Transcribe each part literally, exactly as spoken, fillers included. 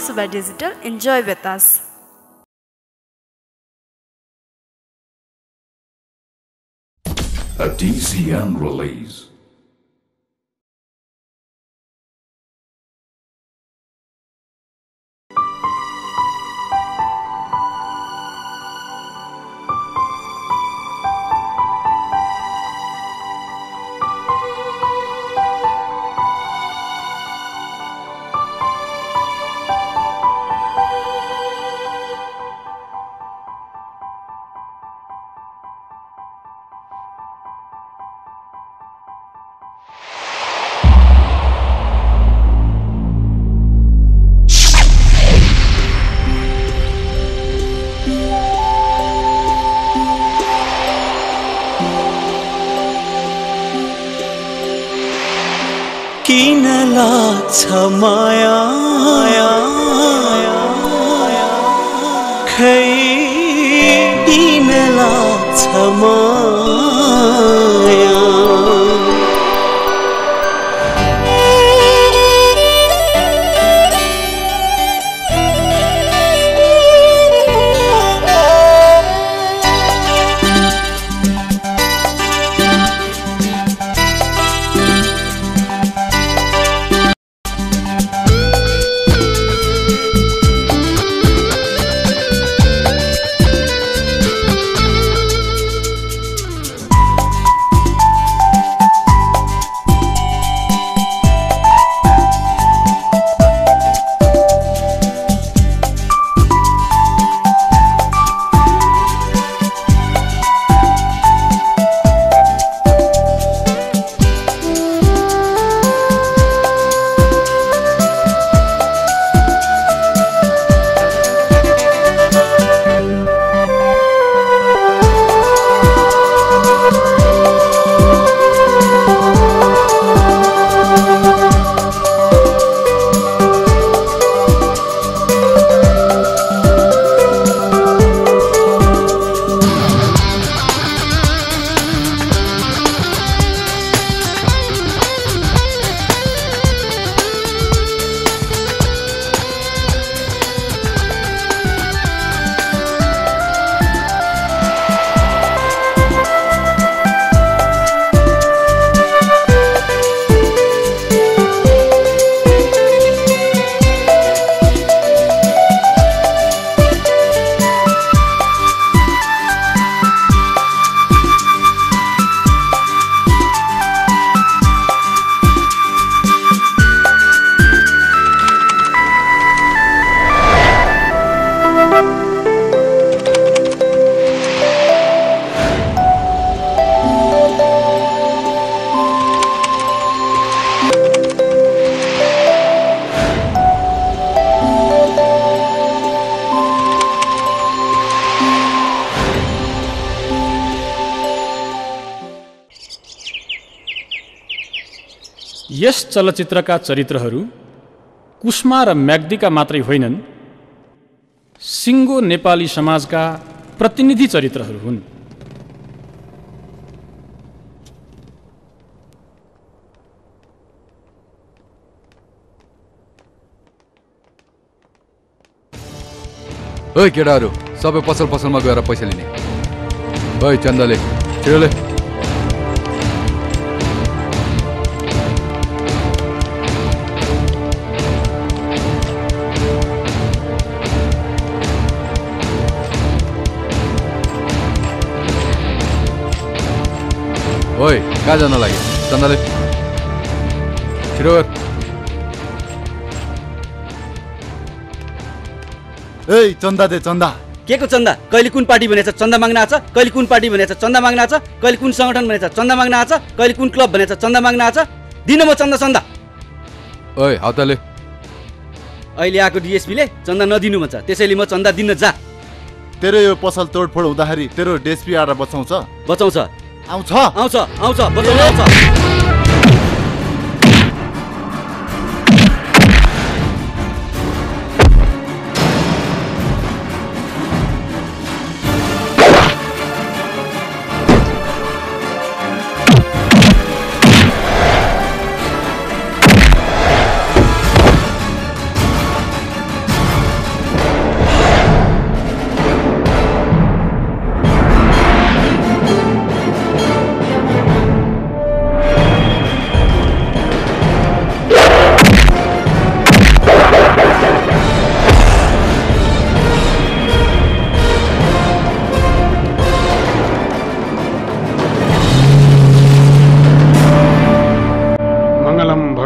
Suba Digital. Enjoy with us. A D C M release. किन लाग्छ माया खै किन लाग्छ माया यस चलचित्रका चरित्रहरू कुस्मा र म्याग्दीका मात्रै होइनन्, सिङ्गो नेपाली समाजका प्रतिनिधि चरित्रहरू हुन्। ओइ केटाहरू, सबै पसल पसलमा गएर पैसा लिने। ओइ चन्दले, छिटोले। ओइ कहाँ जान लाग्यो चन्दाले? छिटो गर। ए चन्दा दे चन्दा। के को चन्दा? कहिले कुन पार्टी भनेछ चन्दा माग्न आछ, कहिले कुन पार्टी भनेछ चन्दा माग्न आछ, कहिले कुन संगठन भनेछ चन्दा माग्न आछ, कहिले कुन क्लब भनेछ चन्दा माग्न आछ। दिन म चन्दा चन्दा। ओइ हौताले, अहिले आएको डिएसपीले चन्दा नदिनु भन्छ, त्यसैले म चन्दा दिन जा। तेरो यो पसल तोडफोड हुँदाखेरि तेरो डिएसपी आएर बचाउँछ? बचाउँछ। आउँछ आउँछ आउँछ बचाउन आउँछ।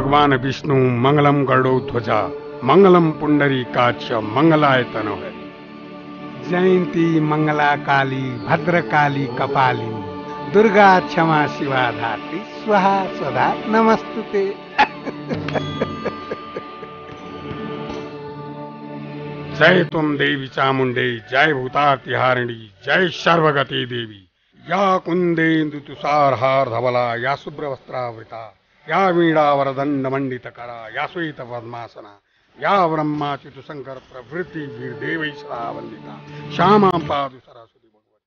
भगवान विष्णु मंगलम गरुड़ध्वजा मंगलम पुंडरीकाक्ष मंगलाय तनोहरि। जयंती मंगला काली भद्रकाली कपालिनी दुर्गा क्षमा शिवा धात्री स्वाहा स्वधा नमस्तुते। जय तुम देवी चामुंडे, जय भूतातिहारिणी, जय सर्वगति देवी। या कुंदेन्दु तुषारहार धवला, या शुभ्रवस्त्रावृता, या वीणा वरदंड मंडितकरा, या श्वेत पद्मासना, या ब्रह्मा च्युत शंकर प्रभृति वीरदेवै सदा वंदिता। श्यामा पादु सरस्वती भगवती।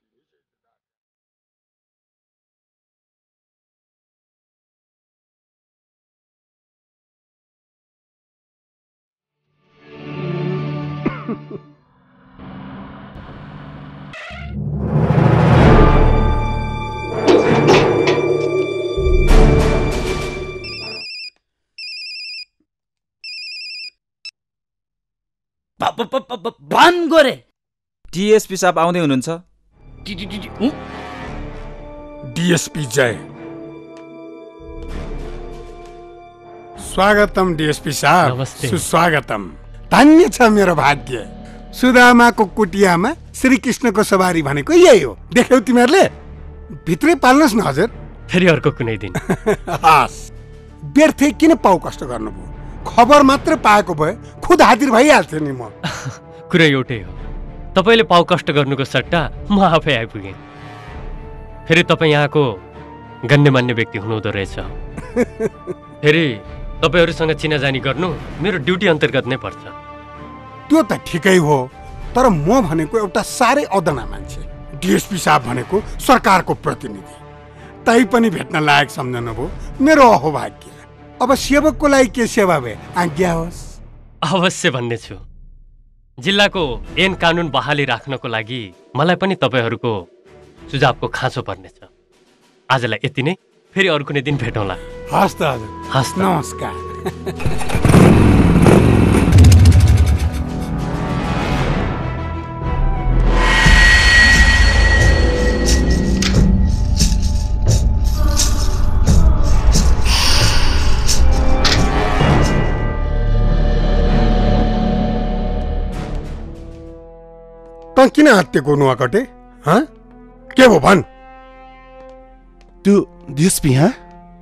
भान गरे डीएसपी साहब आउँदै हुनुहुन्छ। डीएसपी जय। स्वागतम डीएसपी साहब, सुस्वागतम। धन्य छ मेरो भाग्य। सुदामाको कुटियामा श्री कृष्णको सवारी भनेको यही हो। देख्यौ तिमीहरूले? भित्रै पाल्नुहोस् न हजुर। फेरि अर्को कुनै दिन। हस्, व्यर्थै किन पाउ कष्ट गर्नुभयो? खबर मात्र पाएको भए खुद हाजिर भइहाल्थ्यो नि म। कुरा एउटै हो, तपाईँले पाउ कष्ट गर्नुको सट्टा म आफै आइपुगेँ। फेरि तपाईँ यहाँको गण्यमान्य व्यक्ति हुनुहुँदो रहेछ। फेरि तपाईँहरूसँग चिनाजानी गर्नु मेरो ड्युटी अन्तर्गत नै पर्छ। त्यो त ठिकै हो, तर म भनेको एउटा साह्रै अदना मान्छे। डीएसपी साहब भनेको सरकारको प्रतिनिधि। तै पनि भेट्न लायक सम्झनु भयो, मेरो अहोभाग्य। अब सेवकको लागि के सेवा भए आज्ञा होस्। अवश्य भन्ने छु। जिल्लाको ऐन कानुन बहाली राख्नको लागि मलाई पनि तपाईँहरूको सुझावको खाँचो पर्नेछ। आजलाई यति नै, फेरि अरू कुनै दिन भेटौँला। हस् त हजुर। हस्, नमस्कार। त किन हात्तेको नुहाकटे? हाँ के भो भन्? त्यो डीएसपी हाँ?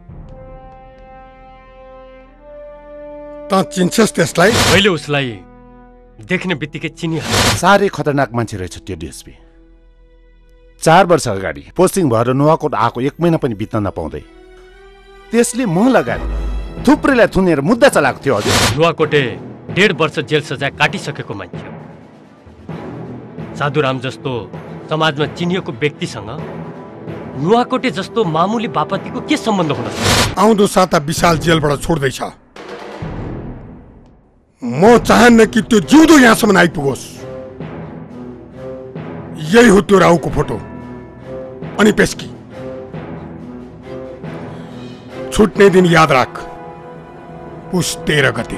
त चिन्छस् त्यसलाई? मैले उसलाई देख्ने बित्तिकै चिनिहालेँ। साह्रै खतरनाक मान्छे रहेछ त्यो डीएसपी। चार वर्ष अगाडि पोस्टिङ भएर नुवाकोट आएको एक महिना पनि बित्न नपाउँदै त्यसले म लगाएर थुप्रैलाई थुनेर मुद्दा चलाएको थियो हजुर। नुवाकोटे डेढ वर्ष जेल सजाय काटिसकेको मान्छे हो। साधुराम जस्तो समाजमा चिनिएको व्यक्तिसँग नुवाकोटे जस्तो मामुली बापतीको के सम्बन्ध हुन सक्छ? आउँदो साता विशाल जेलबाट छोड्दैछ। म चाहन्न कि त्यो जिउँदो यहाँसम्म आइपुगोस्। यही हो त्यो राहुको फोटो। अनि पेस्की छुट्ने दिन याद राख, पुस तेह्र गते।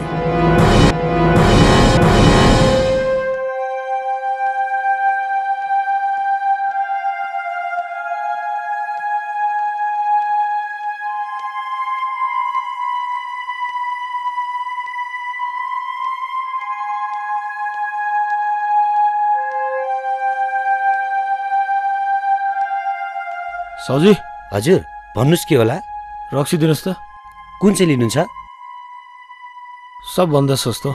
सौजी हजुर भन्नुस् के होला? रक्सी दिनुहोस् त। कुन चाहिँ लिनुहुन्छ? सबभन्दा सस्तो।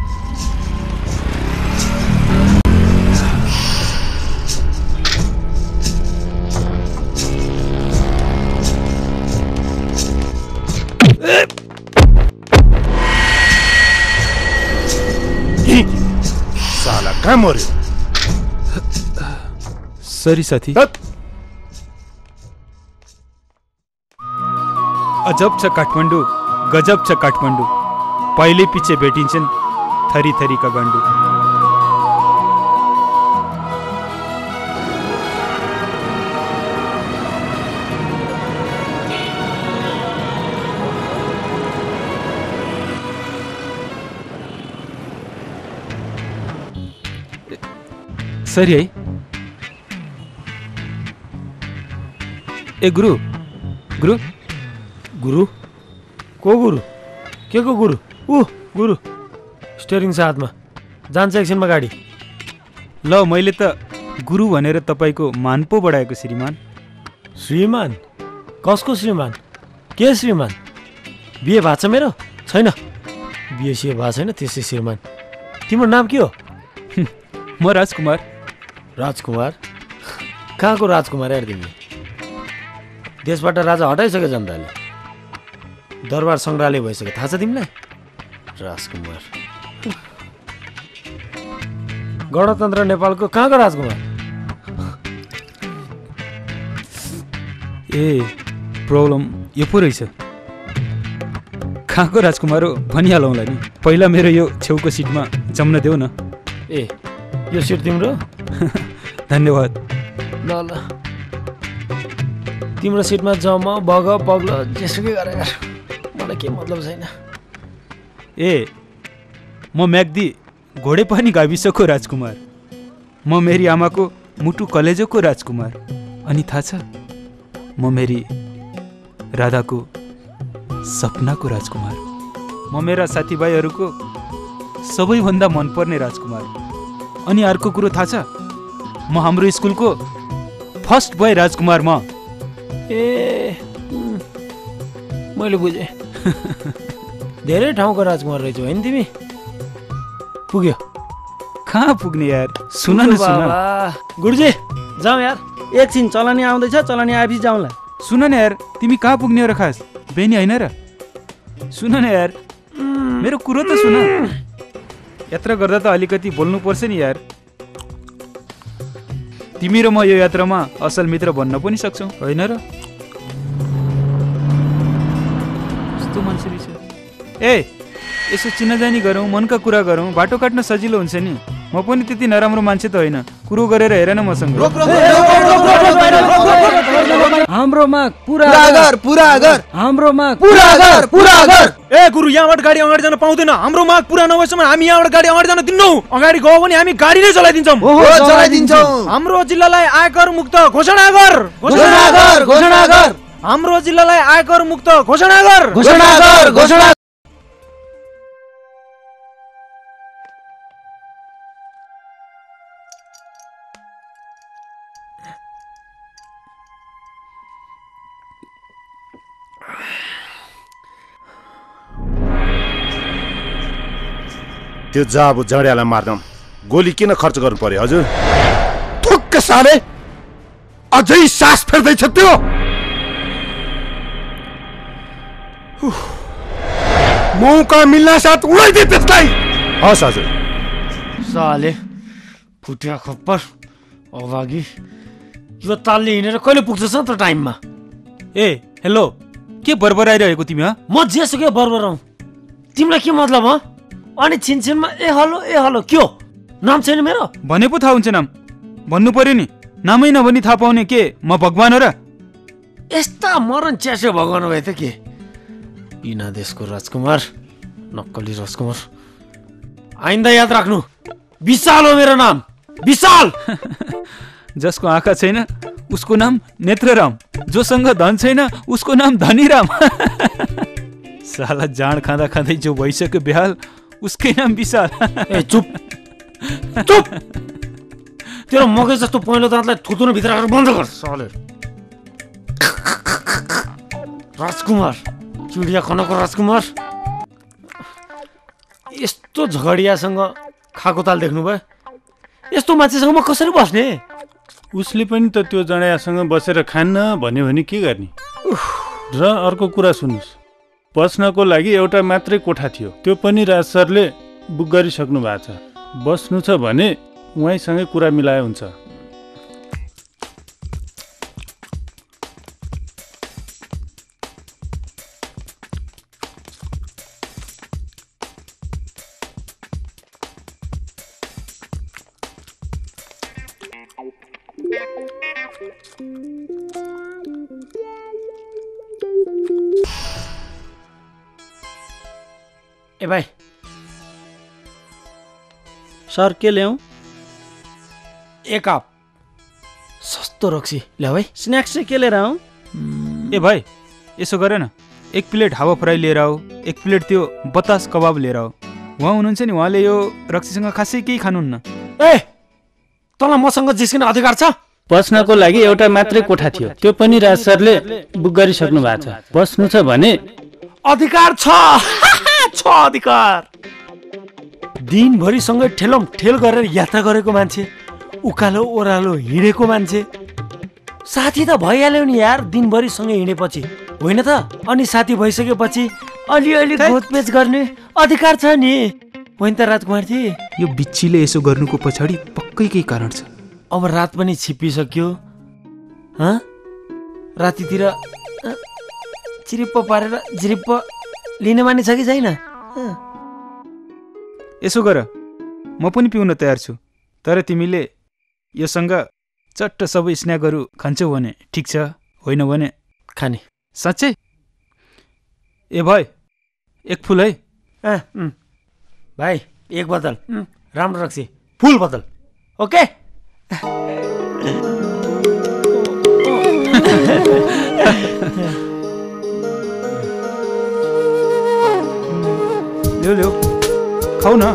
साला कहाँ मर्यो? सरी साथी। अजब छ काठमाडौँ, गजब छ काठमाडौँ। पहिले पछि भेटिन्छन् थरी थरीका गण्डु। सरी है। ए गुरु, गुरु गुरु को गुरु? के को गुरु? ऊ गुरु स्टियरिङ छ हातमा, जान्छ एकछिनमा गाडी। ल मैले त गुरु भनेर तपाईँको मान पो बढाएको श्रीमान। श्रीमान? कसको श्रीमान? के श्रीमान? बिहे भएको छ मेरो? छैन, बिहे सिहे भएको छैन, त्यसै श्रीमान। तिम्रो नाम के हो? म राजकुमार। राजकुमार? कहाँको राजकुमार यार तिमी? देशबाट राजा हटाइसक्यो जनताले, दरबार सङ्ग्रहालय भइसक्यो, थाहा छ तिमीलाई? राजकुमार गणतन्त्र नेपालको कहाँको राजकुमार? ए प्रब्लम यो पो रहेछ। कहाँको राजकुमार हो भनिहालौँला नि, पहिला मेरो यो छेउको सिटमा जम्न देऊ न। ए यो सिट तिम्रो? धन्यवाद। ल ल तिम्रो सिटमा जम बग पग्ल जेसुकै गरेर, मलाई के मतलब छैन। ए म म्याग्दी घोडेपानी गाविसको राजकुमार। म मेरी आमाको मुटु कलेजोको राजकुमार। अनि थाहा छ म मेरी राधाको सपनाको राजकुमार। म मेरा साथीभाइहरूको सबैभन्दा मनपर्ने राजकुमार। अनि अर्को कुरो थाहा छ, म हाम्रो स्कुलको फर्स्ट बोय राजकुमार। म ए मैले बुझेँ, धेरै ठाउँको राजकुमार रहेछौ होइन तिमी? पुग्यो? कहाँ पुग्ने यार, सुन न सुन। गुरुजी जाउँ यार, एकछिन चलानी आउँदैछ, चलानी आएपछि जाउँला। सुन न यार, तिमी कहाँ पुग्ने हो र खास? बेनी होइन र? सुन न यार, मेरो कुरो त सुन। यात्रा गर्दा त अलिकति बोल्नुपर्छ नि यार। तिमी र म यो यात्रामा असल मित्र बन्न पनि सक्छौ होइन र? कस्तो मान्छे रहेछ। ए यसो चिनाजानी गरौँ, मनका कुरा गरौँ, बाटो काट्न सजिलो हुन्छ नि। म पनि त्यति नराम्रो मान्छे त होइन, कुरो गरेर हेर न मसँग। हाम्रो माग पुरा गर, पुरा गर, हाम्रो माग पुरा गर, पुरा गर। ए गुरु, यहाँबाट गाडी अगाडि जान पाउँदैन। हाम्रो माग पुरा नभएसम्म हामी यहाँबाट गाडी अगाडि जान दिन्नौ। अगाडि गयो भने हामी गाडी नै चलाइदिन्छौँ। चलाइदिन्छौँ। हाम्रो जिल्लालाई आयकर मुक्त घोषणा गर, घोषणा गर, घोषणा गर। हाम्रो जिल्लालाई आयकर मुक्त घोषणा गर, घोषणा गर, घोषणा। त्यो जाबु जड्यालाई मार्न गोली किन खर्च गर्नु पर्यो हजुर? थुक्क साले, अझै सास फेर्दैछ त्यो। मौका मिल्न साथ उडाइदिए त्यसलाई। हस् हजुर। साले फुटिया खप्पर अभागी, यो तालले हिँडेर कहिले पुग्छ त टाइममा? ए हेलो, के बरबर आइरहेको तिमी? ह म जेसुकै बरबराउँ, तिमीलाई के मतलब? ह अनि छिनछिनमा ए हलो ए हलो के हो? नाम छैन मेरो? भने पो थाहा हुन्छ नाम, भन्नु पर्यो नि। नामै नभनी थाहा पाउने के म भगवान हो र? यस्ता मरण च्यासे भगवान भए त के? बिना देशको राजकुमार, नक्कली राजकुमार। आइन्दा याद राख्नु, विशाल हो मेरो नाम, विशाल। जसको आँखा छैन उसको नाम नेत्रराम, जोसँग धन छैन उसको नाम धनीराम। साला जाँड खाँदा खाँदै जो भइसक्यो बेहाल, उसकै नाम विशाल। ए चुप चुप, तेरो मकै जस्तो पहिलो दाँतलाई थुतुनो भित्र राखेर बन्द गर साले। राजकुमार, चिडिया खानाको राजकुमार। यस्तो झगडियासँग खाएको ताल देख्नुभयो? यस्तो मान्छेसँग म कसरी बस्ने? उसले पनि त त्यो जडायासँग बसेर खान्न भन्यो भने के गर्ने? र अर्को कुरा सुन्नुहोस्, बस्नको लागि एउटा मात्रै कोठा थियो, त्यो पनि राज सरले बुक गरिसक्नु भएको छ। बस्नु छ भने उहाँसँगै कुरा मिलाए हुन्छ। ए भाइ, सर के ल्याउँ? एक कप सस्तो रक्सी ल्याऊ है। स्न्याक्स चाहिँ के लिएर आउँ? ए भाइ यसो गरे न, एक प्लेट हावा फ्राई लिएर आऊ, एक प्लेट त्यो बतास कबाब लिएर आऊ। उहाँ हुनुहुन्छ नि, उहाँले यो रक्सीसँग खासै केही खानुहुन्न। ए तँलाई मसँग जिस्किने अधिकार छ? बस्नको लागि एउटा मात्रै कोठा थियो, त्यो पनि राज सरले बुक गरिसक्नु भएको छ। बस्नु छ भने अधिकार छ छ अधिकार। दिनभरि सँगै ठेलम ठेल गरेर यात्रा गरेको मान्छे, उकालो ओह्रालो हिँडेको मान्छे, साथी त भइहाल्यो नि यार। दिनभरि सँगै हिँडेपछि होइन त, अनि साथी भइसकेपछि अलिअलि गोतपेच गर्ने अधिकार छ नि, होइन त राजकुमारजी? यो बिच्छीले यसो गर्नुको पछाडि पक्कै केही कारण छ। अब रात पनि छिप्पिसक्यो, हँ? रातितिर चिरिप्प पारेर झिरिप्प लिने माने छ कि छैन? यसो गर, म पनि पिउन तयार छु, तर तिमीले योसँग चट्ट सबै स्न्याकहरू खान्छौ भने ठिक छ, होइन भने खाने। साँच्चै? ए भाइ एक फुल है। ए भाइ एक बोतल राम्रो रक्सी, फुल बोतल। ओके ल्याउ ल्याउ खाऊ न।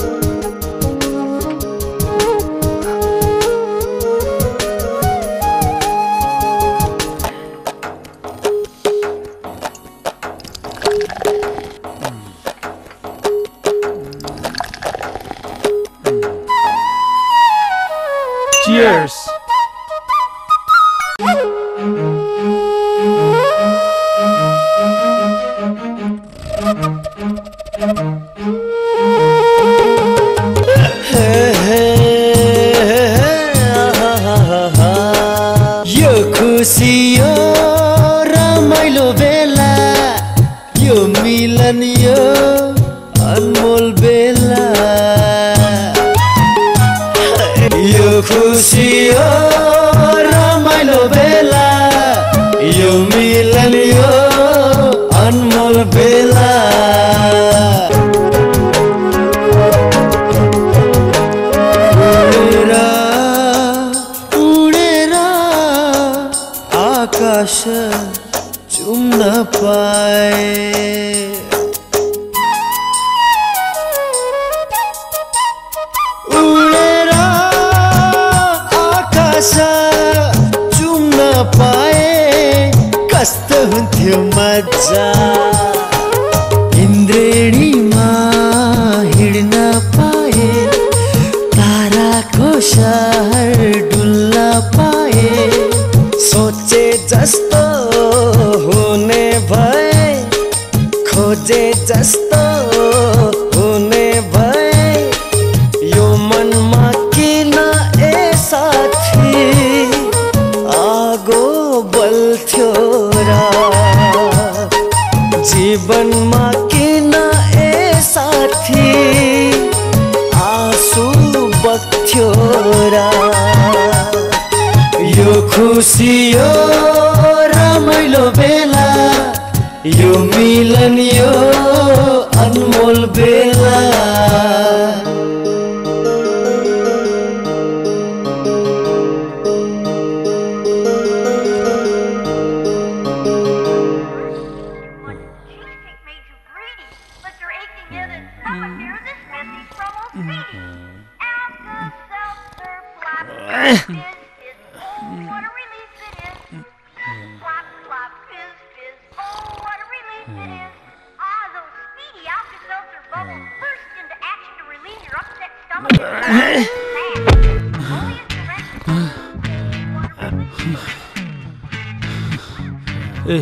Cheers. यो खुसी यो रमाइलो बेला, यो मिलन यो अनमोल बेला, यो खुसी यो रमाइलो बेला, यो मिलन यो अनमोल बेला। उडेर उडेर आकाश चुम्न पाए, उडेर आकाश चुम्न पाए, कस्तो हुन्थ्यो मजा। इन्द्रेणीमा हिँड्न पाए, ताराको सहर डुल्न पाए, सोचे जस्तो हुने भए, खोजे जस्तो हुने भए, यो मनमा किन ए साथी आगो बल्थ्यो र, जीवनमा किन ए साथी आँसु बग्थ्यो र। यो खुसी यो रमाइलो बेला, यो मिलन यो अनमोल बेला। ए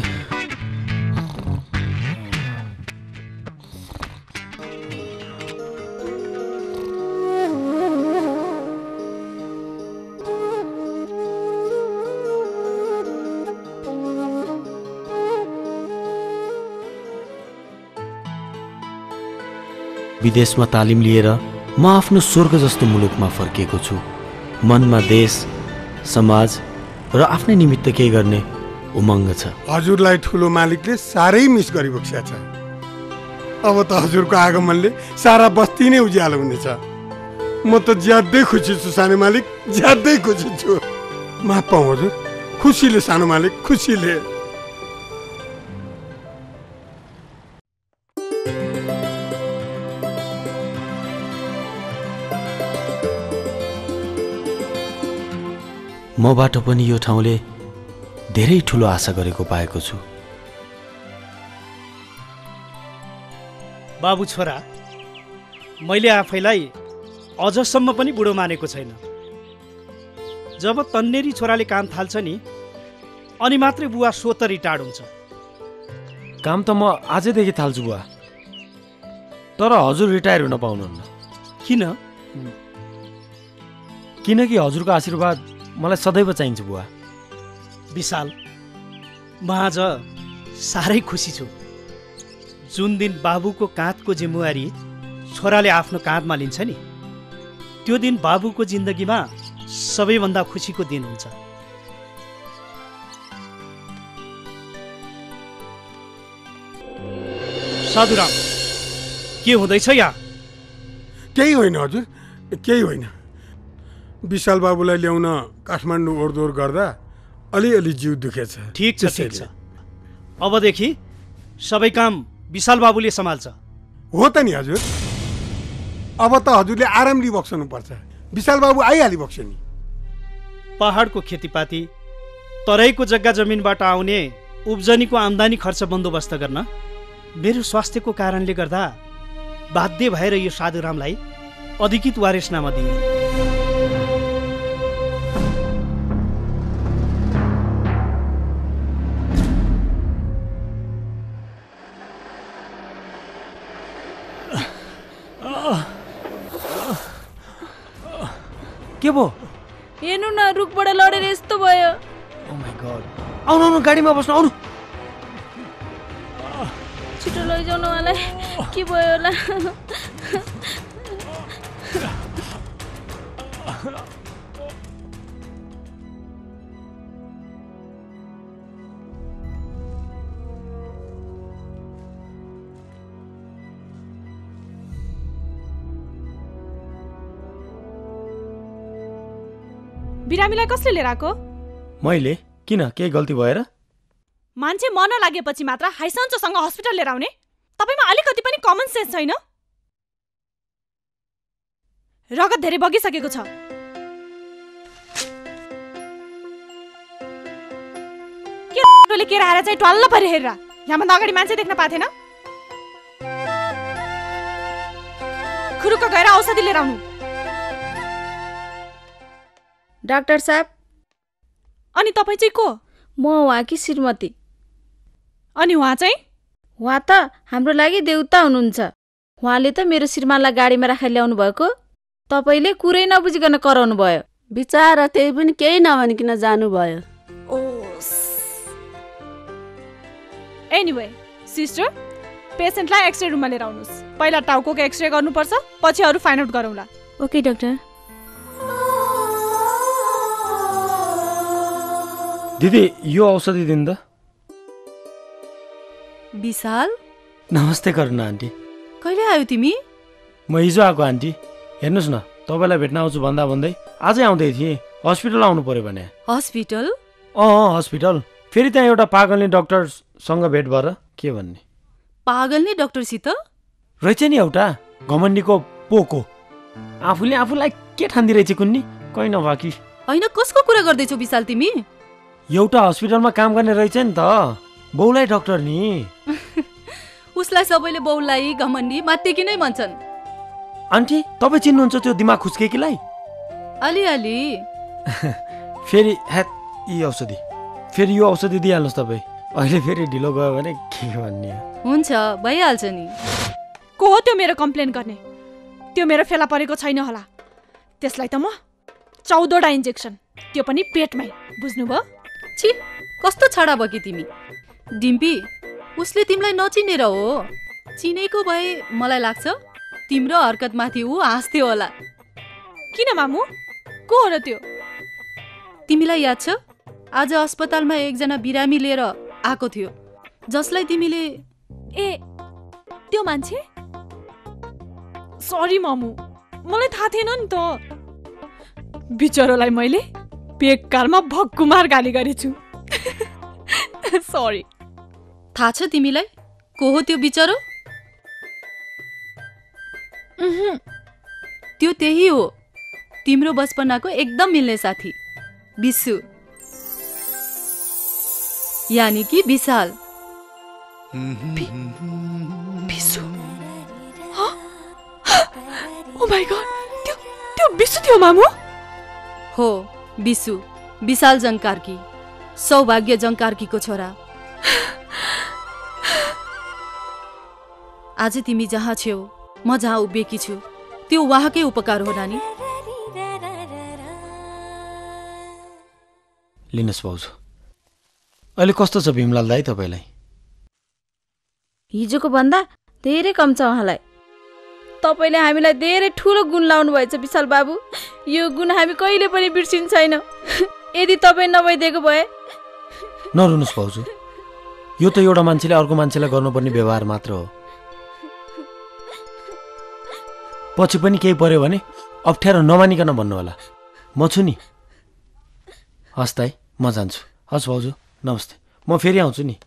विदेशमा तालिम लिएर म आफ्नो स्वर्ग जस्तो मुलुकमा फर्किएको छु। मनमा देश, समाज र आफ्नै निमित्त केही गर्ने उमङ्ग छ। हजुरलाई ठुलो मालिकले साह्रै मिस गरिबक्स्या छ। अब त हजुरको आगमनले सारा बस्ती नै उज्यालो हुनेछ। म त ज्यादै खुसी छु सानो मालिक, ज्यादै खुसी छु। माफ पाऊँ हजुर, खुसीले सानो मालिक, खुसीले। मबाट पनि यो ठाउँले धेरै ठुलो आशा गरेको पाएको छु। बाबु छोरा, मैले आफैलाई अझसम्म पनि बुढो मानेको छैन। जब तन्नेरी छोराले काम थाल्छ नि, अनि मात्रै बुवा स्वत रिटायर्ड हुन्छ। काम त म आजैदेखि थाल्छु बुवा, तर हजुर रिटायर हुन पाउनुहुन्न। किन? किनकि हजुरको आशीर्वाद मलाई सदैव चाहिन्छ बुवा। विशाल, म आज साह्रै खुसी छु। जुन दिन बाबुको काँधको जिम्मेवारी छोराले आफ्नो काँधमा लिन्छ नि, त्यो दिन बाबुको जिन्दगीमा सबैभन्दा खुसीको दिन हुन्छ। साधुराम, के हुँदैछ यहाँ? केही होइन हजुर, केही होइन। विशाल बाबुलाई ल्याउन काठमाडौँ ओहोरदोहोर गर्दा अलिअलि जिउ दुखेछ। ठिक छ, ठिक छ। अबदेखि सबै काम विशाल बाबुले सम्हाल्छ। हो त नि हजुर, अब त हजुरले आराम लिई बक्सनु पर्छ। विशाल बाबु आइहाली बक्छ नि। पहाडको खेतीपाती, तराईको जग्गा जमिनबाट आउने उब्जनीको आम्दानी खर्च बन्दोबस्त गर्न मेरो स्वास्थ्यको कारणले गर्दा बाध्य भएर यो साधुरामलाई अधिकृत वारिसनामा दिए। के भो? हेर्नु न, रुखबाट लडेर यस्तो भयो। Oh my god. आउनु आउनु, गाडीमा बस्नु, आउनु। छिटो लैजाउन मलाई, के भयो होला? बिरामीलाई कसले लिएर आएको? मैले। किन, केही गल्ती भएर? मान्छे मर्न लागेपछि मात्र हाइसन्चोसँग हस्पिटल लिएर आउने तपाईमा अलिकति पनि कमन सेन्स छैन? रगत धेरै बगिसकेको छ। के ले केरा आएर चाहिँ टल्ल परे हेरेर यहाँभन्दा अगाडि मान्छे देख्न पाथेन? खुरुक्क गएर औषधि लिएर आउनु। डाक्टर साहब। अनि तपाईँ चाहिँ को? म उहाँकी श्रीमती। अनि उहाँ चाहिँ? उहाँ त हाम्रो लागि देउता हुनुहुन्छ। उहाँले त मेरो श्रीमानलाई गाडीमा राखेर ल्याउनु भएको, तपाईँले कुरै नबुझिकन कराउनु भयो। बिचारा त्यही पनि केही नभनिकन जानुभयो। एनीवे सिस्टर, पेसेन्टलाई एक्सरे रुममा लिएर आउनुहोस्। पहिला टाउकोको एक्सरे गर्नुपर्छ, पछि अरू फाइन्ड आउट गरौँला। Okay doctor. दिदी, यो औषधि दिनु त। विशाल, नमस्ते करुणा आन्टी। कहिले आयो तिमी? म हिजो आएको आन्टी। हेर्नुहोस् न, तपाईँलाई भेट्न आउँछु भन्दा भन्दै आजै आउँदै थिएँ। हस्पिटल आउनु पर्यो भने। हस्पिटल? अँ हस्पिटल। फेरि त्यहाँ एउटा पागल्ने डक्टरसँग भेट भएर। के भन्ने? पागल्ने डक्टरसित? रहेछ नि एउटा घमण्डीको पोको। आफूले आफूलाई के ठान्दिरहेछ कुन्नी, कहीँ नभएकी। होइन, कसको कुरा गर्दैछौ विशाल तिमी? एउटा हस्पिटलमा काम गर्ने रहेछ नि त, बौलाई डक्टर नि। उसलाई सबैले बौलाई घमण्डी मात्तेकी नै भन्छन्। आन्टी, तपाईँ चिन्नुहुन्छ त्यो दिमाग खुस्केकीलाई? अलिअलि। फेरि ह्याट यी औषधि, फेरि यो औषधि दिइहाल्नुहोस् तपाईँ। अहिले फेरि ढिलो गयो भने के भन्ने? हुन्छ, भइहाल्छ नि। को हो त्यो मेरो कम्प्लेन गर्ने? त्यो मेरो फेला परेको छैन होला। त्यसलाई त म चौधवटा इन्जेक्सन, त्यो पनि पेटमै, बुझ्नुभयो? छि, कस्तो छडा भयो कि तिमी? डिम्पी, उसले तिमीलाई नचिनेर हो। चिनेको भए मलाई लाग्छ तिम्रो हरकतमाथि ऊ हाँस्थ्यो होला। किन मामु, को हो र त्यो? तिमीलाई याद छ आज अस्पतालमा एकजना बिरामी लिएर आएको थियो, जसलाई तिमीले? ए, त्यो मान्छे? सरी मामु, मलाई थाहा थिएन नि त। बिचरोलाई मैले बेकारमा भक्कुमार गाली गरेछु। सरी। थाहा छ तिमीलाई को हो त्यो बिचरो? त्यो त्यही हो, तिम्रो बचपनाको एकदम मिल्ने साथी। विशु यानी कि Vishal. Vishu oh my god, त्यो त्यो विशु थियो मामु? हो, विशु विशाल जङ्कार्की, सौभाग्य जङ्कार्कीको छोरा। आज तिमी जहाँ छेउ म जहाँ उभिएकी छु त्यो उहाँकै उपकार हो नानी। लिनुहोस् भाउजू। अहिले कस्तो छ भीमलाल दाइ तपाईँलाई? हिजोको भन्दा धेरै कम छ उहाँलाई। तपाईँले हामीलाई धेरै ठुलो गुण लाउनु भएछ विशाल बाबु। यो गुण हामी कहिले पनि बिर्सिन्छ छैन। यदि तपाईँ नभइदिएको भए। नरुनुहोस् भाउजू, यो त एउटा मान्छेले अर्को मान्छेलाई गर्नुपर्ने व्यवहार मात्र हो। पछि पनि केही पर्यो भने अप्ठ्यारो नमानिकन भन्नु होला, म छु नि। हस् दाइ, म जान्छु। हस् भाउजू, नमस्ते, म फेरि आउँछु नि।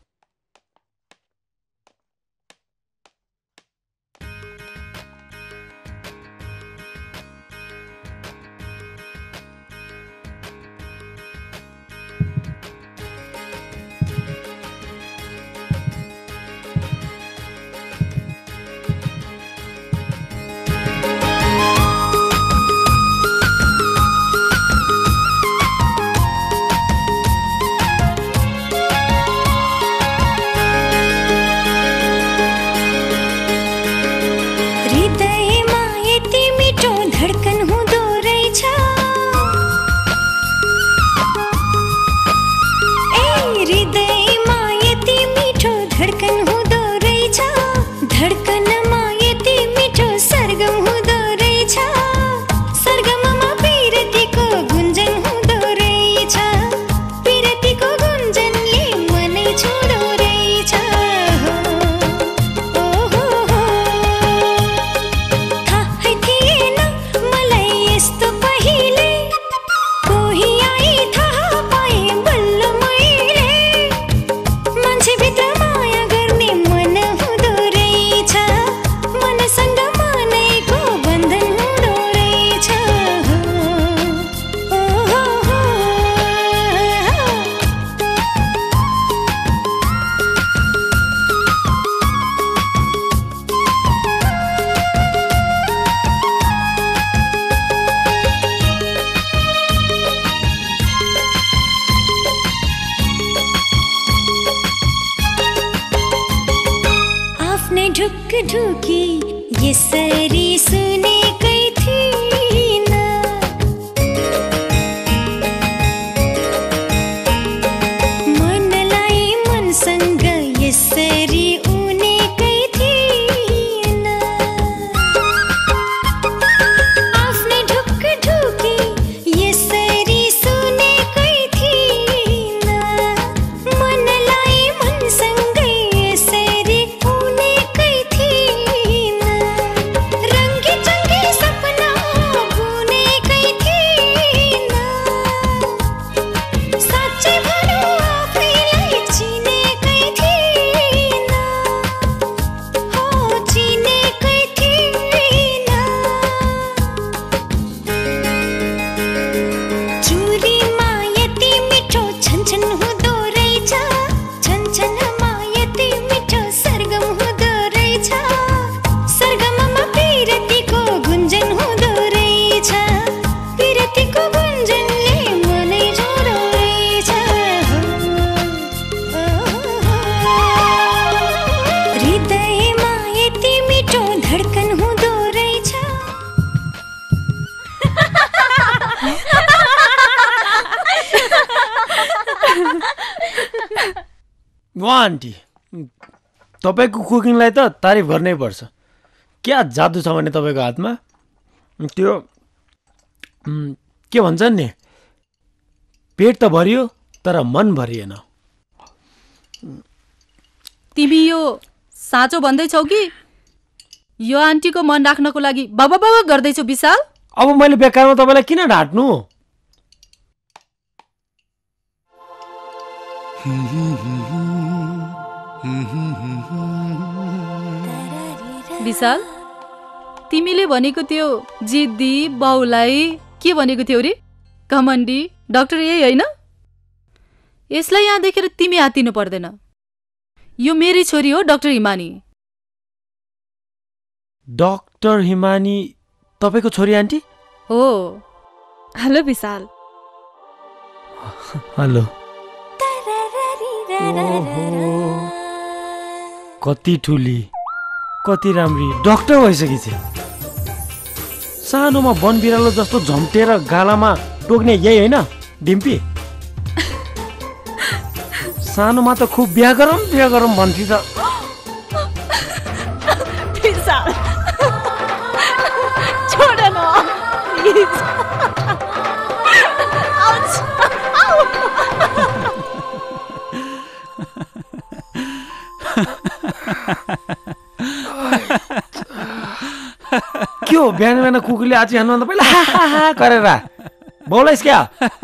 आन्टी, तपाईँको कुकिङलाई त तारिफ गर्नै पर्छ। क्या जादु छ भने तपाईँको हातमा। त्यो के भन्छन् नि, पेट त भरियो तर मन भरिएन। तिमी यो साँचो भन्दैछौ कि यो आन्टीको मन राख्नको लागि बाबा बाबा गर्दैछौ विशाल? अब मैले बेकारमा तपाईँलाई किन ढाँट्नु? विशाल, तिमीले भनेको त्यो जिद्दी बाउलाई के भनेको थियो रे? घमण्डी, डाक्टर यही होइन? यसलाई यहाँ देखेर तिमी आत्तिनु पर्दैन। यो मेरी छोरी हो डाक्टर हिमानी। डाक्टर हिमानी तपाईको छोरी आन्टी? हो। हेलो विशाल। हेलो। कति ठुली कति राम्री डाक्टर भइसकेछ। सानोमा वन बिरालो जस्तो झम्टेर गालामा टोक्ने यही होइन डिम्पी? सानोमा त खुब बिहा गरौँ बिहा गरौँ भन्थी त। विशाल छोड न प्लिज। के हो बिहान बिहान कुकुरले आची हान्नुभन्दा पहिला हा हा हा गरेर बोलाइस् क्या?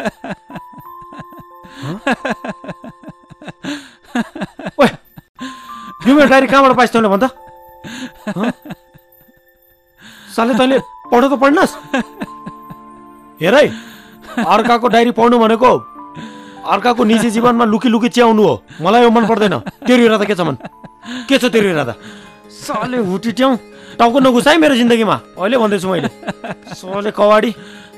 ओए यो मेरो डायरी कहाँबाट पाइस् तैँले भन् त? साले तैँले पढ्नु त पढ्नस्। हेर है अर्काको डायरी पढ्नु भनेको अर्काको निजी जीवनमा लुकी लुकी च्याउनु हो। मलाई यो मन पर्दैन। तेरो इरादा के छ मन? के छ तेरो इरादा? साले हुटी ट्याउ टाउको नघुस है मेरो जिन्दगीमा। अहिले भन्दैछु मैले साले कवाडी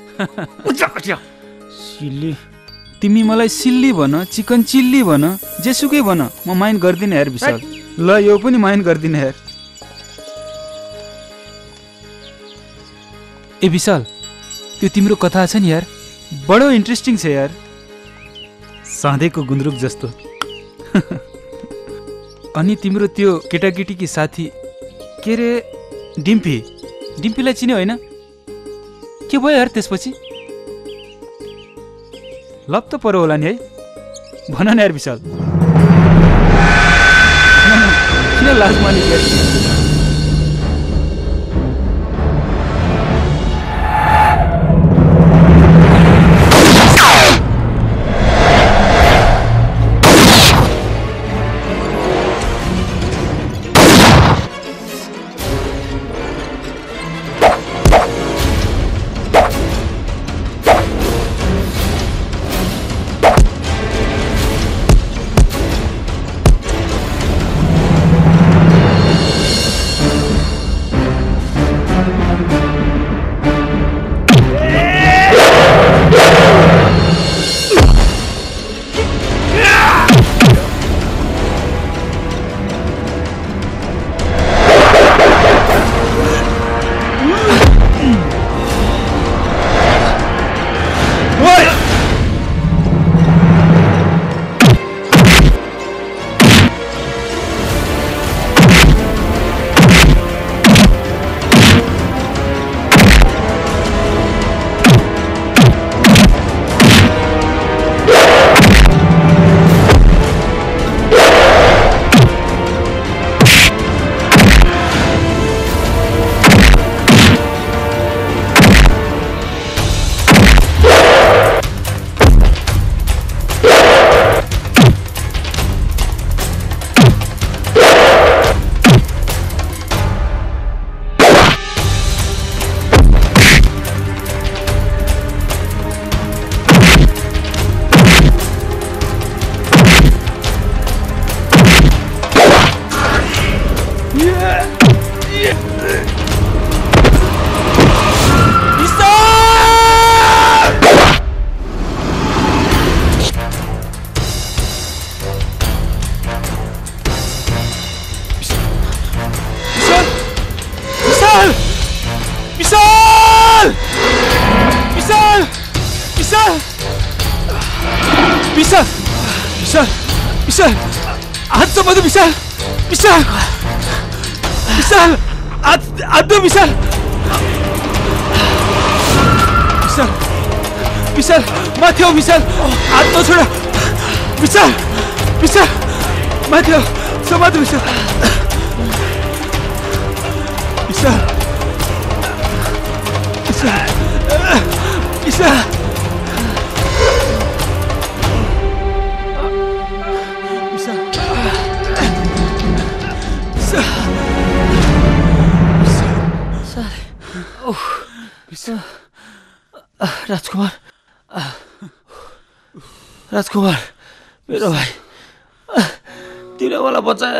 सिल्ली। तिमी मलाई सिल्ली भन चिकन चिल्ली भन जेसुकै भन म माइन्ड गर्दिनँ यार विशाल। ल यो पनि माइन्ड गर्दिनँ यार। ए विशाल त्यो तिम्रो कथा छ नि यार बडो इन्ट्रेस्टिङ छ यार। सधैँको गुन्द्रुक जस्तो। अनि तिम्रो त्यो केटाकेटीकी साथी के रे डिम्पी डिम्पीलाई चिन्यो होइन? के भयो यार त्यसपछि? लप त पऱ्यो होला नि है? भन न यार विशाल। किन लाज माने यार? विशाल विशाल विशाल हात समात्नु विशाल विशाल विशाल हात हात विशाल विशाल विशाल माथि आऊ विशाल हात नछोड विशाल विशाल माथि आऊ समात्नु विशाल विशाल विशाल विशाल राजकुमार राजकुमार मेरो भाइ तिमीले मलाई बचाए।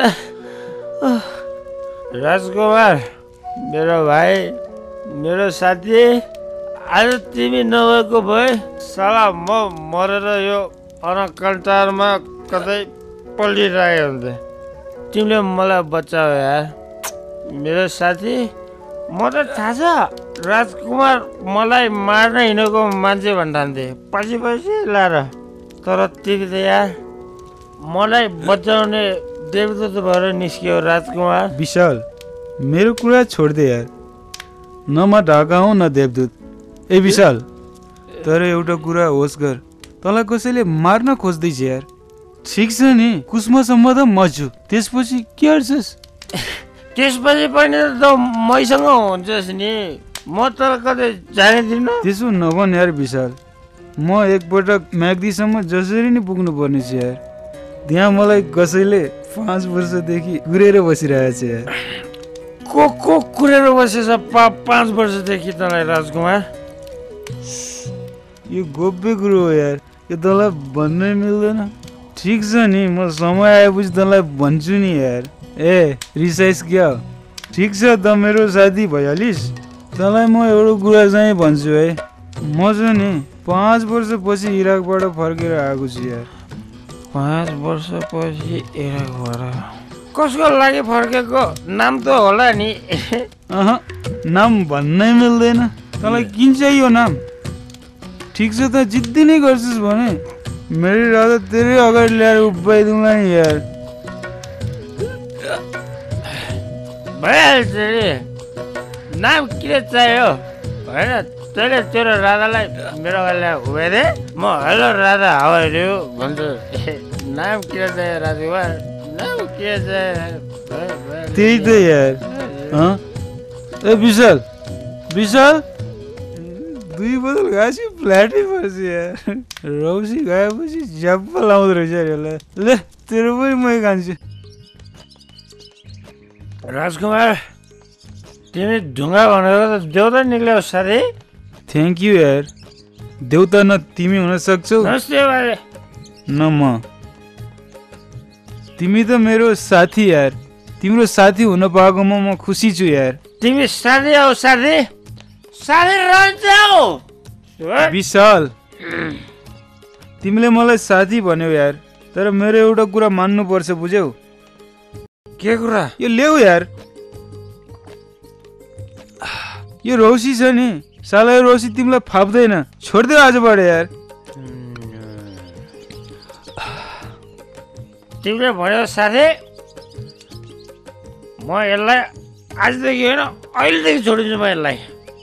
राजकुमार मेरो भाइ मेरो साथी आज तिमी नभएको भए साला म मरेर यो अनकन्टारमा कतै पल्टिरहेको हुन्थेँ। तिमीले मलाई बचाऊ यार मेरो साथी। म त थाहा छ राजकुमार मलाई मार्न हिँडेको मान्छे भन्ठान्थे पछि पछि लाएर, तर तिमी त यार मलाई बचाउने देवदूत भएर निस्कियो राजकुमार। विशाल मेरो कुरा छोड्दे यार, न म ढाका हुँ न देवदूत। ए विशाल तर एउटा कुरा होस् गर, तँलाई कसैले मार्न खोज्दैछ यार। ठिक छ नि कुसमसम्म त मर्छु, त्यसपछि के गर्छस्? त्यसपछि पनि त मैसँग हुन्छस् नि, म तर कतै जानिदिनु। त्यसो नभन यार विशाल, म एकपटक म्याग्दीसम्म जसरी नै पुग्नु पर्ने छ यार। त्यहाँ मलाई कसैले पाँच वर्षदेखि कुरेर बसिरहेछ यार। को को कुरेर बसेछ पा पाँच वर्षदेखि तँलाई राजकुमार? यो गोप्य कुरो हो यार, यो तँलाई भन्नै मिल्दैन। ठिक छ नि म समय आएपछि तँलाई भन्छु नि यार। ए रिसाइस क्या? ठिक छ त मेरो साथी भइहालिस्। तँलाई म एउटा कुरा चाहिँ भन्छु है, म चाहिँ नि पाँच वर्षपछि इराकबाट फर्केर आएको छु यार। पाँच वर्षपछि इराकबाट कसको लागि फर्केको नाम त होला नि? अह नाम भन्नै मिल्दैन। तँलाई किन चाहियो नाम? ठिक छ त जिद्दी नै गर्छस् भने मेरो राजा तेरै अगाडि ल्याएर उभ्याइदिउँला नि यार। भइहाल्छ नि, नाम किन चाहियो होइन? तैँले तेरो राजालाई मेरो अगाडि ल्याएर उभ्याइदे, म hello Raja how are you भन्छु। नाम किन चाहियो राजकुमार? नाम किन चाहियो? त्यही त यार। ए विशाल विशाल दुई बोतल घाँसी फ्ल्याटै पर्छ यार। रौसी गएपछि झ्याप्प लाउँदो रहेछ यसलाई। ले तेरो पनि मै खान्छु। राजकुमार तिमी ढुङ्गा भनेको त देउता निक्ल्यौ साथी। थ्याङ्क यू यार। देउता न तिमी हुन सक्छौ नमस्ते बाजे। न म। तिमी त मेरो साथी यार, तिम्रो साथी हुन पाएकोमा म खुसी छु यार। तिमी साथी हौ साथी, साथी रहन्छौ। विशाल तिमीले मलाई साथी भन्यौ यार, तर मेरो एउटा कुरा मान्नु पर्छ बुझ्यौ? के कुरा? यो ल्याऊ यार, यो रौसी छ नि साला, यो रौसी तिमीलाई फाप्दैन। छोडिदेऊ आजबाट यार। तिमीले भन्यौ साथी, म यसलाई आजदेखि होइन अहिलेदेखि छोडिदिन्छु म यसलाई।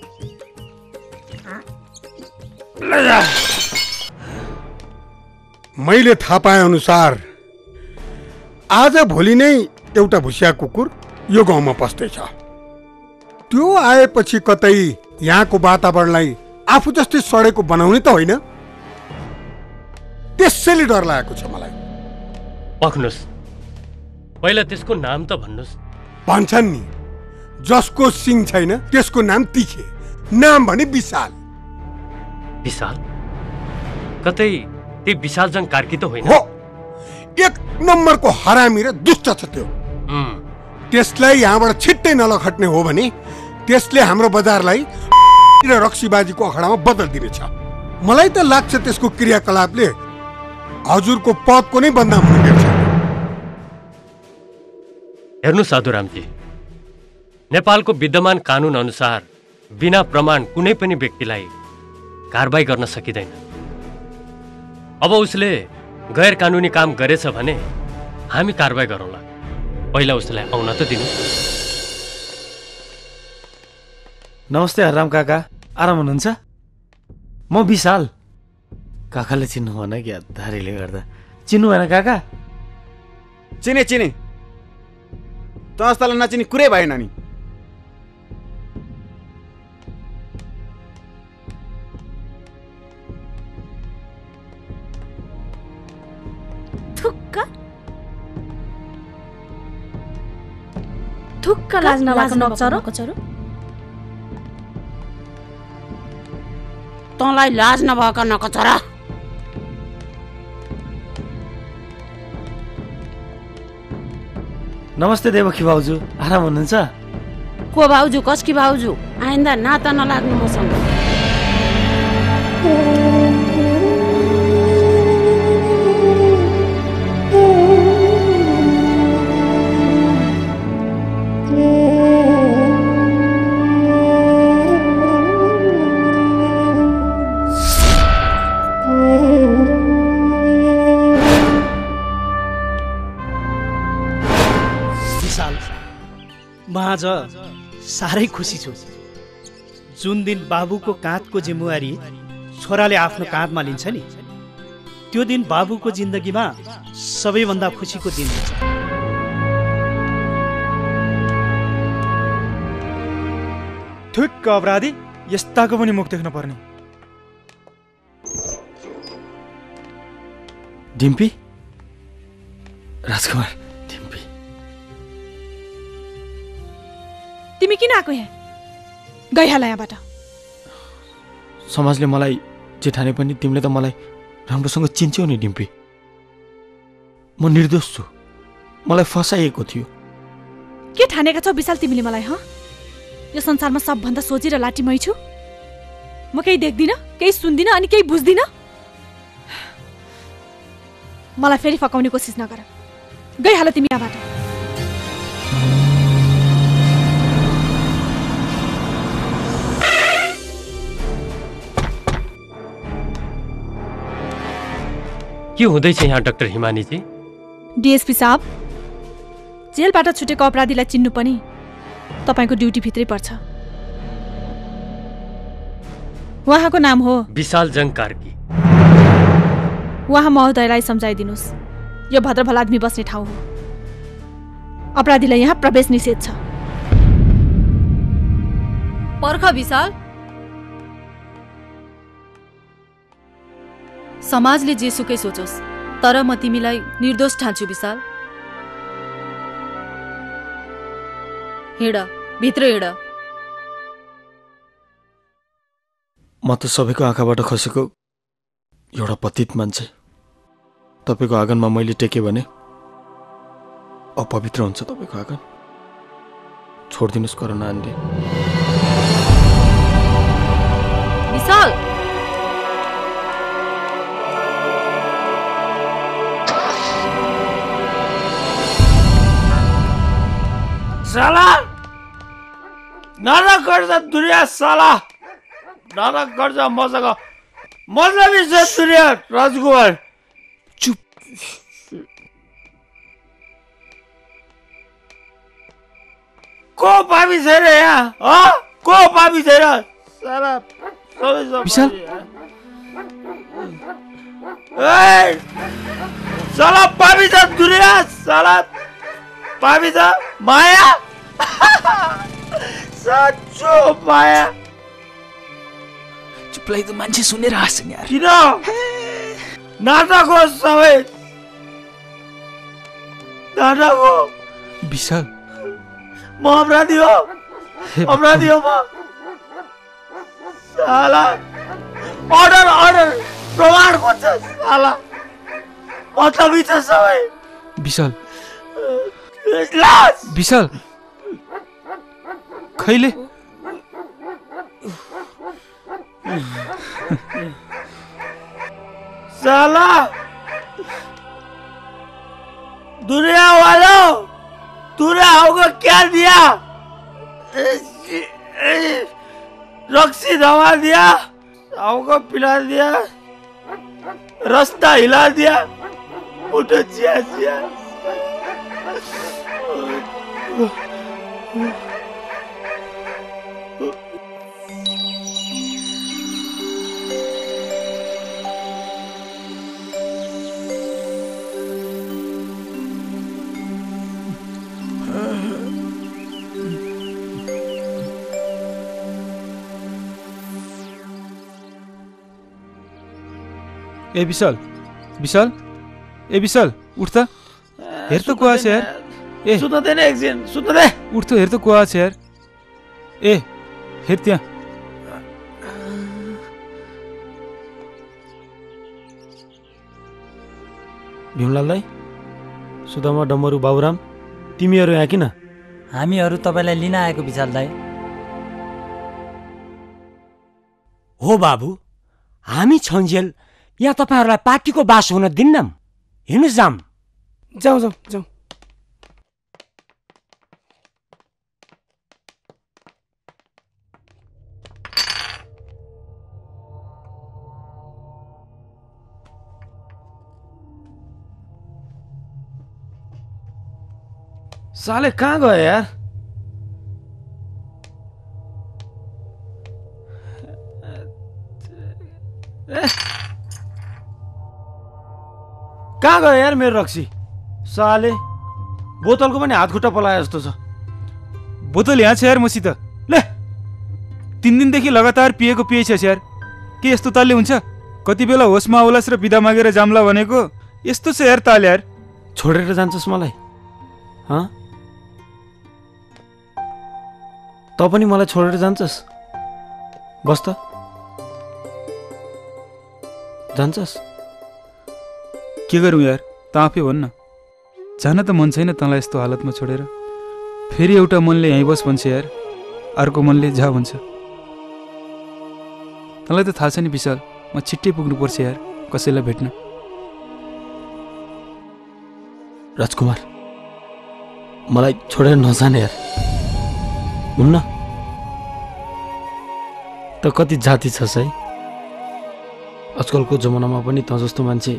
मैले थाहा पाए अनुसार आज भोलि नै एउटा भुसिया कुकुर यो गाउँमा पस्दैछ। त्यो आएपछि कतै यहाँको वातावरणलाई आफू जस्तै सडेको बनाउने त होइन? त्यसैले डर लागेको छ मलाई। पख्नुस्, पहिला त्यसको नाम त भन्नुस्। भन्छन् नि जसको सिङ छैन त्यसको नाम तिखे, नाम भने विशाल। विशाल? कतै ती विशाल जङ कार्की त होइन? हो, एक नम्बरको हरामी र दुष्ट छ त्यो। त्यसलाई यहाँबाट छिट्टै नलखट्ने हो भने त्यसले हाम्रो बजारलाई र रक्सीबाजीको अखडामा बदलिदिनेछ। मलाई त लाग्छ त्यसको क्रियाकलापले हजुरको पदको नै बदनाम हुनेछ। हेर्नु साधुरामजी, नेपालको विद्यमान कानुन अनुसार बिना प्रमाण कुनै पनि व्यक्तिलाई कारबाही गर्न सकिँदैन। अब उसले गैर कानुनी काम गरेछ भने हामी कारबाही गरौँला। पहिला उसलाई आउन त दिनु। नमस्ते हरराम काका, आराम हुनुहुन्छ? म विशाल। काकाले चिन्नु भएन क्या, धारीले गर्दा चिन्नु भएन काका? चिने चिने तँलाई नचिने कुरै भएन नि। थुक्क थुक्क लाज नलाग्छ नक्चरो। तँलाई लाज नभएका नकचरा, नमस्ते देवकी भाउजू, आराम हुनुहुन्छ? को भाउजू कसकी भाउजू? आइन्दा नाता नलाग्नु मसँग। म आज साह्रै खुसी छु। जुन दिन बाबुको काँधको जिम्मेवारी छोराले आफ्नो काँधमा लिन्छ नि, त्यो दिन बाबुको जिन्दगीमा सबैभन्दा खुसीको दिन हुन्छ। ठिक्क अपराधी यस्ताको पनि मुख देख्न पर्ने। डिम्पी, राजकुमार, तिमी किन आएको यहाँ? गइहाल यहाँबाट। समाजले मलाई जेठाने पनि तिमीले त मलाई राम्रोसँग चिन्छौ नि डिम्पी। म निर्दोष छु, मलाई फसाइएको थियो। के ठानेका छौ विशाल तिमीले मलाई? ह यो संसारमा सबभन्दा सोची र लाटी मै छु। म केही देख्दिनँ, केही सुन्दिनँ, अनि केही बुझ्दिनँ। मलाई फेरि फकाउने कोसिस नगर। गइहाल तिमी यहाँबाट। के हुँदैछ यहाँ डाक्टर हिमानीजी? डिएसपी साहब, जेलबाट छुटेको अपराधीलाई चिन्नु पनि तपाईको ड्युटी भित्रै पर्छ। उहाँको नाम हो विशाल जङ कार्की। उहाँ महोदयलाई सम्झाइदिनुस्, यो भद्रभला आदमी बस्ने ठाउँ हो। अपराधीलाई यहाँ प्रवेश निषेध छ। पर्ख विशाल, समाजले जेसुकै सोचोस्, तर म तिमीलाई निर्दोष ठान्छु विशाल। हिँड, भित्र हिँड। म त सबैको आँखाबाट खसेको एउटा पतित मान्छे। तपाईँको आँगनमा मैले टेकेँ भने अपवित्र हुन्छ तपाईँको आँगन। छोडिदिनुहोस् करुणा आन्टी। विशाल, साला नाटक गर्छ दुनिया, साला नाटक गर्छ मसँग। मतलब छ दुनिया। राजकुमार चुप। को पापी छैन यहाँ? को पापी छैन? साला विशाल, साला पापी छ दुनिया, साला पापी छ। माया, साँचो माया। चुपलाई त मान्छे सुनेर हाँस्छन् यार। किन नाटक हो सबै? नाटक हो। विशाल, म अपराधी हो, अपराधी हो म। साला अर्डर अर्डर प्रमाण खोज्छ साला। मतलब छ सबै। विशाल, विशाल खैले? साला दुनिया वालों, तूने हमको क्या दिया? रक्सी दवा दिया, हमको पिला दिया, रास्ता हिला दिया, उठो चिया चिया। ए विशाल, विशाल, ए विशाल उठ त। हेर त को आछ यार। ए सुत्न दे न एकछिन, सुत्न दे। उठ त, हेर त को आछ यार। ए हेर त्यहाँ। भीमलाल दाई, सुदामा, डम्बरू, बाबुराम, तिमीहरू यहाँ किन? हामीहरू तपाईँलाई लिन आएको विशाल दाई। हो बाबु, हामी छन्जेल यहाँ तपाईँहरूलाई पार्टीको बास हुन दिन्नौँ। हिँड्नुहोस् जाम। जाउँ जाउँ जाउँ। साले कहाँ गयो यार? कहाँ गयो यार मेरो रक्सी? साले बोतलको पनि हात खुट्टा पलाए जस्तो छ। बोतल यहाँ छ यार मसित। ले तिन दिनदेखि लगातार पिएको पिएछ यार। के यस्तो तालले हुन्छ? कति बेला होसमा आउलास र बिदा मागेर जाम्ला भनेको यस्तो छ यार ताल यार। छोडेर जान्छस् मलाई? हँ त पनि मलाई छोडेर जान्छस्? बस त। जान्छस्? के गरौँ यार, त आफै भन्न। जान त मन छैन तँलाई यस्तो हालतमा छोडेर। फेरि एउटा मनले यहीँ बस भन्छ यार, अर्को मनले जा भन्छ। तँलाई त थाहा छ नि विशाल, म छिट्टै पुग्नुपर्छ यार कसैलाई भेट्न। राजकुमार, मलाई छोडेर नजाने यार। हुन्न त कति जाति छस् है। आजकलको जमानामा पनि त जस्तो मान्छे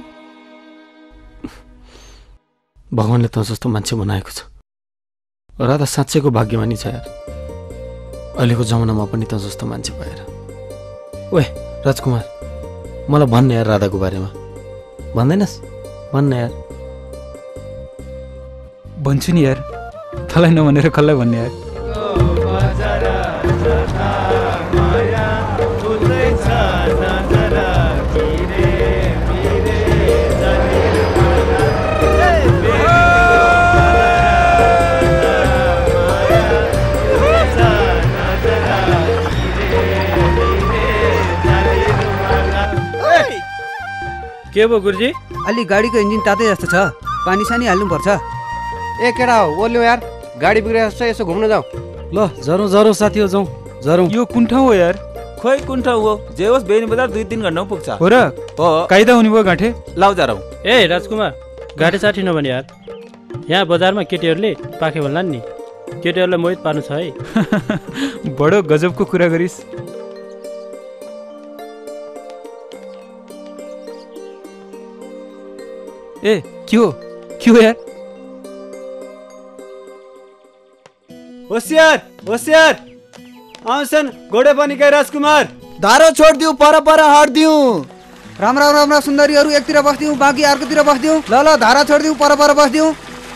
भगवानले त जस्तो मान्छे बनाएको छ। राधा साँच्चैको भाग्यमानी छ यार, अहिलेको जमानामा पनि त जस्तो मान्छे पाएर। ओए राजकुमार, मलाई भन्न यार राधाको बारेमा। भन्दैनस्? भन्न यार। भन्छु नि यार, तँलाई नभनेर कसलाई भन्ने यार। के भयो गुरुजी? अलि गाडीको इन्जिन तातै जस्तो छ, पानी सानी हाल्नुपर्छ। ए केटा हो, ओर्ल्यौ यार, गाडी बिग्रेको छ, यसो घुम्न जाउँ। ल जरौँ जरौँ साथी हो, जाउँ जरौँ। यो कुन ठाउँ हो यार? खोइ कुन ठाउँ हो, जे होस् बेनी बजार दुई तिन घन्टामा पुग्छ। हो र? हो। कायदा हुने भयो गाँठे? लाउ जारौँ। ए राजकुमार, गाडी साठी नभने यार। यहाँ बजारमा केटीहरूले पाखे भन्लान् नि, केटीहरूलाई मोहित पार्नु छ है। बडो गजबको कुरा गरिस्। ए के हो के हो यार? होशियार होशियार, आउँछन् घोडे पनि गए राजकुमार। धारो छोड दिउ, पर पर हट दिउ। राम्रा राम्रा सुन्दरीहरू एकतिर बस्दिउ, बाँकी अर्कोतिर बस्दिउ। ल ल धारा छोड दिउ, पर पर बस्दिउ।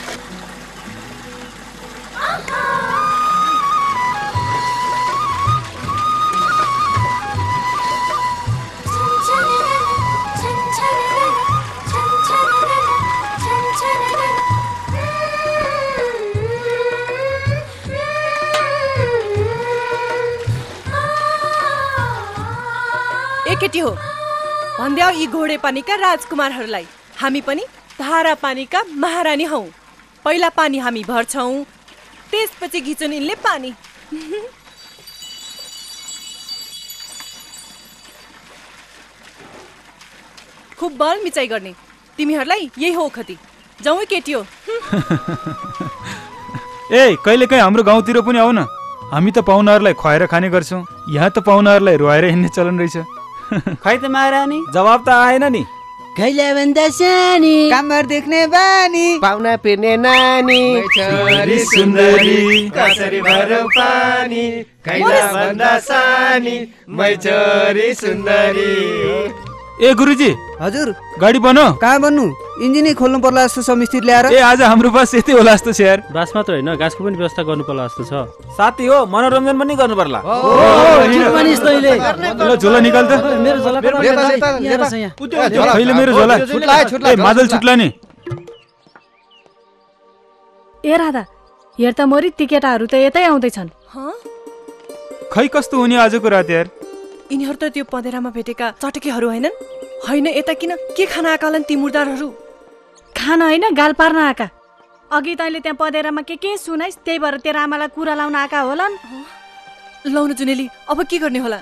केटी हो भन्द्याउ यी घोडे पानीका राजकुमारहरूलाई। हामी पनि धारा पानीका महारानी हौ। पहिला पानी हामी भर्छौँ, त्यसपछि घिचुन् यिनले पानी। खुब बल मिचाइ गर्ने तिमीहरूलाई यही हो खती। जाउँ केटी हो। ए कहिले काहीँ हाम्रो गाउँतिर पनि आऊ न, हामी त पाहुनाहरूलाई खुवाएर खाने गर्छौँ। यहाँ त पाहुनाहरूलाई रुवाएर हिँड्ने चलन रहेछ। खै त महारानी, जवाब त आएन नि। घैला भन्दा सानी, कामर देख्ने बानी, पाहुना पिर्ने नानी, छोरी सुन्दरी कसरी भरौ पानी, घैला भन्दा सानी, मै छोरी सुन्दरी। ए गुरुजी, हजुर गाडी बनो। कहाँ बन्नु? इन्जिनै खोल्नु पर्ला जस्तो छ मिस्त्री ल्याएर। ए आज हाम्रो बास यतै होला जस्तो छ यार। बास मात्र होइन, घाँसको पनि व्यवस्था गर्नु पर्ला जस्तो छ। साथी हो, मनोरञ्जन पनि गर्नु पर्ला। ल झोला निकाल त। मेरो झोला खैले मेरो झोला। ए मादल छुट्ला नि। ए राधा, हेर त मोरी ती केटाहरू त यतै आउँदैछन्। खै कस्तो हुने आजको रात यार। यिनीहरू त त्यो पँधेरामा भेटेका चटकेहरू होइनन्? होइन, यता किन के खान आएका होलान् ती मुर्दारहरू? खाना होइन, गाल पार्न आएका। अघि तैँले त्यहाँ पँधेरामा के के सुनाइस्, त्यही भएर तेरो आमालाई कुरा लाउन आएका होलान्। लाउनु जुनेली, अब के गर्ने होला?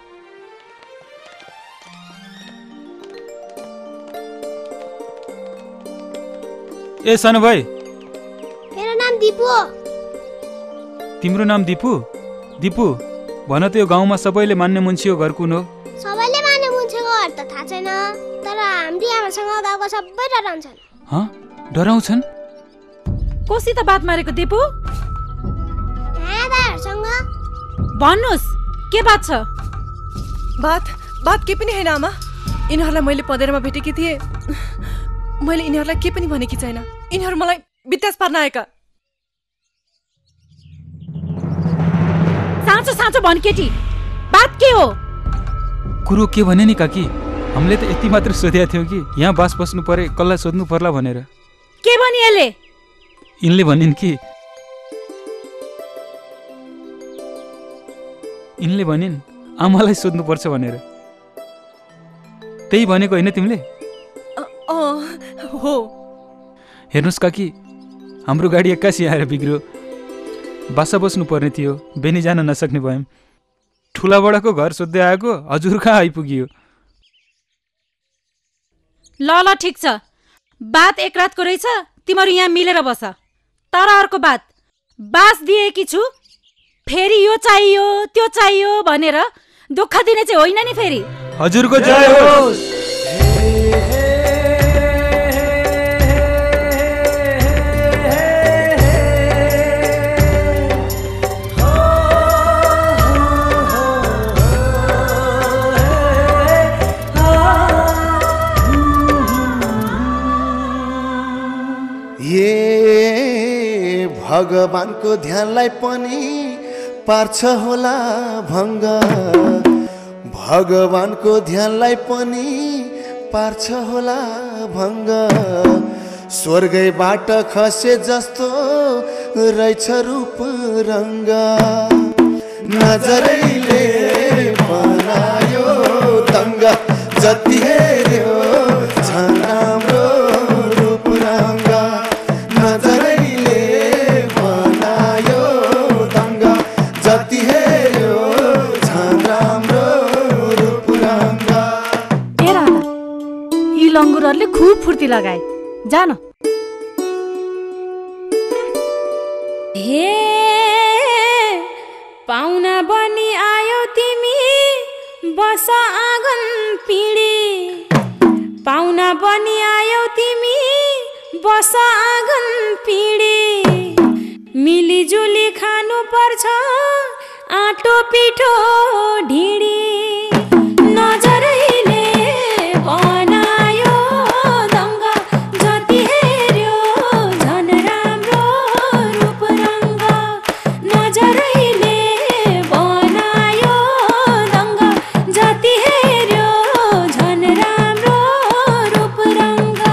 ए सानो भाइ, मेरो नाम दिपु हो। तिम्रो नाम दिपु? दिपु भन त, यो गाउँमा सबैले मान्ने मुन्छियो घर कुन हो? सबैले मान्ने मुन्छिको घर त थाहा छैन, तर हाम्री आमासँग गाउँको सबै डराउँछन्। हँ, डराउँछन्? कोसित बात मारेको दिपु? दादाहरूसँग। भन्नुहोस्, के बात छ? बात बात के पनि होइन आमा। यिनीहरूलाई मैले पँधेरामा भेटेकी थिएँ। मैले यिनीहरूलाई के पनि भनेकी छैन। यिनीहरू मलाई वित्तास पार्न आएका। साँचो साँचो भन केटी, बात के हो? कुरो के भने नि काकी, हामीले त यति मात्र सोधेका थियौँ कि यहाँ बास बस्नु परे कसलाई सोध्नु पर्ला भनेर। के भनि यसले? यिनले भनिन् कि यिनले भनिन् आमालाई सोध्नु पर्छ भनेर। त्यही भनेको होइन तिमीले? हो। हेर्नुहोस् काकी, हाम्रो गाडी एक्कासी आएर बिग्रियो। बासा बस्नु पर्ने थियो, बेनी जान नसक्ने भयौँ। ठुला बडाको घर सोध्दै आएको हजुर कहाँ आइपुग्यो। ल ल ठिक छ, बात एक रातको रहेछ, तिमीहरू यहाँ मिलेर बस। तर अर्को बात, बास दिएकी छु, फेरि यो चाहियो त्यो चाहियो भनेर दुःख दिने चाहिँ होइन नि फेरि। हजुरको जय होस्। ये भगवानको ध्यानलाई पनि पार्छ होला भङ्ग, भगवानको ध्यानलाई पनि पार्छ होला भङ्ग। स्वर्गैबाट खसे जस्तो रहेछ रूप रङ्ग, नजरैले बनायो दङ्ग, जति हेर्यो झन् राम्रो रूप रङ्ग। नजरैले बनायो दङ्ग, जति हेर्यो झन् राम्रो रूप रङ्ग। ए राधा, यी लङ्गुरहरूले खुब फुर्ती लगाए, जान। हे पाहुना बनी आयो तिमी, बस आँगन पिँढी। पाहुना बनी आयो तिमी, बस आँगन पिँढी। मिलिजुली खानु पर्छ आँटो पिठो ढिँडी। नजरैले बनायो दङ्ग, जति हेर्यो झन् राम्रो रूप रङ्ग। नजरैले बनायो दङ्ग, जति हेर्यो झन् राम्रो रूप रङ्ग।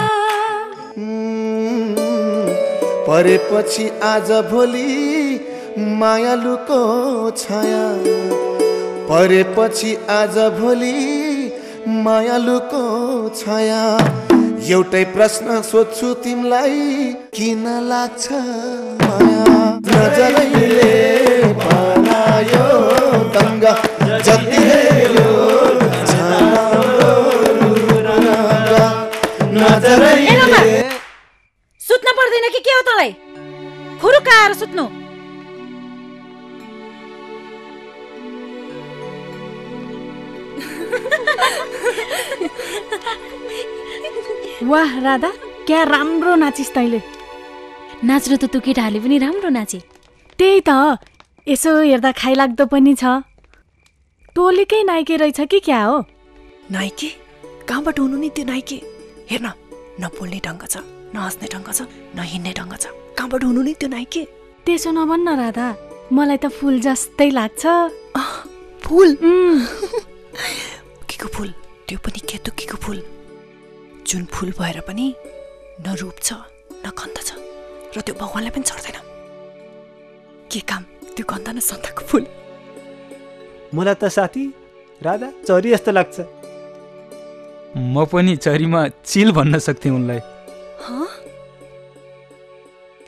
परेपछि आज भोलि मायालुको छाया, परेपछि आज भोलि मायालुको छाया। एउटै प्रश्न सोध्छु तिमीलाई, किन लाग्छ माया? नजरैले बनायो दङ्ग, जति हेर्यो झन् राम्रो रूप रङ्ग। नजरैले। सुत्न पर्दैन कि के हो तँलाई? खुरुक्क आएर सुत्नु। वाह राधा, क्या राम्रो नाचिस् तैँले। नाच्नु त तँ केटाहरूले पनि राम्रो नाचे। त्यही त, यसो हेर्दा खाइलाग्दो पनि छ। टोलीकै नाइके रहेछ कि क्या हो? नाइके? कहाँबाट हुनु नि त्यो नाइके? हेर्न, न बोल्ने ढङ्ग छ, न हाँस्ने ढङ्ग छ, न हिँड्ने ढङ्ग छ। कहाँबाट हुनु नि त्यो नाइके? त्यसो नभन्न राधा, मलाई त फुल जस्तै लाग्छ। फुल? केको फुल? त्यो पनि केतुकीको फुल, जुन फुल भएर पनि न रूप छ न गन्ध छ, र त्यो भगवानलाई पनि छर्दैन। के काम त्यो गन्ध न सन्ताको फुल? मलाई त साथी राधा चरी जस्तो लाग्छ। म पनि चरीमा चिल भन्न सक्थेँ उनलाई।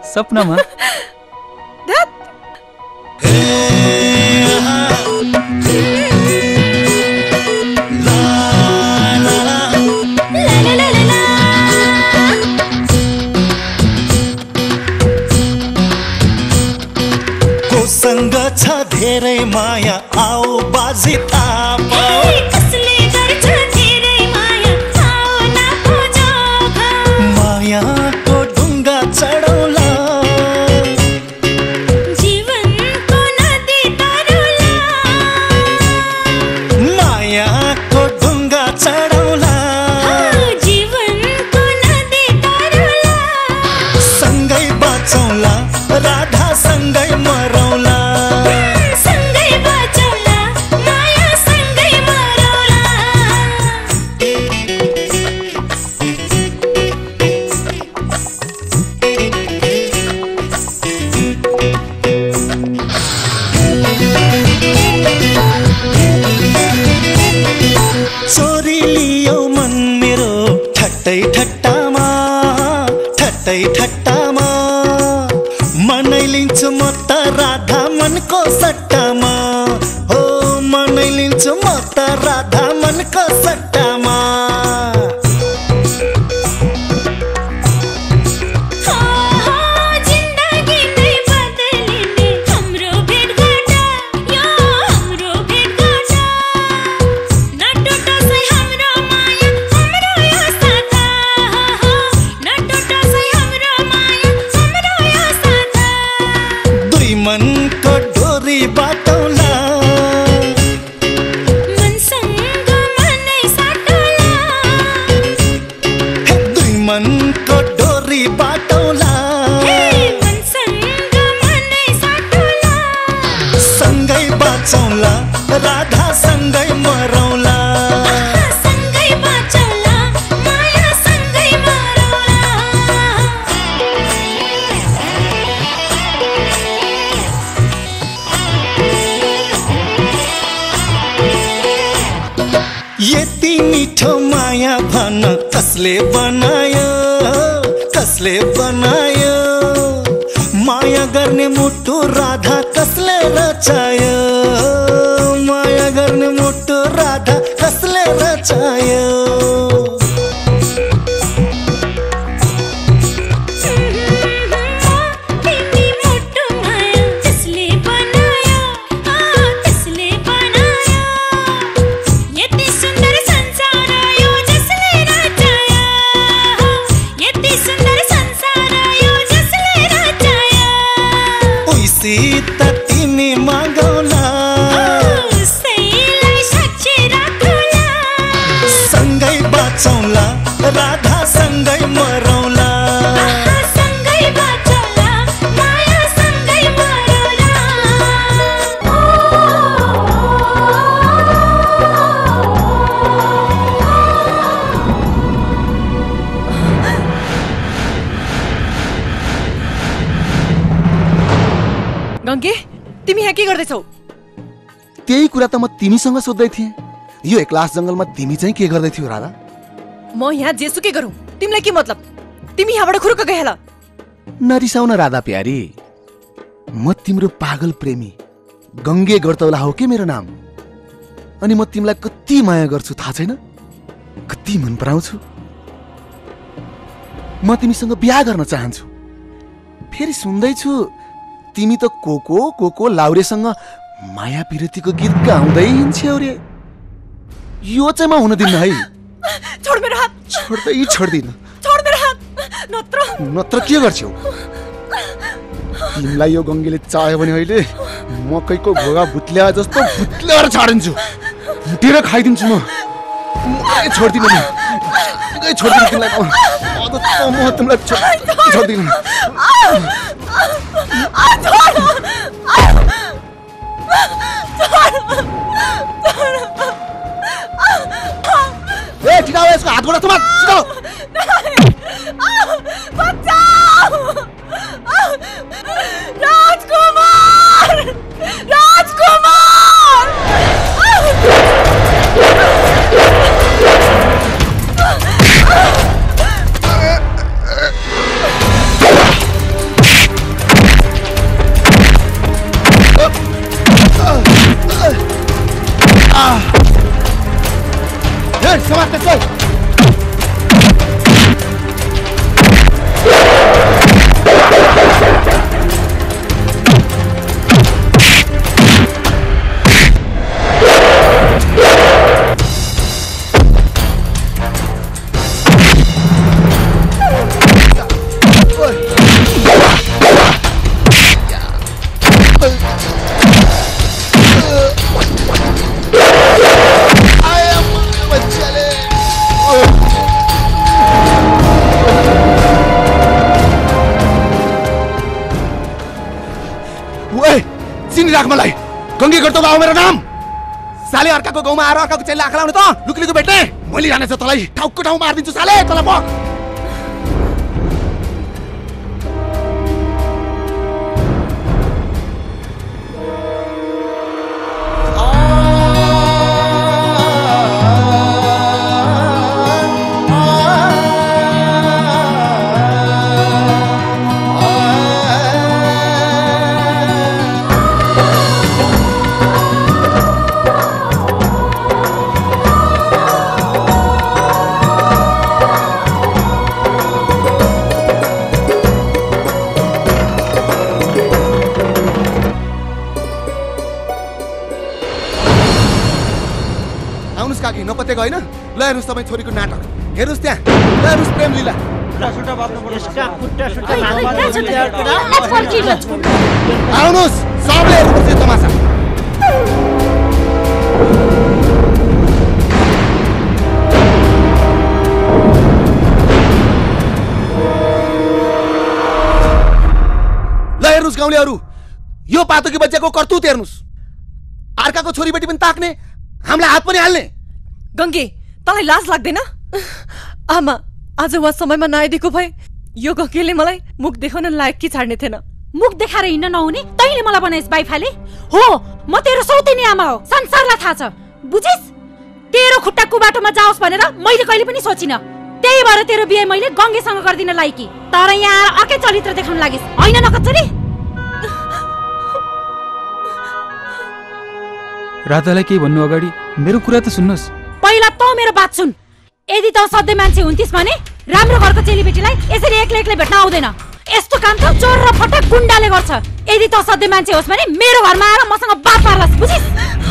सपनामा। कोसँग छ धेरै माया आओ बाजी थापा कसले गर्छ धेरै माया आओ नापुजो मायाको ढुङ्गा चढौला जीवनको नदी तरुला मायाको ढुङ्गा चढौला जीवनको नदी तरुला सँगै बाँचौला राधा सँगै मरौला सँगै बाँचौला माया सँगै मरौला चोरी लियो मन मेरो ठट्टै ठट्टामा ठट्टै ठट्टामा मनै लिन्छु म त राधा मनको सट्टामा हो मनै लिन्छु म त राधा मनको सट्टामा जिन्दगी नै बदलिने हाम्रो भेटघाट यो हाम्रो भेटघाट नटुटोस् है हाम्रो माया हाम्रो यो साथ नटुटोस् है हाम्रो माया हाम्रो यो साथ दुई मनको डोरी बाटौला मनसँग मनै साटौला दुई मनको डोरी बाटौला मनसँग मनै साटौला सँगै बाँचौला राधा सँगै मरौला सँगै बाँचौला माया सँगै मरौला यति मिठो माया भन कसले बनायो कसले बनायो माया गर्ने मुटु राधा कसले रचायो माया गर्ने मुटु राधा कसले रचायो तिमी मुटु माया त्यसले बनायो त्यसले बनायो यति सुन्दर संसार यो जसले रचायो यति सुन्दर संसार यो जसले रचायो उइसित तिमी मागौला उसैलाई साक्षी राखौला सँगै बाँचौला राधा सँगै मरौला सँगै बाँचौला माया सँगै मरौला गङ्गे तिमी यहाँ के गर्दैछौ? त्यही कुरा त म तिमीसँग सोध्दै थिएँ। यो एक्लास जङ्गलमा तिमी चाहिँ के गर्दै थियौ राधा? म यहाँ जेसुकै गरौँ तिमीलाई के मतलब? तिमी यहाँबाट खुरुक्क गएला। नरिसाउन राधा प्यारी, म तिम्रो पागल प्रेमी गङ्गे गर्तौला हो के मेरो नाम। अनि म तिमीलाई कति माया गर्छु थाहा छैन, कति मन पराउँछु। म तिमीसँग बिहा गर्न चाहन्छु। फेरि सुन्दैछु तिमी त कोको कोको लाउरेसँग माया पिरतीको गीत गाउँदै हिँड्छौ रे। यो चाहिँ म हुन दिन्न है। छोड मेरो हात। छोड्दै छोड्दिन। छोड मेरो हात। नत्र नत्र के गर्छौ? तिमीलाई यो गङ्गेले चाह्यो भने अहिले मकैको भोगा भुत्ल्या जस्तो भुत्ल्याएर छाडिन्छु, भुटेर खाइदिन्छु म। छोड्दिन नि, छोड्दिन तिमीलाई म। म तिमीलाई छोड्दिन। ए छिटाओ यसको हात गोडा समात, छिटाओ। राजकुमार, राजकुमार। समाज त्यसलाई राख मलाई गङ्गे गर्तो गाउँ मेरो नाम साले अर्काको गाउँमा आएर अर्काको चेला आँखा लाउने त लुकीलुकी भेट्ने मैले जानेछ तँलाई ठाउँको ठाउँ मारिदिन्छु साले तँलाई म नपत्याएको होइन ल हेर्नुहोस् तपाईँ छोरीको नाटक हेर्नुहोस् त्यहाँ ल हेर्नुहोस् प्रेम लीला आउनुहोस् सबले हेर्नुपर्छ यो तमासा ल हेर्नुहोस् गाउँलेहरू यो पातोकी बच्चाको कर्तुत हेर्नुहोस् अर्काको छोरीबेटी पनि ताक्ने हामीलाई हात पनि हाल्ने गङ्गे तँलाई लाज लाग्दैन आमा आज वा समयमा नआइदिएको भए यो गङ्गेले मलाई मुख देखाउन लायक कि छाड्ने थिएन मुख देखाएर हिँड्न नहुने तैँले मलाई बनाइस् बाइफाले हो म तेरो सौतेनी आमा हो संसारलाई थाहा छ बुझिस् तेरो खुट्टा कुबाटोमा जाओस् भनेर मैले कहिले पनि सोचिन त्यही भएर तेरो बिहे मैले गङ्गेसँग गर्दिन लायकी तर यहाँ आएर अर्कै चरित्र देखाउन लागिस् होइन नकच्चरी राधालाई केही भन्नु अगाडि मेरो कुरा त सुन्नुहोस् पहिला त मेरो बात सुन यदि त सधैँ मान्छे हुन्थिस् भने राम्रो घरको चेलीबेटीलाई यसरी एक्लै एक्लै भेट्न आउँदैन यस्तो काम त चोर र फटाक गुण्डाले गर्छ यदि त सधैँ मान्छे होस् भने मेरो घरमा आएर मसँग बात मार्लास् बुझिस्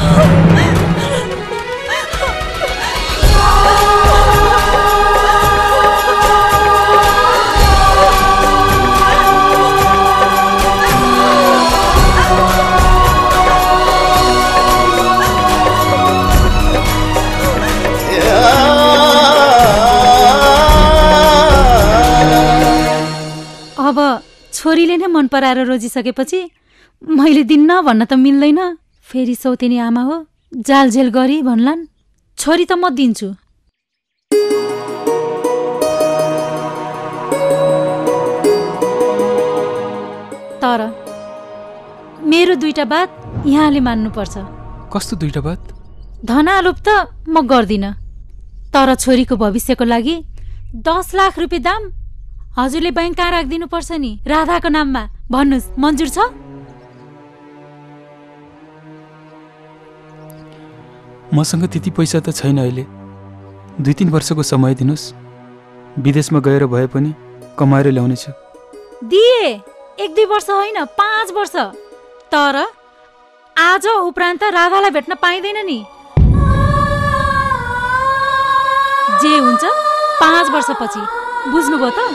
अब छोरीले नै मन पराएर रोजिसकेपछि मैले दिन्न भन्न त मिल्दैन फेरि सौतेनी आमा हो जालझेल गरी भन्लान् छोरी त म दिन्छु तर मेरो दुईटा बात यहाँले मान्नुपर्छ कस्तो दुईटा बात धनालोप त म गर्दिन तर छोरीको भविष्यको लागि दस लाख रुपियाँ दाम हजुरले बैंक कहाँ राखिदिनु पर्छ नि राधाको नाममा भन्नुहोस् मन्जुर छ मसँग त्यति पैसा त छैन अहिले दुई तीन वर्षको समय दिनुहोस् विदेशमा गएर भए पनि कमाएर ल्याउनेछु दिए एक दुई वर्ष होइन पाँच वर्ष तर आज उपरान्त राधालाई भेट्न पाइँदैन नि जे हुन्छ पाँच वर्षपछि बुझ्नुभयो त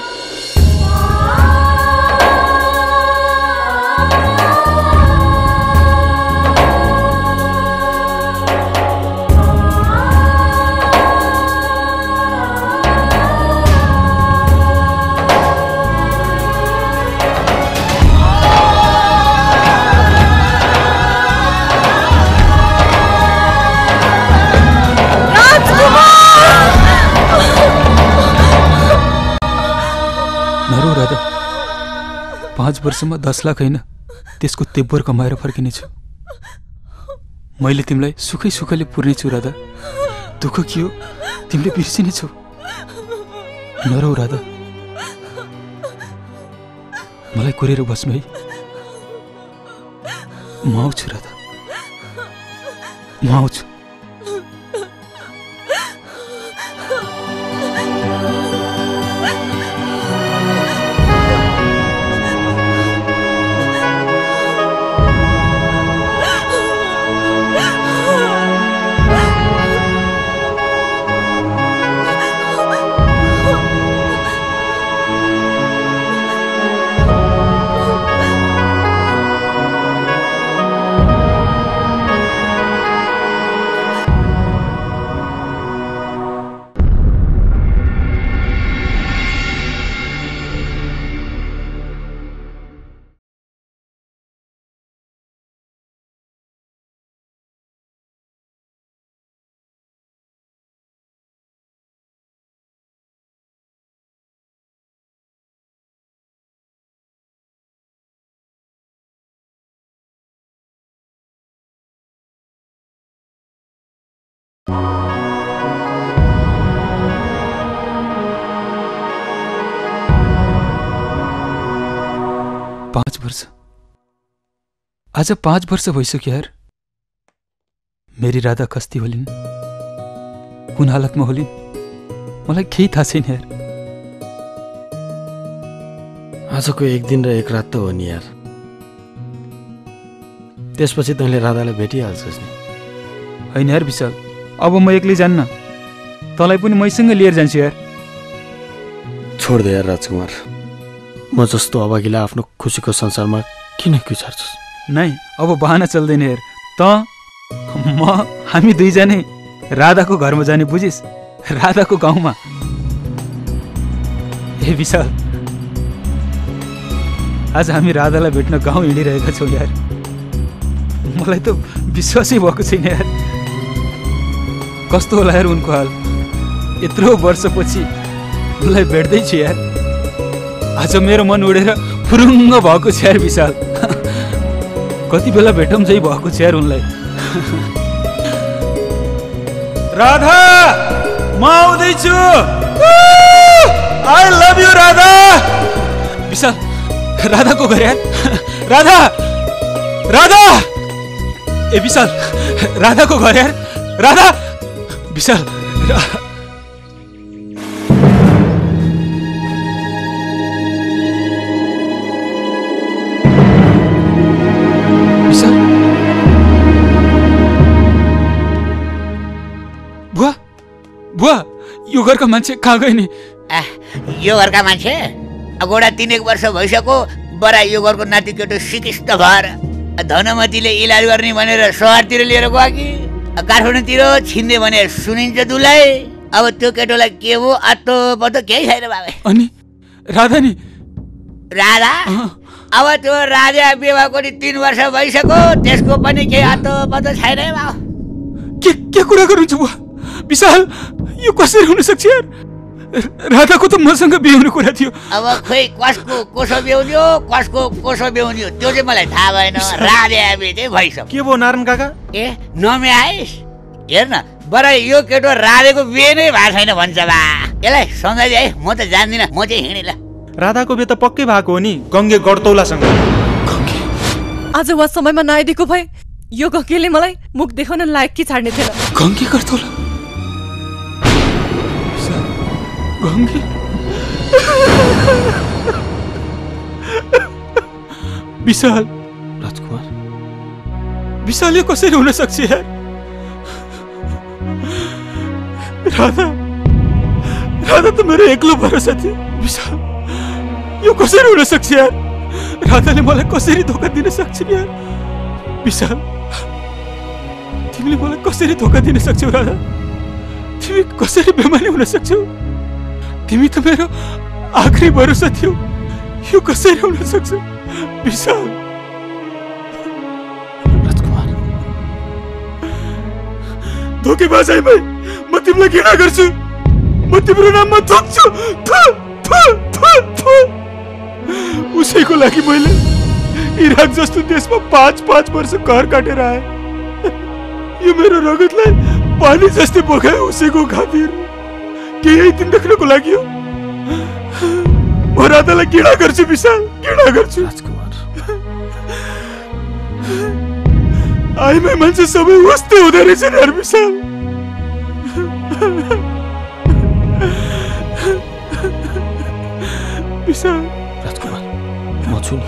पाँच वर्षमा दस लाख होइन त्यसको तेब्बर कमाएर फर्किनेछु मैले तिमीलाई सुखै सुखले पुर्नेछु राधा दुःख के हो तिमीले बिर्सिनेछौ नरौ राधा मलाई कुरेर बस्नु है म आउँछु राधा म आउँछु आज पाँच वर्ष भइसक्यो यार। मेरी राधा कस्ती होलिन्, कुन हालतमा होलिन् मलाई केही थाहा छैन यार। आजको एक दिन र एक रात त हो नि यार, त्यसपछि तैँले राधालाई भेटिहाल्छस् नि। होइन यार विशाल, अब म एक्लै जान्न, तँलाई पनि मैसँग लिएर जान्छु यार। छोड दे यार राजकुमार, म जस्तो अभागीलाई आफ्नो खुसीको संसारमा किन गुजार्छस्? नाइ, अब बहाना चल्दैन यार। त म हामी दुईजनै राधाको घरमा जाने बुझिस्, राधाको गाउँमा। ए विशाल, आज हामी राधालाई भेट्न गाउँ हिँडिरहेका छौँ यार। मलाई त विश्वासै भएको छैन यार। कस्तो होला यार उनको हाल, यत्रो वर्षपछि उनलाई भेट्दैछु यार। आज मेरो मन उडेर फुरुङ्ग भएको छ यार विशाल। कति बेला भेटौँ चाहिँ भएको छ यार उनलाई। राधा, म आउँदैछु। I love you Radha. Vishal, राधाको घर यार। राधा, राधा। ए विशाल, राधाको घर यार। राधा, विशाल। रा... विशाल, बुवा, बुवा, यो घरका मान्छे कहाँ गए नि? यो घरका मान्छे गोडा तीन एक वर्ष भइसक्यो। बरा यो घरको नाति केटो सिकिस्त भएर धनमतीले इलाज गर्ने भनेर सहरतिर लिएर गयो कि काठमाडौँतिर छिन्दे भने सुनिन्छ दुलाई। अब त्यो केटोलाई के हो आत्तो पत्तो केही छैन बाबा। अनि राधा नि? राधा अब त्यो राजा विवाहको नि तीन वर्ष भइसक्यो, त्यसको पनि केही आत्तो पत्तो छैन बाबा। के के कुरा गर्नुहुन्छ बुवा? विशाल, यो कसरी हुन सक्छ यार? राधाको त मसँग बिहे हुने कुरा थियो। अब खोइ कसको कसो ब्याउन्यो, कसको कसो ब्याउन्यो त्यो चाहिँ मलाई थाहा भएन। राजा बिहे चाहिँ भइसक्यो। के भयो नारायण काका? ए नमे आइस, हेर न बरा यो केटो राधेको बिहे नै भएको छैन भन्छ बा। यसलाई सम्झाइदिए है, म त जान्दिनँ, म चाहिँ हिँडेला। राधाको बिहे त पक्कै भएको हो नि, गङ्गे गडतौलासँग। आज वा समयमा नआइदिएको भए यो गङ्गेले मलाई मुख देखाउन लायक कि छाड्ने थिएन। गङ्गे गडतौला? गङ्गे? विशाल, राजकुमार, विशाल यो कसरी हुन सक्छ यार? राधा, राधा त मेरो एक्लो भरोसा थियो। विशाल, यो कसरी हुन सक्छ यार? राधाले मलाई कसरी धोका दिन सक्छन् यार? विशाल, तिमीले मलाई कसरी धोका दिन सक्छौ राधा? तिमी कसरी बेमानी हुन सक्छौ? तिमी त मेरो आखिरी भरोसा थियो। यो कसरी हुन सक्छ विशाल? राजकुमार, धोकेबाज है भाइ, म तिमीलाई घृणा गर्छु। म तिम्रो नाममा थुक्छु। थु थु थु थु। उसैको लागि मैले इराक जस्तो देशमा पाँच पाँच वर्ष घर काटेर आए। यो मेरो रगतलाई पानी जस्तै बगाए उसैको खातिर। के यही दिन देख्नको लागि हो? म राधालाई घृणा गर्छु विशाल, घृणा गर्छु। राजकुमार, आइमै मान्छे सबै उस्तै हुँदो रहेछन् यार विशाल। विशाल, राजकुमार, म छु नि।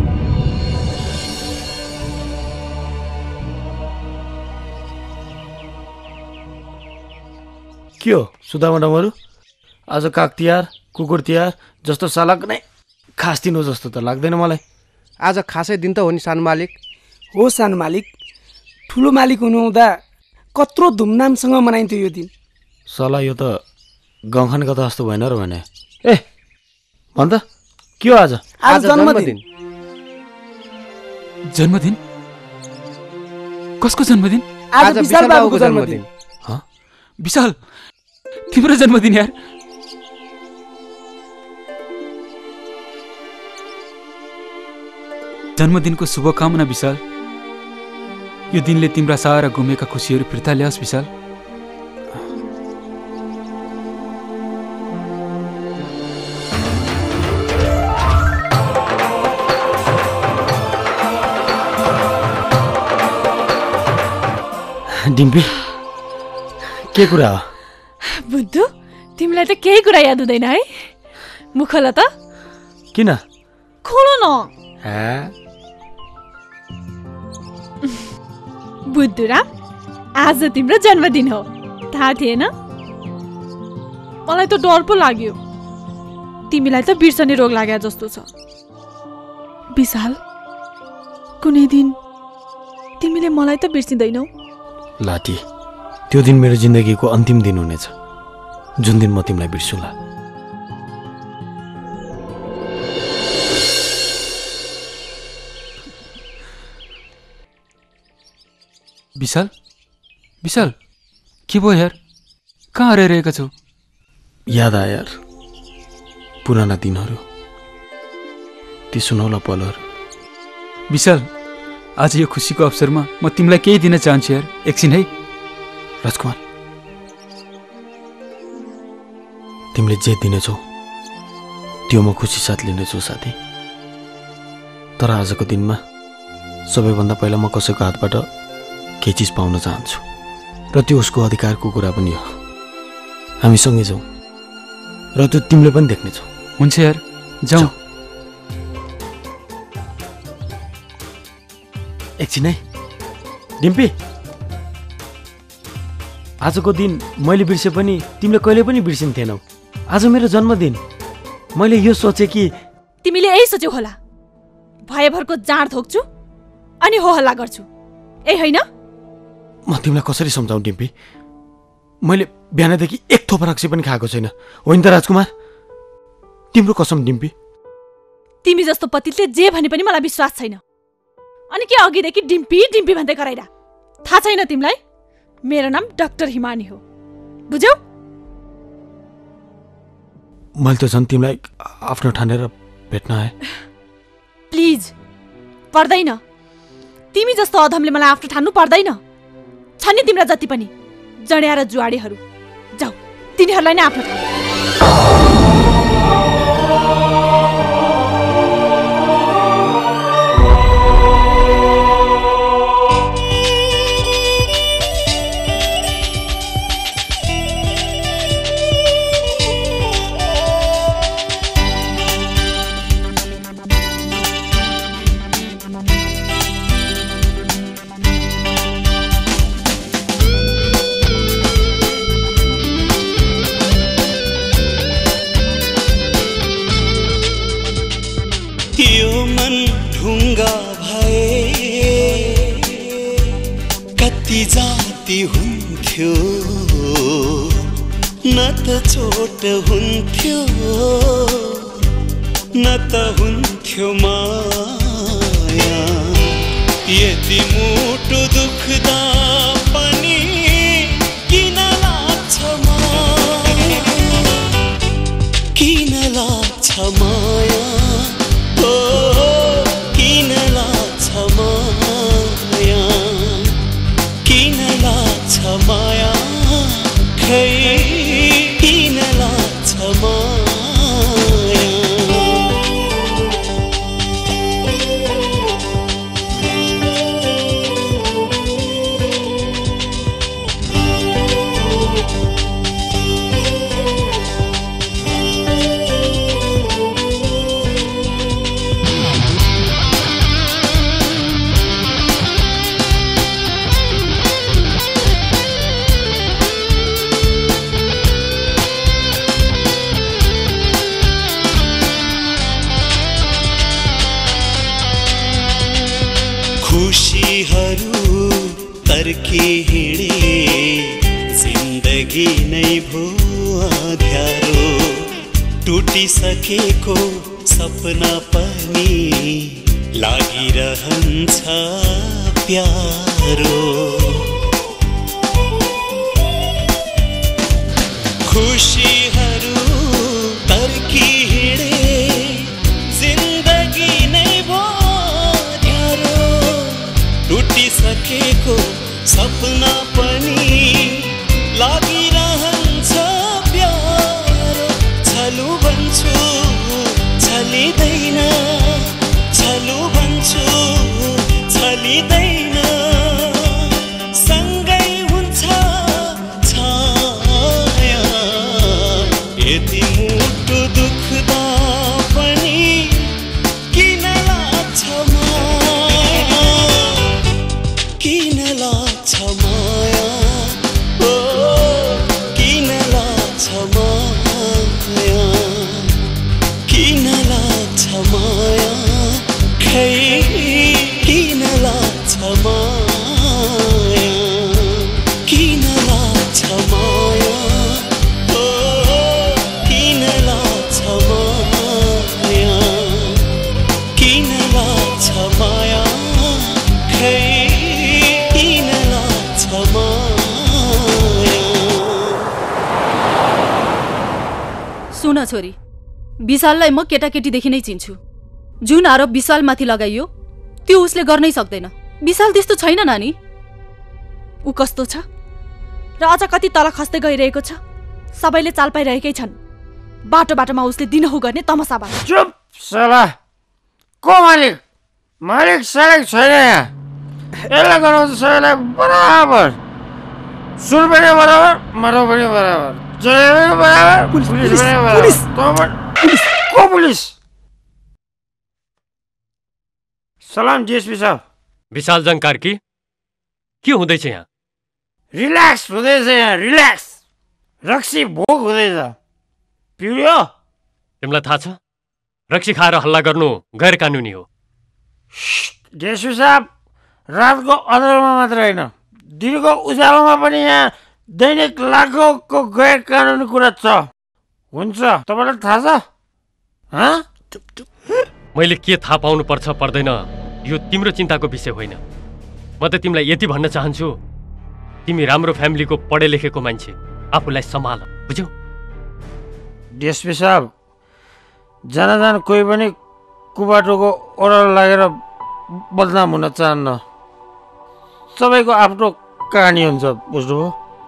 के हो सुदामा डमरू, आज काग तिहार कुकुर तिहार जस्तो सालक नै खास दिन हो जस्तो त लाग्दैन मलाई। आज खासै दिन त हो नि सानो मालिक। हो सानो मालिक, ठुलो मालिक हुनुहुँदा कत्रो धुमधामसँग मनाइन्थ्यो यो दिन। सला यो त गाउँखाने कथा जस्तो भएन र भने। ए भन त के हो आज? आज जन्मदिन। जन्मदिन? कसको जन्मदिन? आज विशाल बाबुको जन्मदिन। विशाल, तिम्रो जन्मदिन यार। जन्मदिनको शुभकामना विशाल। यो दिनले तिम्रा सारा गुमेका खुसीहरू फिर्ता ल्याओस् विशाल। डिम्पी के कुरा हो? बुद्धु तिमीलाई त केही कुरा याद हुँदैन है? मुखला त किन? खोलो न। हाँ? बुद्धुराम आज तिम्रो जन्मदिन हो, थाहा थिएन? मलाई त डर पो लाग्यो, तिमीलाई त बिर्सने रोग लाग्यो जस्तो छ। विशाल कुनै दिन तिमीले मलाई त बिर्सिँदैनौ? लाठी, त्यो दिन मेरो जिन्दगीको अन्तिम दिन हुनेछ, जुन दिन म तिमीलाई बिर्सुला। विशाल विशाल के भयो यार, कहाँ हराइरहेका छौ? याद आयो यार, पुराना दिनहरू, ती सुनौला पलहरू। विशाल आज यो खुसीको अवसरमा म तिमीलाई केही दिन चाहन्छु यार, एकछिन है। राजकुमार तिमीले जे दिनेछौ त्यो म खुसी साथ लिनेछु साथी। तर आजको दिनमा सबैभन्दा पहिला म कसैको हातबाट केही चिज पाउन चाहन्छु, र त्यो उसको अधिकारको कुरा पनि हो। हामी सँगै जाउँ र त्यो तिमीले पनि देख्नेछौ। हुन्छ यार, जाउँ। एकछिन है डिम्पी, आजको दिन मैले बिर्से पनि तिमीले कहिले पनि बिर्सिन्थेनौ। आज मेरो जन्मदिन, मैले यो सोचे कि तिमीले यही सोच्यौ होला, भयभरको जाँड थोक्छु अनि हो हल्ला गर्छु, ए होइन? म तिमीलाई कसरी सम्झाउँ डिम्पी? मैले बिहानदेखि एक थोपा रक्सी पनि खाएको छैन, होइन त राजकुमार? तिम्रो कसम डिम्पी। तिमी जस्तो पतिले जे भने पनि मलाई विश्वास छैन, अनि के अघिदेखि डिम्पी डिम्पी भन्दै कराइरा? थाहा छैन तिमीलाई? मेरो नाम डाक्टर हिमानी हो, बुझ्यौ? मैले त झन् तिमीलाई आफ्नो ठानेर भेट्न आएँ। प्लिज पर्दैन, तिमी जस्तो अधमले मलाई आफ्नो ठान्नु पर्दैन। छ नि तिम्रा जति पनि जड्या र जुवाडेहरू, जाऊ तिनीहरूलाई नै आफ्नो ठान्नु। हुन्थ्यो न त चोट हुन्थ्यो न त हुन्थ्यो माया। यति मुटु दुख्दा पनि किन लाग्छ माया, किन लाग्छ माया, ओ किन लाग्छ माया, किन लाग्छ माया, खै किन लाग्छ माया। खुशीहरू तर्की हिँडे जिन्दगी नै भो अँध्यारो, टुटिसकेको सपना पनि लागिरहन्छ प्यारो। खुशीहरू तर्की हिँडे जिन्दगी नै भो अँध्यारो, टुटिसकेको सपना पनि लागिरहन्छ प्यारो। छलु भन्छु छलिँदैन, छलु भन्छु छलिँदैन, सँगै लाग्छ माया ओ किन लाग्छ माया किन लाग्छ माया खै किन लाग्छ माया किन लाग्छ माया ओ किन लाग्छ माया किन लाग्छ माया खै किन लाग्छ माया सुन छोरी, विशाललाई म केटाकेटीदेखि नै चिन्छु। जुन आरोप विशालमाथि लगाइयो त्यो उसले गर्नै सक्दैन। विशाल त्यस्तो छैन नानी। ऊ कस्तो छ र अझ कति तल खस्दै गइरहेको छ। सबैले चाल पाइरहेकै छन्। बाटो बाटोमा उसले दिनहु गर्ने तमसाबाट। चुप साला। को मालिक? मालिक सालिक छैन यहाँ। यसलाई गराउँछ सबैलाई बराबर। सुन पनि बराबर, मरौ पनि बराबर, जय पनि बराबर, पुलिस पनि बराबर। पुलिस को पुलिस? सलाम डिएसपी साहब। विशाल जङ कार्की, के हुँदैछ यहाँ? रिल्याक्स हुँदैछ यहाँ, रिल्याक्स। रक्सी भोग हुँदैछ। पिउयो? तिमीलाई थाहा छ रक्सी खाएर हल्ला गर्नु गैर कानुनी हो। डिएसपी साहब, रातको अँध्यारोमा मात्र होइन, दिनको उज्यालोमा पनि यहाँ दैनिक लाखौँको गैर कानुनी कुरा छ। हुन्छ, तपाईँलाई थाहा छ? हाँ? मैले के थाहा पाउनु पर्छ पर्दैन यो तिम्रो चिन्ताको विषय होइन। म त तिमीलाई यति भन्न चाहन्छु, तिमी राम्रो फ्यामिलीको पढे लेखेको मान्छे, आफूलाई सम्हाल, बुझ्यौ? डिएसपी साहब, जान जान कोही पनि कुबाटोको ओडर लागेर बदनाम हुन चाहन्न। सबैको आफ्नो कहानी हुन्छ, बुझ्नुभयो?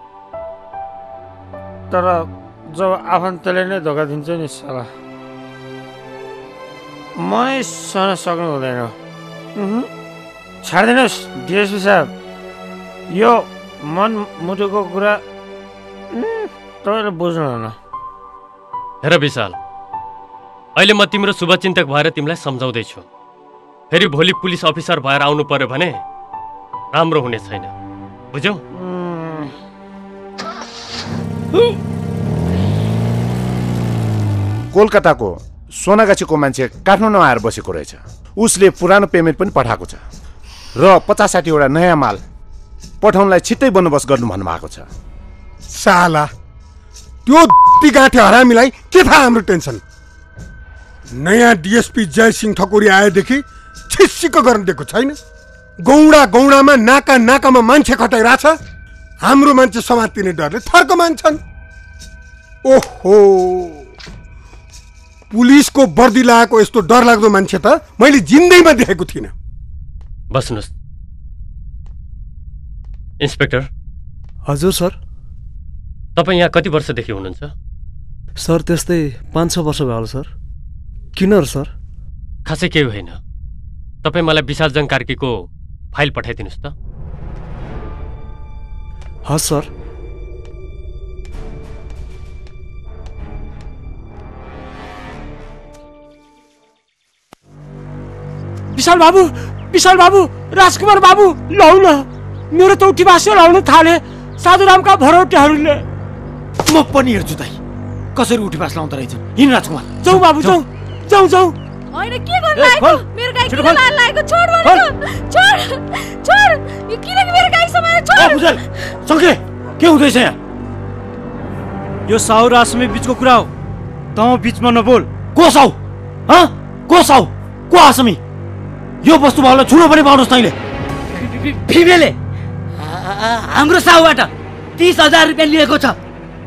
तर जब आफन्तले नै धोका दिन्छ नि साला, मनै सहन सक्नु हुँदैन। छाडिदिनुहोस् डिएसपी साहब, यो मन मुटुको कुरा तपाईँले बुझ्नुहुन्न। हेर विशाल, अहिले म तिम्रो शुभचिन्तक भएर तिमीलाई सम्झाउँदैछु। फेरि भोलि पुलिस अफिसर भएर आउनु पर्यो भने राम्रो हुने छैन, बुझ्यौ? कोलकाताको सोनागाछीको मान्छे काठमाडौँ आएर बसेको रहेछ। उसले पुरानो पेमेन्ट पनि पठाएको छ र पचास साठीवटा नयाँ माल पठाउनलाई छिट्टै बन्दोबस्त गर्नु भन्नुभएको छ। साला त्यो गाँठे हरामीलाई के थाहा हाम्रो टेन्सन। नयाँ डिएसपी जयसिंह ठकुरी आएदेखि छिस्सिको गर्न दिएको छैन। गौडा गौडामा नाका नाकामा मान्छे खटाइरहेछ। हाम्रो मान्छे समातिने डरले थर्क मान्छन्। ओहो, पुलिसको वर्दी लगाएको यस्तो डरलाग्दो मान्छे त मैले जिन्दगीमा देखेको थिइनँ। बस्नुहोस्। इन्सपेक्टर। हजुर सर। तपाईँ यहाँ कति वर्षदेखि हुनुहुन्छ? सर त्यस्तै पाँच छ वर्ष भयो होला सर। किन र सर? खासै केही होइन। तपाईँ मलाई विशाल जङ कार्कीको फाइल पठाइदिनुहोस् त। हस् सर। विशाल बाबु, विशाल बाबु, राजकुमार बाबु, लौ न, मेरो त उठी बास्यो लाउन थाले साधुरामका भरौटेहरूले। म पनि हेर्छु दाइ कसरी उठी बास लाउँदो रहेछ। हिँड राजकुमार, जाउँ बाबु, जाउँ जाउँ जाउँ। हैन के गर्न लागेको? मेरो गाई किन लाल लागेको? छोड भनेको, छोड छोड। यो किन मेरो गाई समाएर छोड? ओ बुझल, सङ्के के हुँदैछ यहाँ? यो साउ र आसमी बीचको कुरा हो, त बीचमा नबोल। को साउ? हाँ, को साउ? को आसमी? यो वस्तु भाउलाई छुन पनि पाउनुहोस् तैँले। फिमेले हाम्रो साउबाट तीस हजार रुपियाँ लिएको छ।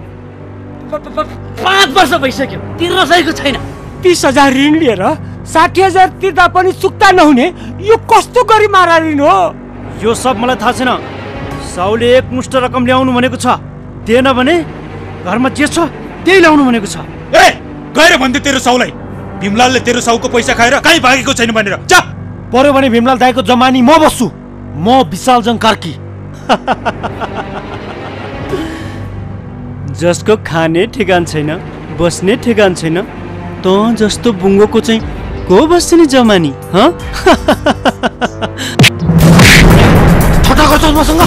पाँच वर्ष भइसक्यो, तिर्न सकेको छैन। तीस हजार ऋण लिएर साठी हजार तिर्दा पनि चुक्ता नहुने यो कस्तो गरी मारा ऋण हो? यो सब मलाई थाहा छैन। साउले एक मुष्ट रकम ल्याउनु भनेको छ, दिएन भने घरमा जे छ त्यही ल्याउनु भनेको छ। ए गएर भन्दै तेरो साउलाई, भीमलालले तेरो साउको पैसा खाएर कहीँ भागेको छैन भनेर। जा, पर्यो भने भीमलाल दाइको जमानी म बस्छु। म विशाल जङ कार्की। जसको खाने ठेगान छैन, बस्ने ठेगान छैन, त जस्तो बुङ्गोको चाहिँ को बस्छ नि जमानी? हँ, ठट्टा गर्छौ मसँग?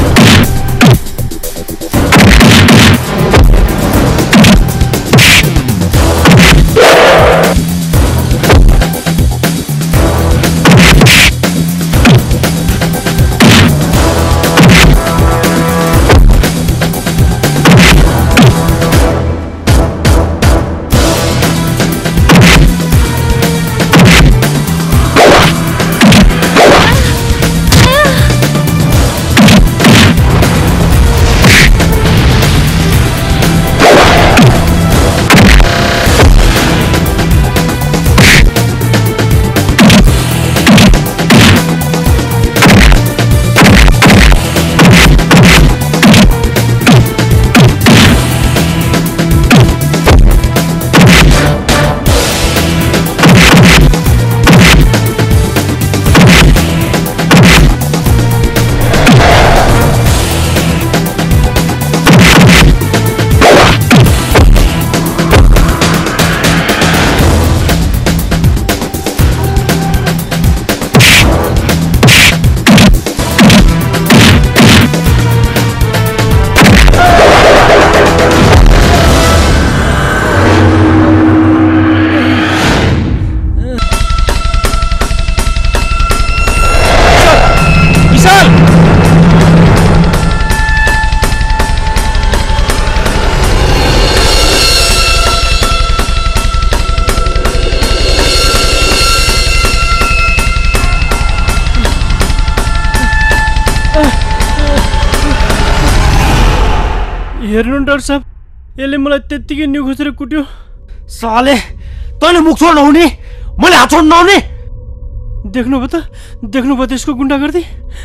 हेर्नु डाक्टर साहब, यसले मलाई त्यत्तिकै निउ खोसेर कुट्यो। साले तैँले मुख छोड्न हुने, मैले हात छोड्न नहुने। देख्नुभयो त, देख्नुभयो त्यसको गुन्डा गर्दै।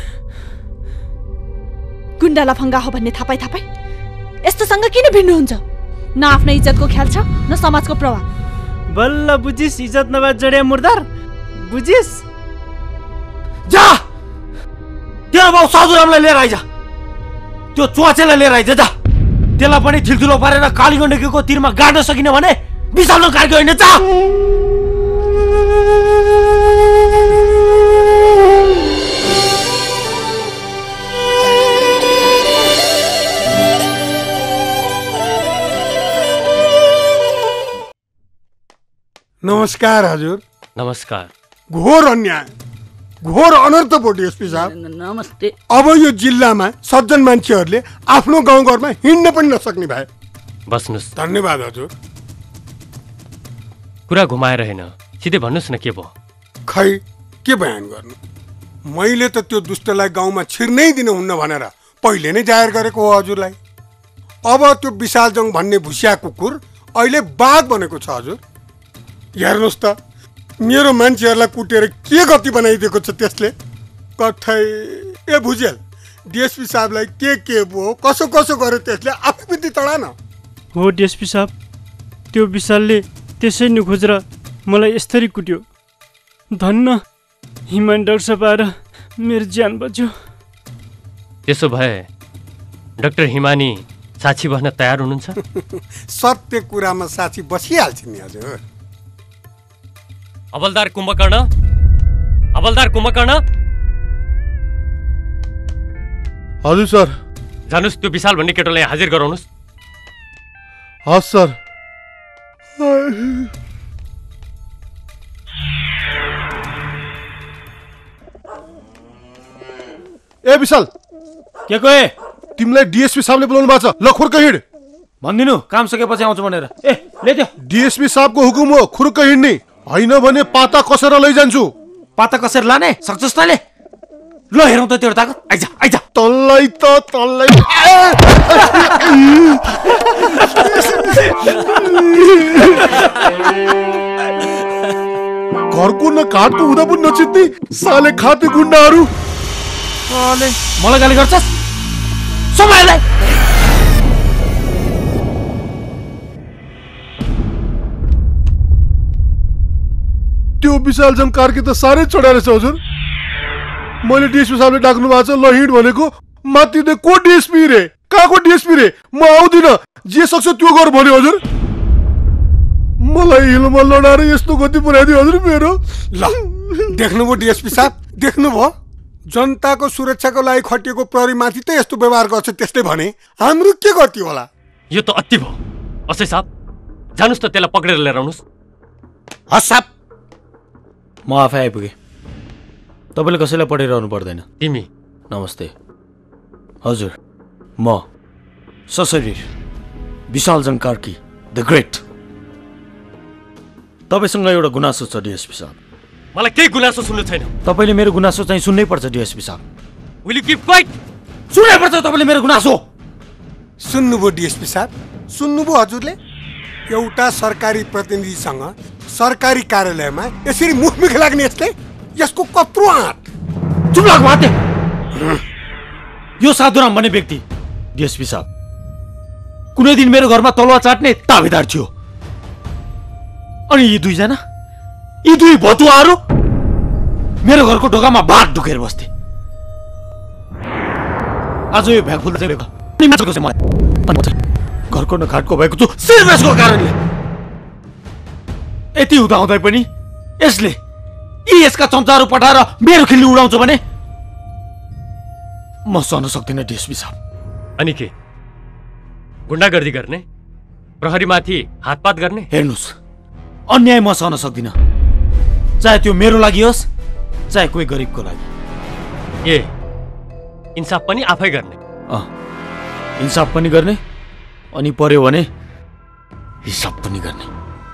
गुन्डा लफङ्गा हो भन्ने थापाई थापाई यस्तोसँग किन भिड्नुहुन्छ? न आफ्नो इज्जतको ख्याल छ न समाजको प्रभाव। बल्ल बुझिस, इज्जत नभए जडिया मुर्दार बुझिस। जा तेरो बाउ साधुरामलाई लिएर आइज, त्यो चुवाचेलाई लिएर आइज। जा त्यसलाई पनि ठिलठुलो पारेर काली गण्डकीको तिरमा गाड्न सकिन भने विशाल कार्य होइन। जा नमस्कार हजुर। नमस्कार। घोर अन्याय, घोर अनर्थ पो डिएसपी साहब। नमस्ते। अब यो जिल्लामा सज्जन मान्छेहरूले आफ्नो गाउँघरमा हिँड्न पनि नसक्ने भए। बस्नुस्। धन्यवाद हजुर। कुरा घुमाएर होइन, सिधै भन्नुहोस् न के भयो? खै के बयान गर्नु, मैले त त्यो दुष्टलाई गाउँमा छिर्नै दिनुहुन्न भनेर पहिले नै जाहेर गरेको हो हजुरलाई। अब त्यो विशालजङ भन्ने भुसिया कुकुर अहिले बाघ बनेको छ हजुर। हेर्नुहोस् त, मेरो मान्छेहरूलाई कुटेर के गति बनाइदिएको छ त्यसले। कठै ए भुजेल, डिएसपी साहबलाई के के भयो, कसो कसो गर्यो त्यसले आफै बिन्ती चढा न। हो डिएसपी साहब, त्यो विशालले त्यसै नि खोजेर मलाई यसरी कुट्यो। धन्न हिमान डाक्टर साहब आएर मेरो ज्यान बच्यो। त्यसो भए डाक्टर हिमानी साक्षी बस्न तयार हुनुहुन्छ? सत्य कुरामा साक्षी बसिहाल्छ नि हजुर। हवलदार कुम्भकर्ण, हवलदार कुम्भकर्ण। हजुर सर। जानुस् त्यो विशाल भन्ने केटोलाई हाजिर गराउनुस्। हस् सर। ए विशाल, के कोए तिमीलाई डिएसपी साहबले बोलाउनु भएको छ, ल खुर्क हिँड। भन्दिनु काम सकेपछि आउँछु भनेर। ए ले त्यो डिएसपी साहबको हुकुम हो, खुर्क हिँड्ने होइन भने पाता कसेर लैजान्छु। पाता कसेर लाने सक्छस् तैँले? ल हेरौँ त तेरो ताकत। आइज आइज। तल्लाई त तल्लाई। घरको न काठको हुँदा पनि नचित्ने साले खाते गुन्डाहरू। साले मलाई गाली गर्छस्? समाजलाई त्यो विशालजङ कार्की त साह्रै चढाएर छ हजुर। मैले डिएसपी साहबले डाक्नु भएको छ, ल हिँड भनेको माथि दे को डिएसपी रे, कहाँको डिएसपी रे, म आउँदिन, जे सक्छ त्यो गर भन्यो हजुर। मलाई हिलमा लडाएर यस्तो गति पुऱ्याइदियो हजुर मेरो। ल देख्नुभयो डिएसपी साहब, देख्नुभयो जनताको सुरक्षाको लागि खटिएको प्रहरीमाथि त यस्तो व्यवहार गर्छ त्यस्तै भने हाम्रो के गर्थ्यो होला? यो त अति भयो। असै साहब जानुस् त त्यसलाई पक्रेर लिएर आउनुस्। हस् साहब म आफै आइपुगेँ। तपाईँले कसैलाई पढिरहनु पर्दैन। तिमी नमस्ते। हजुर म सशरीर विशालजङ कार्की द ग्रेट। तपाईँसँग एउटा गुनासो छ डिएसपी साहब। मलाई केही गुनासो सुन्नु छैन। तपाईँले मेरो गुनासो चाहिँ सुन्नै पर्छ डिएसपी साहब। Will you keep quiet? सुन्नै पर्छ तपाईँले मेरो गुनासो। सुन्नुभयो डिएसपी साहब? सुन्नुभयो हजुरले? एउटा सरकारी प्रतिनिधिसँग सरकारी कार्यालयमा यसरी मुखमुख लाग्ने यसले यसको कत्रो आँट। चुप लाग माते। यो साधुराम भन्ने व्यक्ति डिएसपी साहब कुनै दिन मेरो घरमा तलुवा चाट्ने दावेदार थियो। अनि यी दुईजना यी दुई भतुवाहरू मेरो घरको ढोकामा बात ढुकेर बस्थे। आज यो भ्याग फुल्दै गएको अनि माछको चाहिँ मलाई घरको न घाटको भएको छु सिरबेसको कारणले। यति हुँदा हुँदै पनि यसले यी यसका चम्चाहरू पठाएर मेरो खिल्ली उडाउँछ भने म सहन सक्दिनँ डिएसपी साहब। अनि के गुण्डागर्दी गर्ने, प्रहरीमाथि हातपात गर्ने? हेर्नुहोस् अन्याय म सहन सक्दिनँ, चाहे त्यो मेरो लागि होस् चाहे कोही गरिबको लागि। ए इन्साफ पनि आफै गर्ने? अँ इन्साफ पनि गर्ने अनि पर्यो भने हिसाब पनि गर्ने।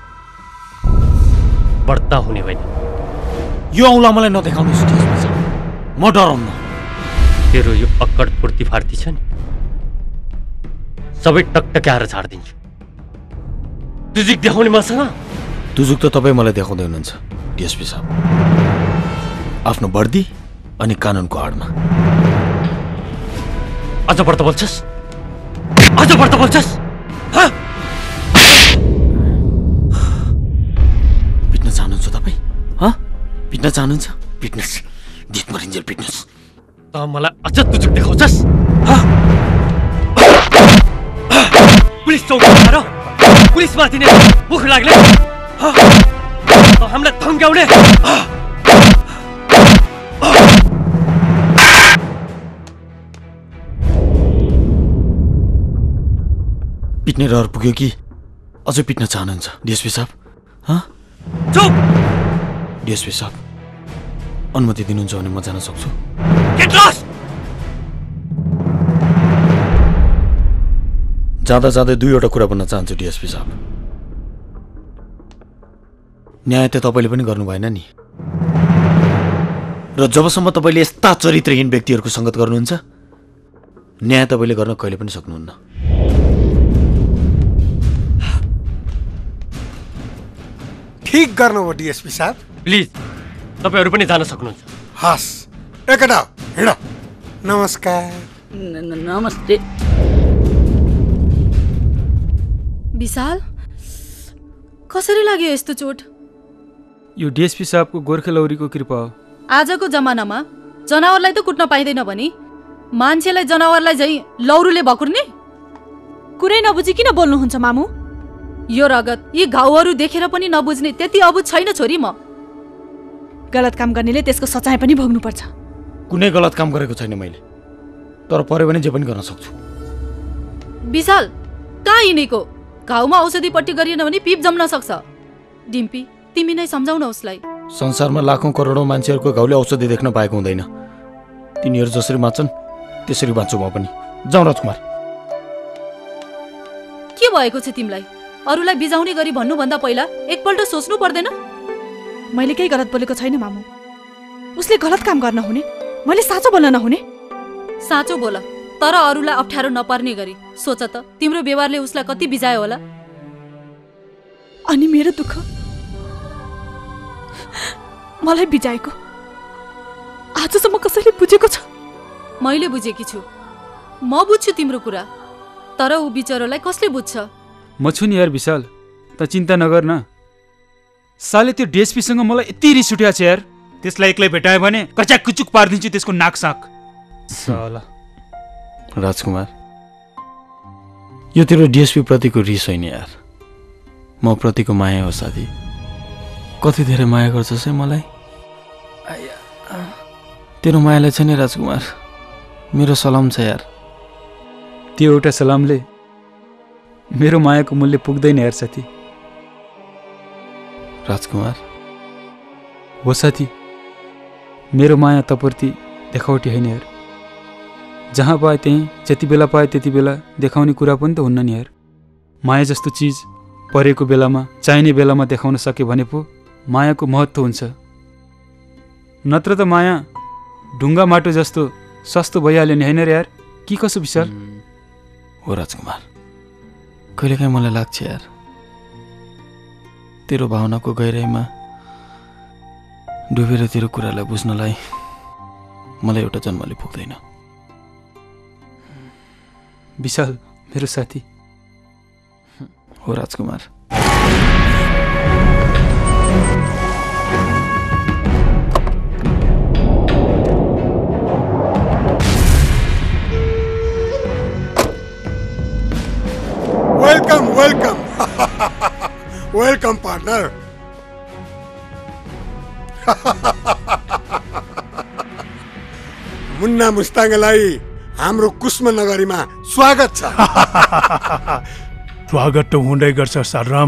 बढ्ता हुने होइन। यो औँला मलाई नदेखाउनुहोस् डिएसपी साहब, म डराउन्न। तेरो यो अक्कड फुर्ती फार्ती छ नि सबै टकटक्याएर झारिदिन्छु। तुजुक देखाउने मसँग? तुजुक त तपाईँ मलाई देखाउँदै हुनुहुन्छ डिएसपी साहब, आफ्नो वर्दी अनि कानुनको आडमा। अझ बढ्ता बोल्छस्? अझ बढ्ता बोल्छस्? पिट्न चाहनुहुन्छ तपाईँ? हँ पिट्न चाहनुहुन्छ? पिट्नुहोस्, जित मरिन्जेल पिट्नुहोस्। त मलाई अझ तुजुक देखाउँछस्? पुलिस चौकीमा र पुलिसमाथि नै मुख लाग्ने हामीलाई धम्क्याउने। पिट्ने रहर पुग्यो कि अझै पिट्न चाहनुहुन्छ डिएसपी साहब? हँ चुप। डिएसपी साहब अनुमति दिनुहुन्छ भने म जान सक्छु? जाँदा जाँदै दुईवटा कुरा भन्न चाहन्छु डिएसपी साहब। न्याय त तपाईँले पनि गर्नु भएन नि, र जबसम्म तपाईँले यस्ता चरित्रहीन व्यक्तिहरूको सङ्गत गर्नुहुन्छ न्याय तपाईँले गर्न कहिले पनि सक्नुहुन्न। ठिक गर्नुभयो डिएसपी साहब। प्लिज तपाईँहरू पनि जान सक्नुहुन्छ। हस् एकटा हिँड। नमस्कार। नमस्ते। विशाल कसरी लाग्यो यस्तो चोट? यो डिएसपी साहबको गोर्खे लौरीको कृपा हो। आजको जमानामा जनावरलाई त कुट्न पाइँदैन भने मान्छेलाई जनावरलाई झै लौरूले भकुर्ने? कुरै नबुझी किन बोल्नुहुन्छ मामु? यो रगत यी घाउहरू देखेर पनि नबुझ्ने त्यति अबुझ छैन छोरी म। गलत काम गर्नेले त्यसको सचाय पनि भोग्नुपर्छ। कुनै गलत काम गरेको छैन मैले, तर पर्यो भने जे पनि गर्न सक्छु। विशाल कहाँ हिँडेको? घाउमा औषधि पट्टी गरिएन भने पिप जम्न सक्छ। डिम्पी तिमी नै सम्झाउन उसलाई। संसारमा लाखौं करोडौं मान्छेहरूको घाउले औषधि देख्न पाएको हुँदैन। तिनीहरू जसरी बाँच्छन् त्यसरी बाँच्छु म पनि। जाउँ राजकुमार। के भएको छ तिमीलाई? अरूलाई बिजाउने गरी भन्नुभन्दा पहिला एकपल्ट सोच्नु पर्दैन? मैले केही गलत बोलेको छैन मामु। उसले गलत काम गर्न हुने, मैले साँचो बोल्न नहुने? साँचो बोल, तर अरूलाई अप्ठ्यारो नपर्ने गरी सोच त। तिम्रो व्यवहारले उसलाई कति बिजायो होला। अनि मेरो दुःख मलाई बिजाएको आजसम्म कसैले बुझेको छ? मैले बुझेकी छु। म बुझ्छु तिम्रो कुरा, तर ऊ बिचरोलाई कसले बुझ्छ? म छु नि यार विशाल, त चिन्ता नगर न। साले त्यो डिएसपीसँग मलाई यति रिस उठ्या छ यार, त्यसलाई एक्लै भेटायो भने कचाक कुचुक पारिदिन्छु त्यसको नाक साक। साला राजकुमार यो तेरो डिएसपी प्रतिको रिस होइन यार, म प्रतिको माया हो साथी। कति धेरै माया गर्छस् है मलाई? तेरो मायालाई छ नि राजकुमार, मेरो सलाम छ यार। त्यो एउटा सलामले मेरो मायाको मूल्य पुग्दैन यार साथी। राजकुमार हो साथी, मेरो माया तप्रति देखावटी होइन यार। जहाँ पाए त्यहीँ, जति बेला पाए त्यति बेला देखाउने कुरा पनि त हुन्न नि यार। माया जस्तो चिज परेको बेलामा, चाहिने बेलामा देखाउन सके भने पो मायाको महत्त्व हुन्छ। नत्र त माया ढुङ्गा माटो जस्तो सस्तो भइहाल्यो नि होइन र यार। के कसो विशाल? हो राजकुमार, कहिलेकाहीँ मलाई लाग्छ यार, तेरो भावनाको गहिराइमा डुबेर तेरो कुरालाई बुझ्नलाई मलाई एउटा जन्मले पुग्दैन। विशाल मेरो साथी। हो राजकुमार। Welcome welcome welcome partner. Munna मुस्ताङलाई हाम्रो कुस्म नगरीमा स्वागत छ। स्वागत त हुँदै गर्छ साधुराम।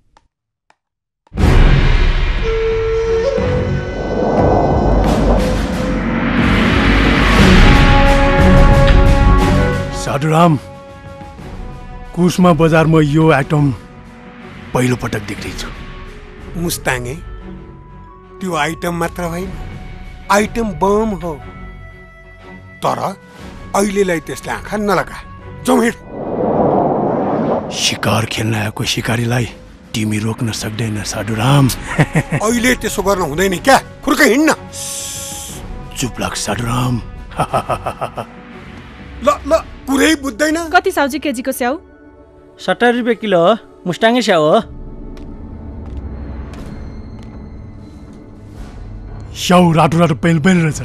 साधुराम, कुस्मा बजारमा यो आइटम पहिलो पटक देख्दैछु। मुस्ताङे, त्यो आइटम मात्र होइन, आइटम बम हो। तर अहिलेलाई त्यसले आँखा नलगा। जाउँ हिँड। शिकार खेल्न आएको शिकारीलाई तिमी रोक्न सक्दैन साधुराम। अहिले त्यसो गर्न हुँदैन क्या, फुर्क हिँड्न। चुप लाग साधुराम। ल ल, पुरै बुझ्दैन। कति साउजी केजीको स्याउ? सत्तरी रुपियाँ किलो हो। मुस्ताङे स्याउ हो। स्याउ रातो रातो पेल पेल रहेछ।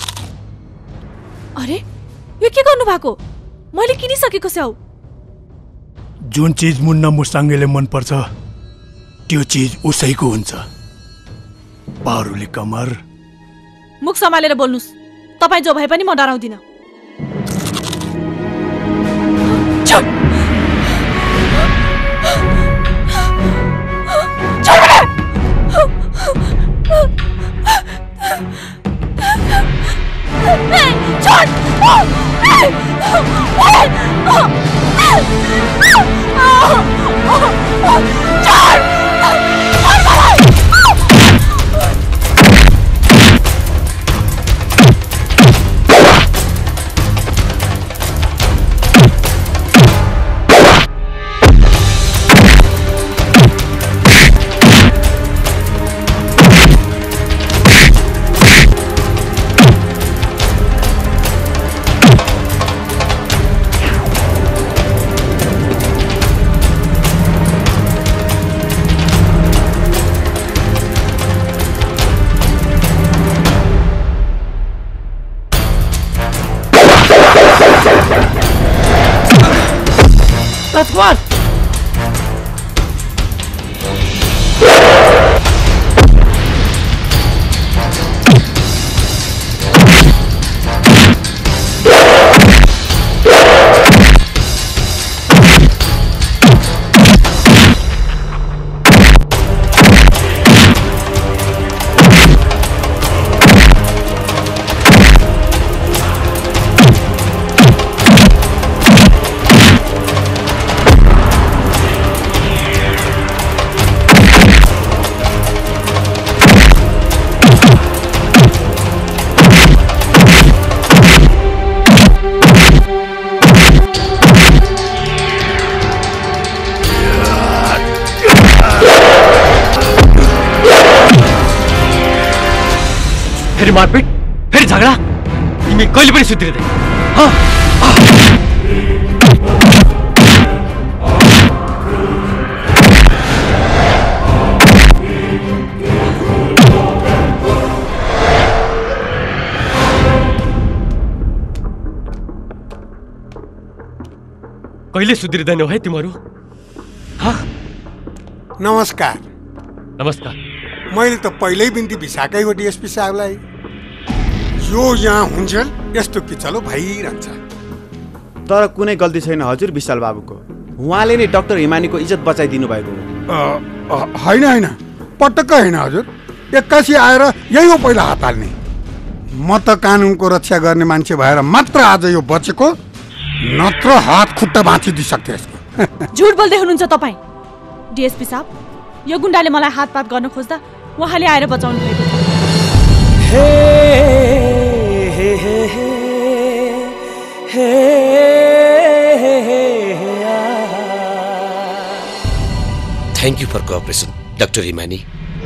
अरे यो के गर्नु भएको? मैले किनिसकेको स्याउ। जुन चिज मुन्ना मुस्ताङले मन पर्छ त्यो चिज उसैको हुन्छ। पारुले कमर। मुख सम्हालेर बोल्नुस्। तपाईँ जो भए पनि म डराउँदिन। राजकुमार, फेरि मारपिट, फेरि झगडा। तिमी कहिले पनि सुध्रिँदैन। कहिले सुध्रिँदैनौ है तिमीहरू? नमस्कार। नमस्कार। मैले त पहिल्यै बिन्ती भिसाकै हो डिएसपी साहबलाई। यो यहाँ हुन्जेल यस्तो कि चलो भइरहन्छ। तर कुनै गल्ती छैन हजुर विशाल बाबुको। उहाँले नै डाक्टर हिमानीको इज्जत बचाइदिनु भएको हो। होइन होइन पटक्क होइन हजुर। एक्कासी आएर यही हो पहिला हात हाल्ने। म त कानुनको रक्षा गर्ने मान्छे भएर मात्र आज यो बचेको, नत्र हात खुट्टा भाँचिदिइसक्थे यसको। झुट बोल्दै हुनुहुन्छ तपाईँ। डिएसपी साहब, यो गुन्डाले मलाई हातपात गर्न खोज्दा उहाँले आएर बचाउनु भएको थियो। हे हे हे हे thank you for cooperation doctor Himani.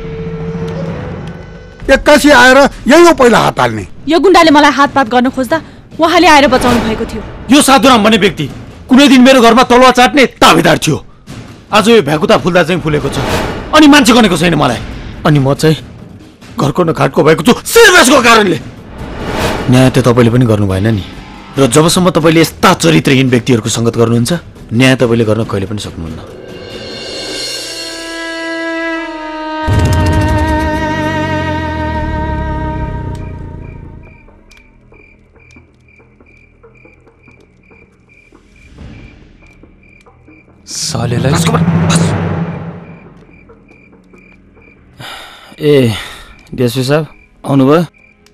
एक्कासी आएर यही हो पहिला हात हाल्ने। यो गुन्डाले मलाई हातपात गर्न खोज्दा उहाँले आएर बचाउनु भएको थियो। यो साधुराम भन्ने व्यक्ति कुनै दिन मेरो घरमा तलुवा चाट्ने ताबेदार थियो। आज यो भ्याकुता फुल्दा चाहिँ फुलेको छ अनि मान्छे गनेको छैन मलाई। अनि म चाहिँ घरको न घाटको भएको छु सिरबेसको कारणले। न्याय त तपाईँले पनि गर्नु भएन नि। र जबसम्म तपाईँले यस्ता चरित्रहीन व्यक्तिहरूको सङ्गत गर्नुहुन्छ, न्याय तपाईँले गर्न कहिले पनि सक्नुहुन्न। सालेलाई ए डिएसपी साहब आउनुभयो?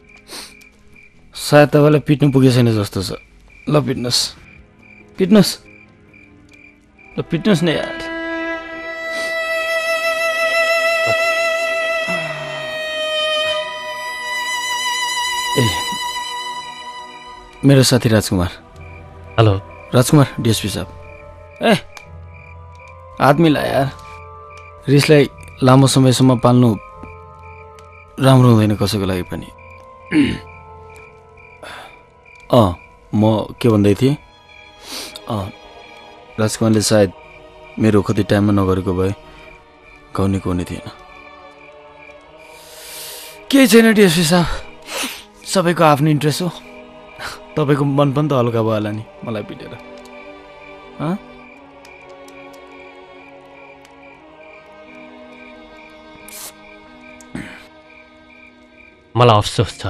सायद तपाईँलाई पिट्नु पुगेको छैन जस्तो छ। ल पिट्नुहोस् पिट्नुहोस् ल पिट्नुहोस् न यार। ए मेरो साथी राजकुमार। हेलो राजकुमार। डिएसपी साहब ए हात मिला यार। रिसलाई लामो समयसम्म पाल्नु राम्रो हुँदैन कसैको लागि पनि। अँ म के भन्दै थिएँ, अँ राजकुमारले सायद मेरो कति टाइममा नगरेको भए गाउनेको हुने थिएन। केही छैन डिएसपी साहब, सबैको आफ्नो इन्ट्रेस्ट हो। तपाईँको मन पनि त हल्का भयो होला नि मलाई पिटेर। अँ मलाई अफसोस छ।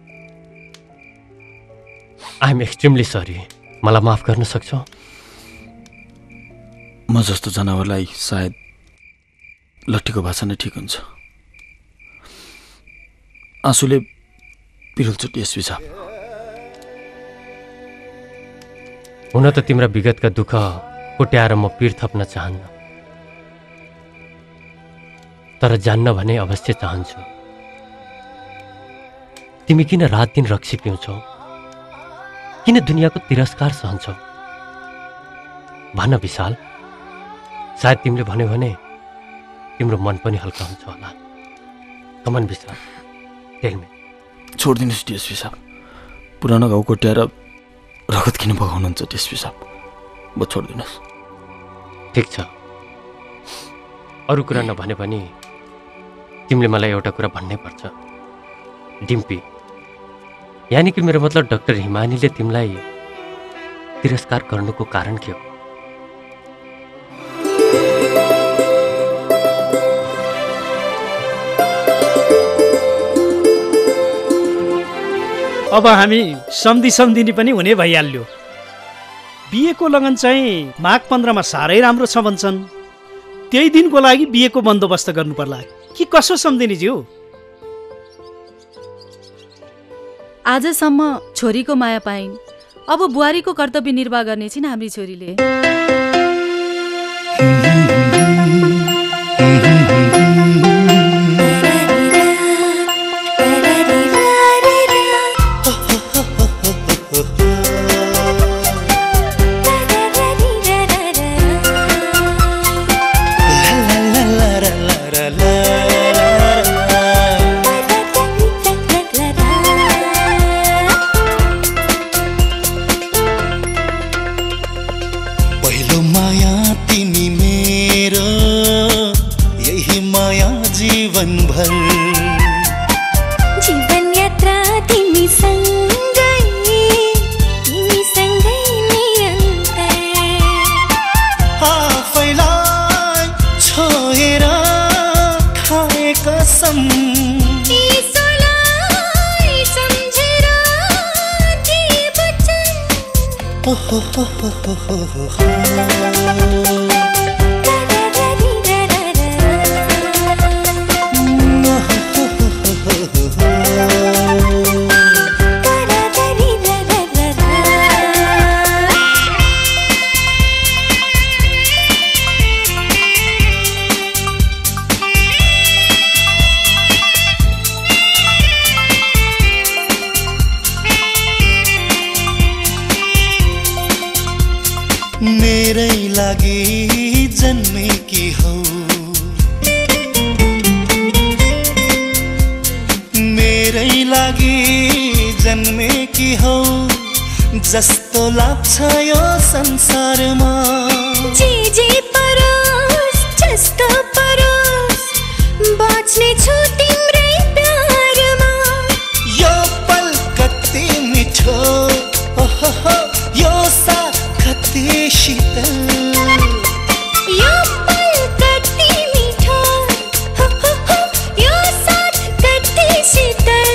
I am extremely sorry. मलाई माफ गर्न सक्छौ? म जस्तो जनावरलाई सायद लट्ठीको भाषा नै ठिक हुन्छ। आँसुले पिरोल्छ डिएसपी साहब। हुन त तिम्रा विगतका दुःख कोट्याएर म पीर थप्न चाहन्न, तर जान्न भने अवश्य चाहन्छु। तिमी किन रात दिन रक्सी पिउँछौ? किन दुनियाँको तिरस्कार सहन्छौ? भन विशाल, सायद तिमीले भन्यो भने तिम्रो मन पनि हल्का हुन्छ होला। Come on Vishal, tell me. छोडिदिनुहोस् डिएसपी साहब, पुरानो घाउ कोट्याएर रगत किन बगाउनुहुन्छ डिएसपी साहब? म छोडिदिनुहोस्। ठिक छ, अरू कुरा नभने पनि तिमीले मलाई एउटा कुरा भन्नै पर्छ डिम्पी। यानी कि मेरो मतलब डाक्टर हिमानीले तिमीलाई तिरस्कार गर्नुको कारण के हो? अब हामी सम्धि सम्धिनी पनि हुने भइहाल्यो। बिहेको लगन चाहिँ माघ पन्ध्रमा साह्रै राम्रो छ भन्छन्। त्यही दिनको लागि बिहेको बन्दोबस्त गर्नु पर्ला कि कसो सम्धिनीज्यू? आजसम्म छोरीको माया पाइन्, अब बुहारीको कर्तव्य निर्वाह गर्ने छिन् हाम्री छोरीले। कसम यीशुलाई सम्झेर मेरै लागि जन्मेकी हौ, मेरै लागि जन्मेकी हौ, जस्तो लाग्छ यो संसारमा। जे जे परोस् जस्तो परोस् बाँच्ने छु तिम्रै प्यारमा। यो पल कति मिठो, ओहो यो साथ कति शीतल, यो पल कति मिठो, यो साथ कति शीतल।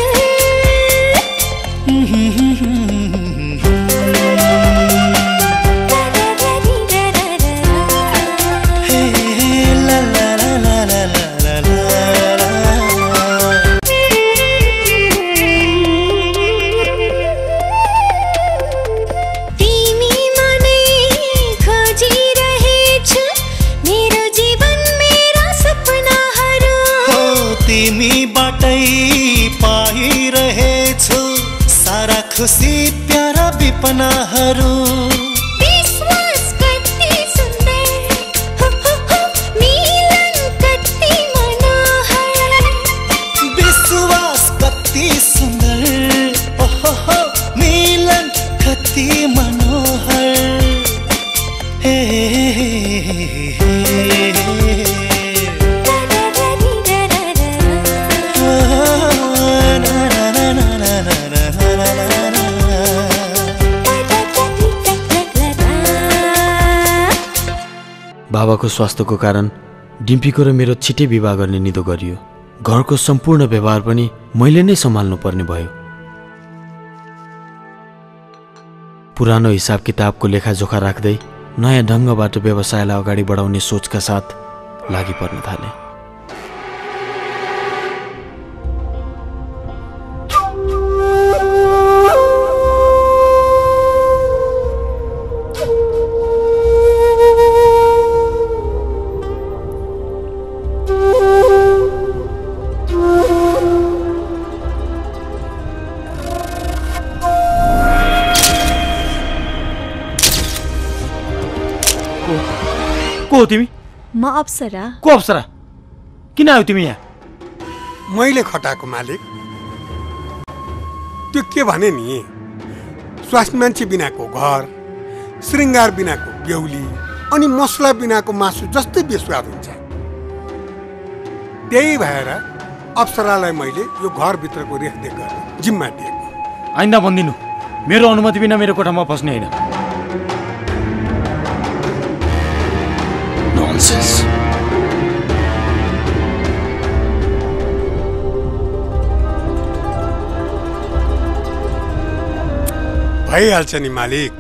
पाइरहेछु सारा खुसी प्यारा विपनाहरू। विश्वास कति सुन्दर, मिलन कति मनोहर। विश्वास कति सुन्दर, ओहो मिलन कति मनोहर। हे बाबाको स्वास्थ्यको कारण डिम्पीको र मेरो छिटै विवाह गर्ने निधो गरियो। घरको सम्पूर्ण व्यवहार पनि मैले नै सम्हाल्नु पर्ने भयो। पुरानो हिसाब किताबको लेखाजोखा राख्दै नयाँ ढङ्गबाट व्यवसायलाई अगाडि बढाउने सोचका साथ लागि पर्न थाले। को हो तिमी? म अप्सरा। को अप्सरा? किन आयो तिमी यहाँ? मैले खटाएको मालिक। त्यो के भने नि, स्वास्नी मान्छे बिनाको घर, श्रृङ्गार बिनाको बेहुली अनि मसला बिनाको मासु जस्तै बेस्वाद हुन्छ। त्यही भएर अप्सरालाई मैले यो घरभित्रको रेखदेख गर्ने जिम्मा दिएको। आइन्दा भनिदिनु, मेरो अनुमति बिना मेरो कोठामा पस्ने होइन। भइहाल्छ नि मालिक।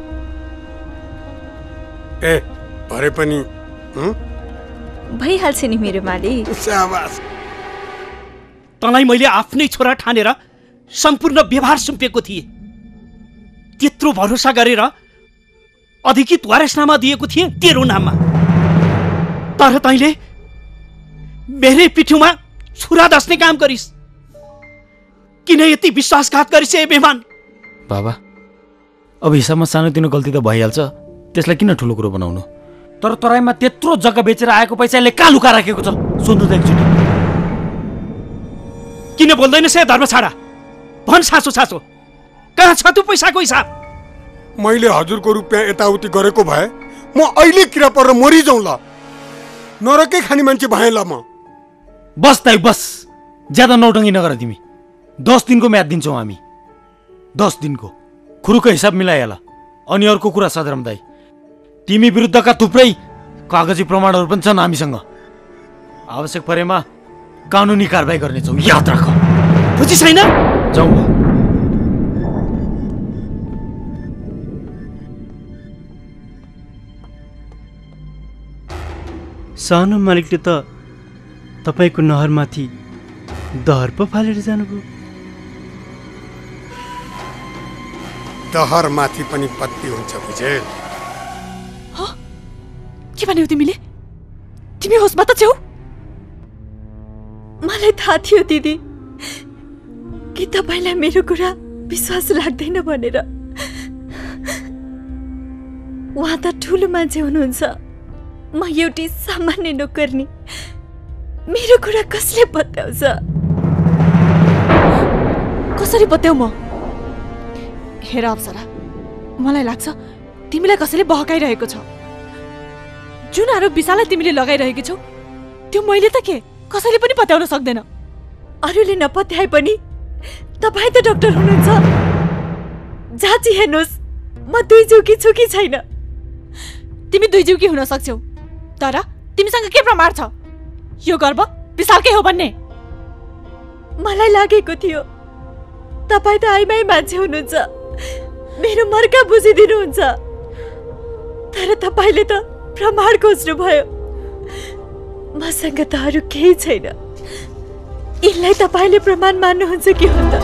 ए भरे पनि भइहाल्छ नि मेरो मालिक। शाबास। तँलाई मैले आफ्नै छोरा ठानेर सम्पूर्ण व्यवहार सुम्पेको थिएँ। त्यत्रो भरोसा गरेर अधिकृत वारसनामा दिएको थिएँ तेरो नाममा। तर तैँले मेरै पिठ्युमा छुरा दस्ने काम गरिस्। किन यति विश्वासघात गरिस् ए बेमान? बाबा, अब हिसाबमा सानोतिनो गल्ती त भइहाल्छ, त्यसलाई किन ठुलो कुरो बनाउनु? तर तराईमा त्यत्रो जग्गा बेचेर आएको पैसाले कहाँ लुका राखेको छ? सोध्नु त एकचोटि। किन बोल्दैनस् ए धर्म छाडा? भन सासो सासो, कहाँ छ त्यो पैसाको हिसाब? मैले हजुरको रुपियाँ यताउति गरेको भए म अहिले किरा परेर मरिजाउँ ल। नरकै खाने मान्छे भएँ ल म। बस दाइ बस, ज्यादा नौटङ्गी नगर तिमी। दस दिनको म्याद दिन्छौँ हामी। दस दिनको खुरुको हिसाब मिलाइहाल। अनि अर्को कुरा सदरम दाई, तिमी विरुद्धका थुप्रै कागजी प्रमाणहरू पनि छन् हामीसँग। आवश्यक परेमा कानुनी कारबाही गर्नेछौँ, याद राख। बुझी छैन? जाउँ। सानो मालिकले त तपाईँको नहरमाथि दहर पो फालेर जानुभयो। दहर माथि पनि पत्ती हुन्छ बुझेल। के भन्यौ तिमीले? तिमी होसमा त छौ? मलाई थाहा थियो दिदी कि तपाईँलाई मेरो कुरा विश्वास लाग्दैन भनेर। उहाँ त ठुलो मान्छे हुनुहुन्छ, म एउटी सामान्य नोकर्नी। मेरो कुरा कसले बताउँछ? कसरी बताउ म? हेर अप्सरा, मलाई लाग्छ तिमीलाई कसैले बहकाइरहेको छ। जुन आरोप विशाललाई तिमीले लगाइरहेकी छौ त्यो मैले त के कसैले पनि पत्याउन सक्दैन। अरूले नपत्याए पनि तपाईँ त डाक्टर हुनुहुन्छ, जाँची हेर्नुहोस् म दुई जुकी छु कि छैन। तिमी दुई जुकी हुन सक्छौ, तर तिमीसँग के प्रमाण छ यो गर्व विशालकै हो भन्ने? मलाई लागेको थियो तपाईँ त आइमाई मान्छे हुनुहुन्छ, मेरो मर्का बुझिदिनुहुन्छ, तर तपाईँले त प्रमाण खोज्नुभयो। मसँग त अरू केही छैन। यसलाई तपाईँले प्रमाण मान्नुहुन्छ कि हो त?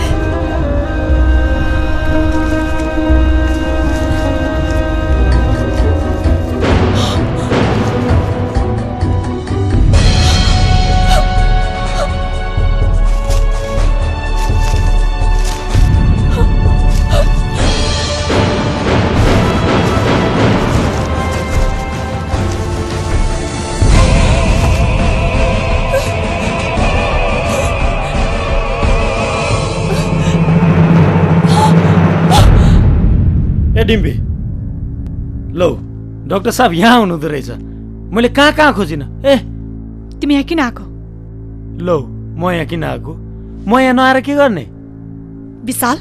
डिम्बी लौ डाक्टर साहब यहाँ हुनुहुँदो रहेछ। मैले कहाँ कहाँ खोजिन। ए तिमी यहाँ किन आएको? लौ म यहाँ किन आएको? म यहाँ नआएर के गर्ने? विशाल,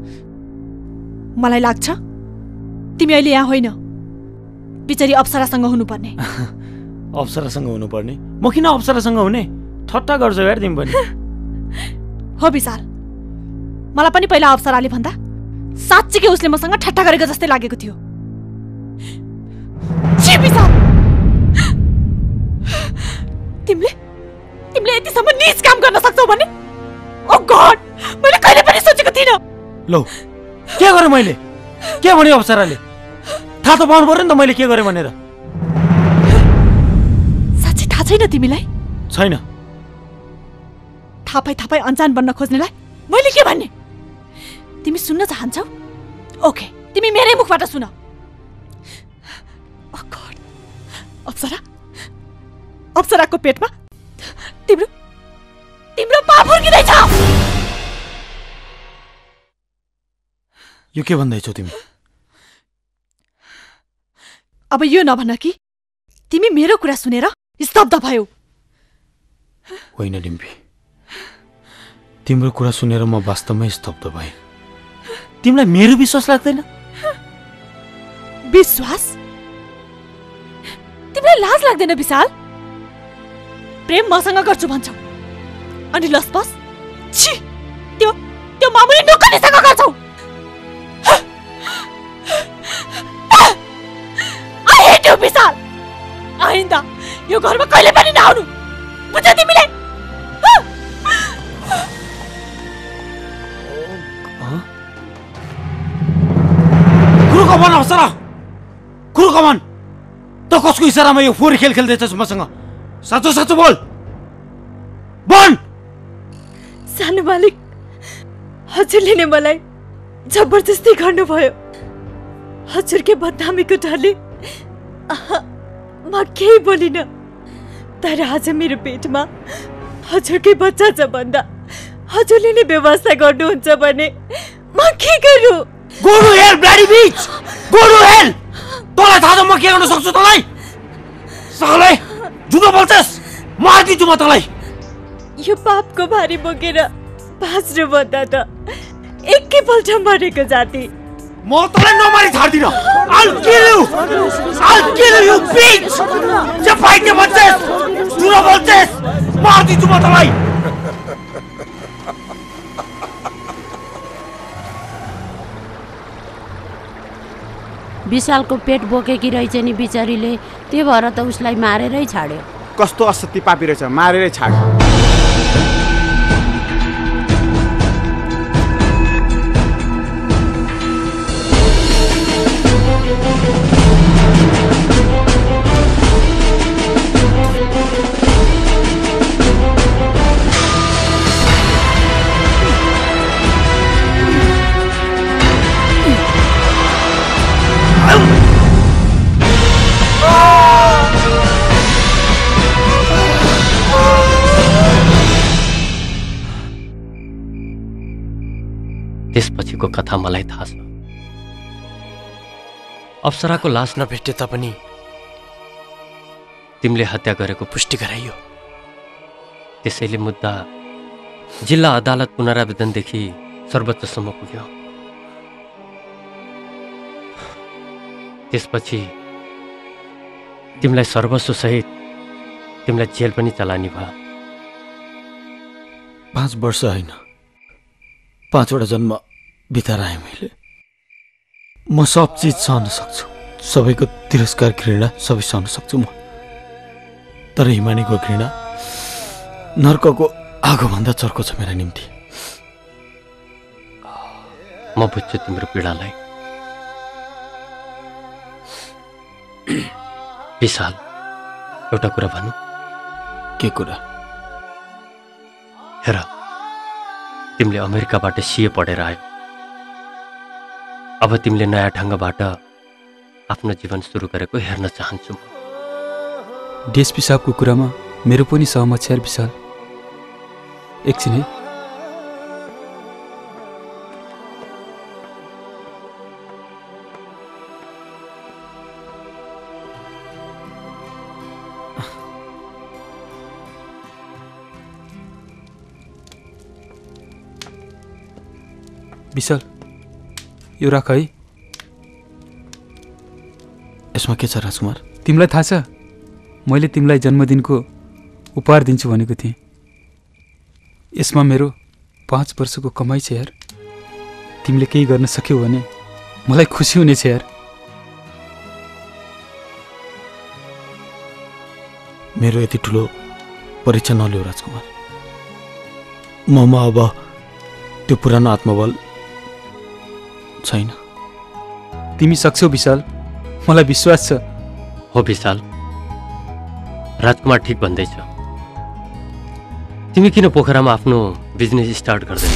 मलाई लाग्छ तिमी अहिले यहाँ होइन, बिचरी अप्सरासँग हुनुपर्ने। अप्सरासँग हुनुपर्ने? म किन अप्सरासँग हुने? ठट्टा गर्छौ यार तिमी पनि। हो विशाल, मलाई पनि पहिला अप्सराले भन्दा साँच्चीकै उसले मसँग ठट्टा गरेको जस्तै लागेको थियो। छी विशाल, तिमीले तिमीले यतिसम्म नीच काम गर्न सक्छौ भने? ओ गॉड, मैले कहिले पनि सोचेको थिइनँ। लौ के गरेँ मैले? के भन्यो अप्सराले? थाहा त पाउनु पर्यो नि त मैले के गरेँ भनेर। साँच्चै थाहा छैन तिमीलाई? छैन। थाहा पाइ थाहा पाइ अनजान बन्न खोज्नेलाई मैले के भन्ने? तिमी सुन्न चाहन्छौ? ओके, तिमी मेरै मुखबाट सुन। ओ गॉड, अप्सरा अप्सराको पेटमा तिम्रो तिम्रो पाप हुर्किँदैछ। यो के भन्दैछौ तिमी? अब यो नभन कि तिमी मेरो कुरा सुनेर स्तब्ध भयौ। होइन डिम्पी, तिम्रो कुरा सुनेर म वास्तवमै स्तब्ध भएँ। तिमीलाई मेरो विश्वास लाग्दैन? विश्वास? तिमीलाई लाज लाग्दैन विशाल? प्रेम मसँग गर्छु भन्छौ अनि लसपस छी त्यो त्यो मामुली नोकरीसँग गर्छौ। I hate you Vishal. आइन्दा यो घरमा कहिले पनि नआउनु, बुझ्यौ तिमीले? कुरो कमान अप्सरा, कुरो कमान। त कसको इसारामा यो फोहोर खेल खेल्दैछस् मसँग? साँचो साँचो बोल, बोल। सानो मालिक, हजुरले नै मलाई जबरजस्ती गर्नुभयो। हजुरकै बदनामीको डरले म केही बोलिन, तर आज मेरो पेटमा हजुरकै बच्चा छ भन्दा हजुरले नै व्यवस्था गर्नुहुन्छ भने म के गरौँ? Go to hell, bloody bitch! Go to hell! तँलाई थाहा छ म के गर्न सक्छु तँलाई? साले, जुदो बोल्छस्? मार्दिन्छु म तँलाई। यो पापको भारी बोकेर बाँच्नु भन्दा त एकैपल्ट मरेको जाति। म तँलाई नमारी छाड्दिन। I'll kill you! I'll kill you, bitch! जे फाइटे भन्छस्? जुदो बोल्छस्? मार्दिन्छु म तँलाई। विशालको पेट बोकेकी रहेछ नि बिचारीले, त्यो भएर त उसलाई मारेरै छाड्यो। कस्तो असत्य पापी रहेछ, मारेरै छाड्यो। त्यसपछिको कथा मलाई थाहा छ। अप्सराको लास नभेटे तापनि तिमीले हत्या गरेको पुष्टि गराइयो। त्यसैले मुद्दा जिल्ला अदालत पुनरावेदनदेखि सर्वोच्चसम्म पुग्यो। त्यसपछि तिमीलाई सर्वस्व सहित तिमीलाई जेल पनि चलानी भयो। पाँच वर्ष होइन, पाँचवटा जन्म बिताएर आएँ मैले। म सब चिज सहन सक्छु, सबैको तिरस्कार घृणा सबै सहन सक्छु म। तर हिमानीको घृणा नर्कको आगोभन्दा चर्को छ मेरा निम्ति। म बुझ्छु तिम्रो पीडालाई। विशाल, एउटा कुरा भनौँ। के कुरा? हेर, तिमीले अमेरिकाबाट सिए पढेर आयो। अब तिमीले नयाँ ढङ्गबाट आफ्नो जीवन सुरु गरेको हेर्न चाहन्छु। डिएसपी साहबको कुरामा मेरो पनि सहमत छ यार विशाल। एकछिन है। विशाल, यो राख है। यसमा के छ राजकुमार? तिमीलाई थाहा छ मैले तिमीलाई जन्मदिनको उपहार दिन्छु भनेको थिएँ। यसमा मेरो पाँच वर्षको कमाइ छ यार। तिमीले केही गर्न सक्यौ भने मलाई खुसी हुनेछ यार। मेरो यति ठुलो परीक्षा नलियो राजकुमार। ममा अब त्यो पुरानो आत्मबल छैन। तिमी सक्छौ विशाल, मलाई विश्वास छ। हो विशाल, राजकुमार ठिक भन्दैछ। तिमी किन पोखरामा आफ्नो बिजनेस स्टार्ट गर्दैन?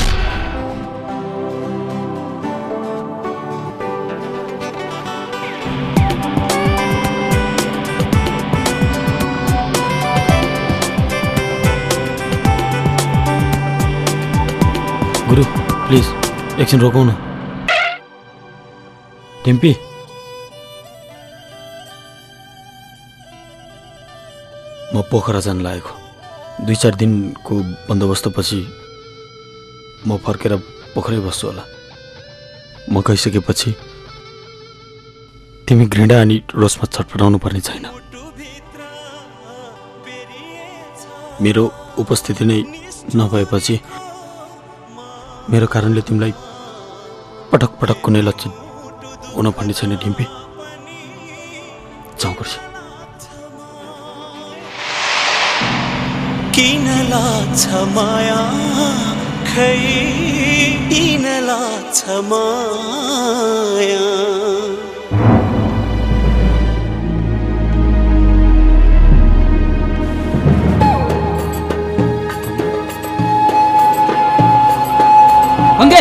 गुरु प्लिज एकछिन रोकौ न। टिम्पी, म पोखरा जान लागेको। दुई चार दिनको बन्दोबस्तपछि म फर्केर पोखरै बस्छु होला। म गइसकेपछि तिमी घृणा अनि रोषमा छटपटाउनु पर्ने छैन। मेरो उपस्थिति नै नभएपछि मेरो कारणले तिमीलाई पटक पटक कुनै लक्षित हुन पर्ने छैन ढिम्पी। जाउँ कुर्सी। किन लाग्छ माया, खै किन लाग्छ माया। अंगे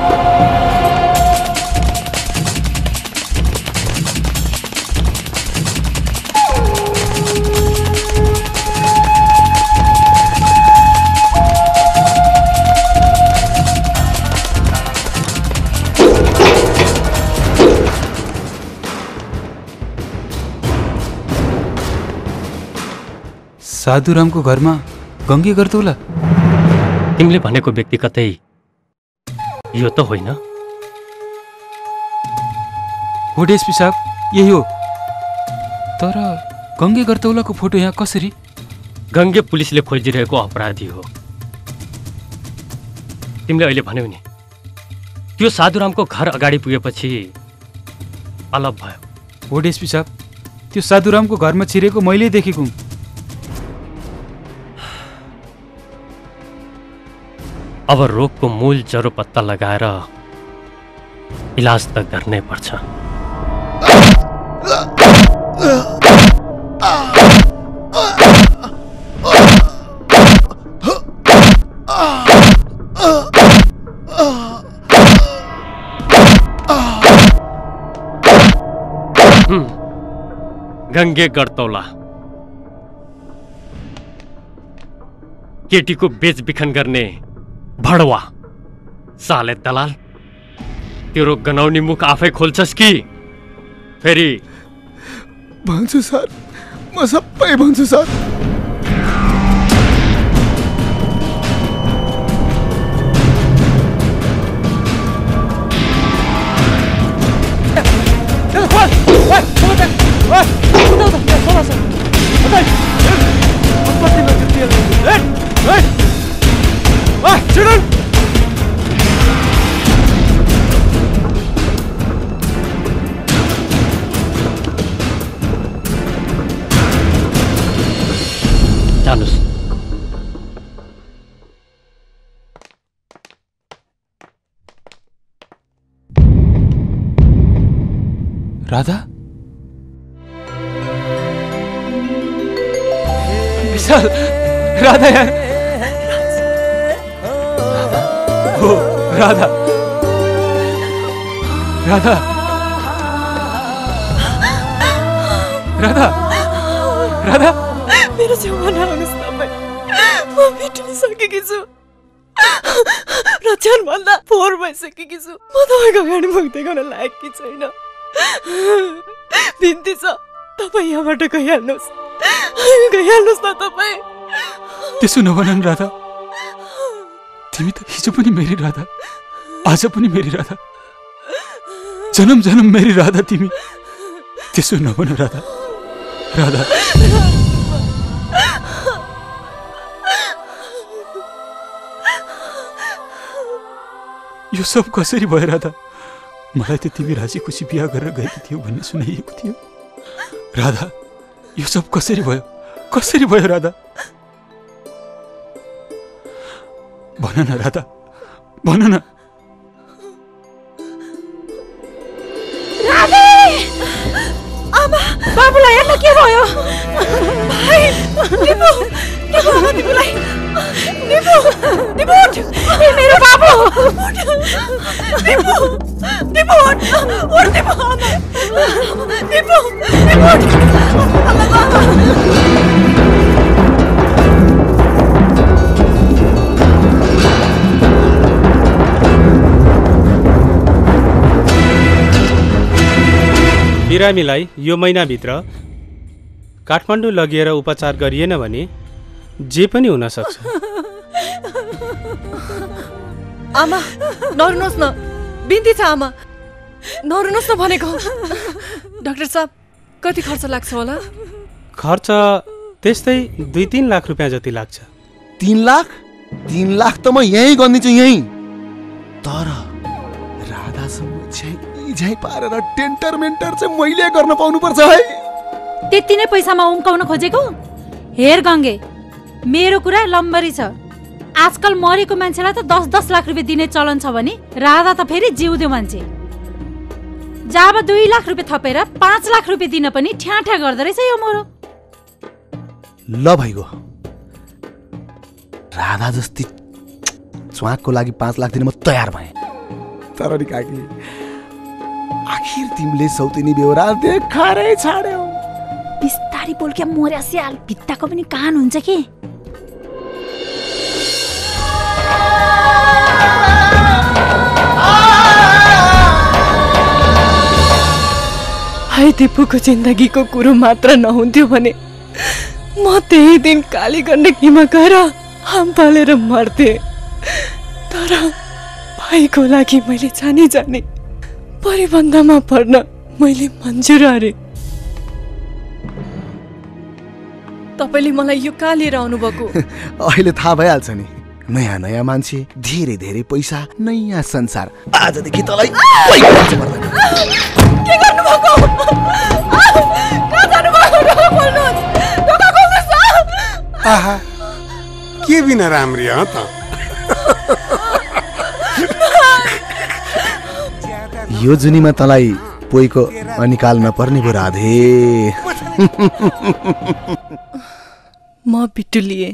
साधुरामको घरमा गङ्गे गर्दौला? तिमीले भनेको व्यक्ति कतै यो त होइन? हो डिएसपी साहब, यही हो। तर गङ्गे गर्दौलाको फोटो यहाँ कसरी? गङ्गे पुलिसले खोजिरहेको अपराधी हो। तिमीले अहिले भन्यौ नि, त्यो साधुरामको घर अगाडि पुगेपछि अलग भयो। हो डिएसपी साहब, त्यो साधुरामको घरमा छिरेको मैले देखेको हुँ। अब रोगको मूल जरो पत्ता लगाएर इलाज त गर्नै पर्छ। गंगे गडतौला केटीको बेचबिखन गर्ने भडवा साले दलाल, तेरो गनाउने मुख आफै खोल्छस् कि फेरि? भन्छु सर, म सबै भन्छु सर। जानुस्। राधा, विशाल, राधा यार, हो राधा, राधा, राधा, राधा, मेरो छेउमा नआउनुहोस् तपाईँ, म बिर्सिसकेकी छु र जन्मभन्दा फोहोर भइसकेकी छु। म तपाईँको अगाडि मुक्ति गर्न लायककी छैन। बिन्ती छ, तपाईँ यहाँबाट गइहाल्नुहोस्, गइहाल्नुहोस् न तपाईँ। त्यसो नभन राधा, तिमी त हिजो पनि मेरी राधा, आज पनि मेरी राधा, जन्म जन्म मेरी राधा तिमी। त्यसो नभन राधा, राधा। यो सब कसरी भयो राधा? मलाई त तिमी राजी खुसी बिहा गरेर गएकी थियौ भन्ने सुनाइएको थियो। राधा, यो सब कसरी भयो? कसरी भयो राधा? भन न राधा, भन न। राधे! आमा, बाबुलाई हेर्न के भयो? भाइ, दिपु, दिपु, आमा दिपुलाई, दिपु, दिपु उठ, ए मेरो बाबु, दिपु, दिपु उठ, उठ दिपु, आमा, दिपु, दिपु उठ, बिरामीलाई यो महिनाभित्र काठमाडौँ लगेर उपचार गरिएन भने जे पनि हुन सक्छ। आमा नरुनुहोस् न, बिन्ती छ आमा, नरुनुहोस् न भनेको। डाक्टर साहब, कति खर्च लाग्छ होला? खर्च त्यस्तै दुई तीन लाख रुपियाँ जति लाग्छ। तीन लाख? तीन लाख त म यहीँ गरिदिन्छु, यहीँ। तर राधासँग झ्याइ झ्याइ पारेर टेन्टर मेन्टर चाहिँ मैले गर्न पाउनुपर्छ है। त्यति नै पैसामा उम्काउन खोजेको? हेर गङ्गे, मेरो कुरा लम्बरी छ। आजकल मरेको मान्छेलाई त दस दस लाख रुपियाँ दिने चलन छ भने राधा त फेरि जिउँदो मान्छे। जब दुई लाख रुपियाँ थपेर पाँच लाख रुपियाँ दिन पनि ठ्याठ्या गर्दो रहेछ यो मोरो। ल भइगयो, राधा जस्ती च्वाकको लागि पाँच लाख दिन म तयार भएँ। तर नि काकी, आखिर तिमीले सौतिनी बेहोरा देखारै छाड्यौ। बिस्तारी बोल क्या मोर्या स्याल, भित्ताको पनि कान हुन्छ के? हाय दिपुको जिन्दगीको कुरो मात्र नहुन्थ्यो भने म त्यही दिन काली गण्डकीमा गएर हाम पालेर मर्थे। तर भाइको लागि मैले जानी जानी परिबन्धमा पर्न मैले मन्जुर अरे। तपाईँले मलाई यो कहाँ लिएर आउनुभएको? अहिले थाहा भइहाल्छ नि, नयाँ नयाँ मान्छे, धेरै धेरै पैसा, नयाँ संसार। आजदेखि तँलाई कोही मान्छे पर्दैन। के गर्नुभएको? कहाँ जानुभएको? ढोका खोल्नुहोस्, ढोका खोल्नुहोस्। आहा, के बिना राम्री हो त? यो जुनीमा तँलाई पोइको निकाल्न पर्ने पो राधे। म बिटुलिए,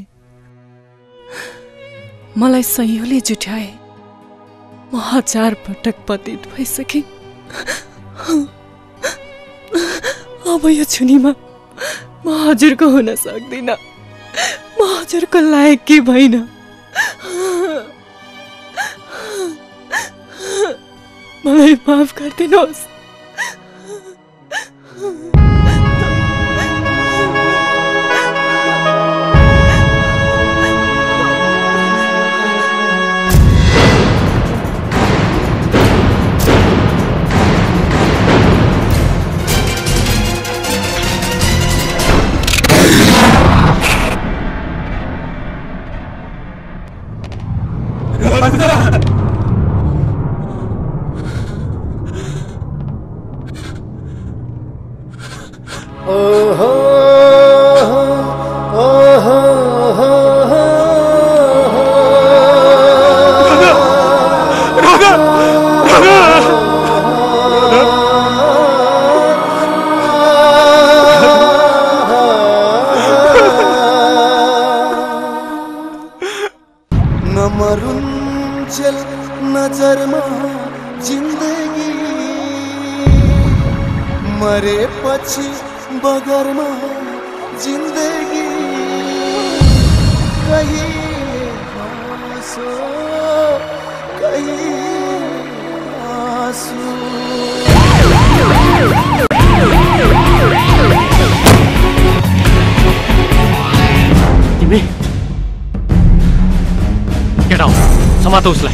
मलाई सैयोले जुठ्याए, म हजार पटक पतित भइसकेँ। अब यो छुनीमा म हजुरको हुन सक्दिनँ, म हजुरको लायक के भइन। मलाई माफ गरिदिनुहोस्। नमरुन्जेल नजरमा जिन्दगी, मरेपछि बगरमा जिन्दगी, कहीं हाँसो कहीं आँसू। तिमी गेट आउट, समात उसलाई।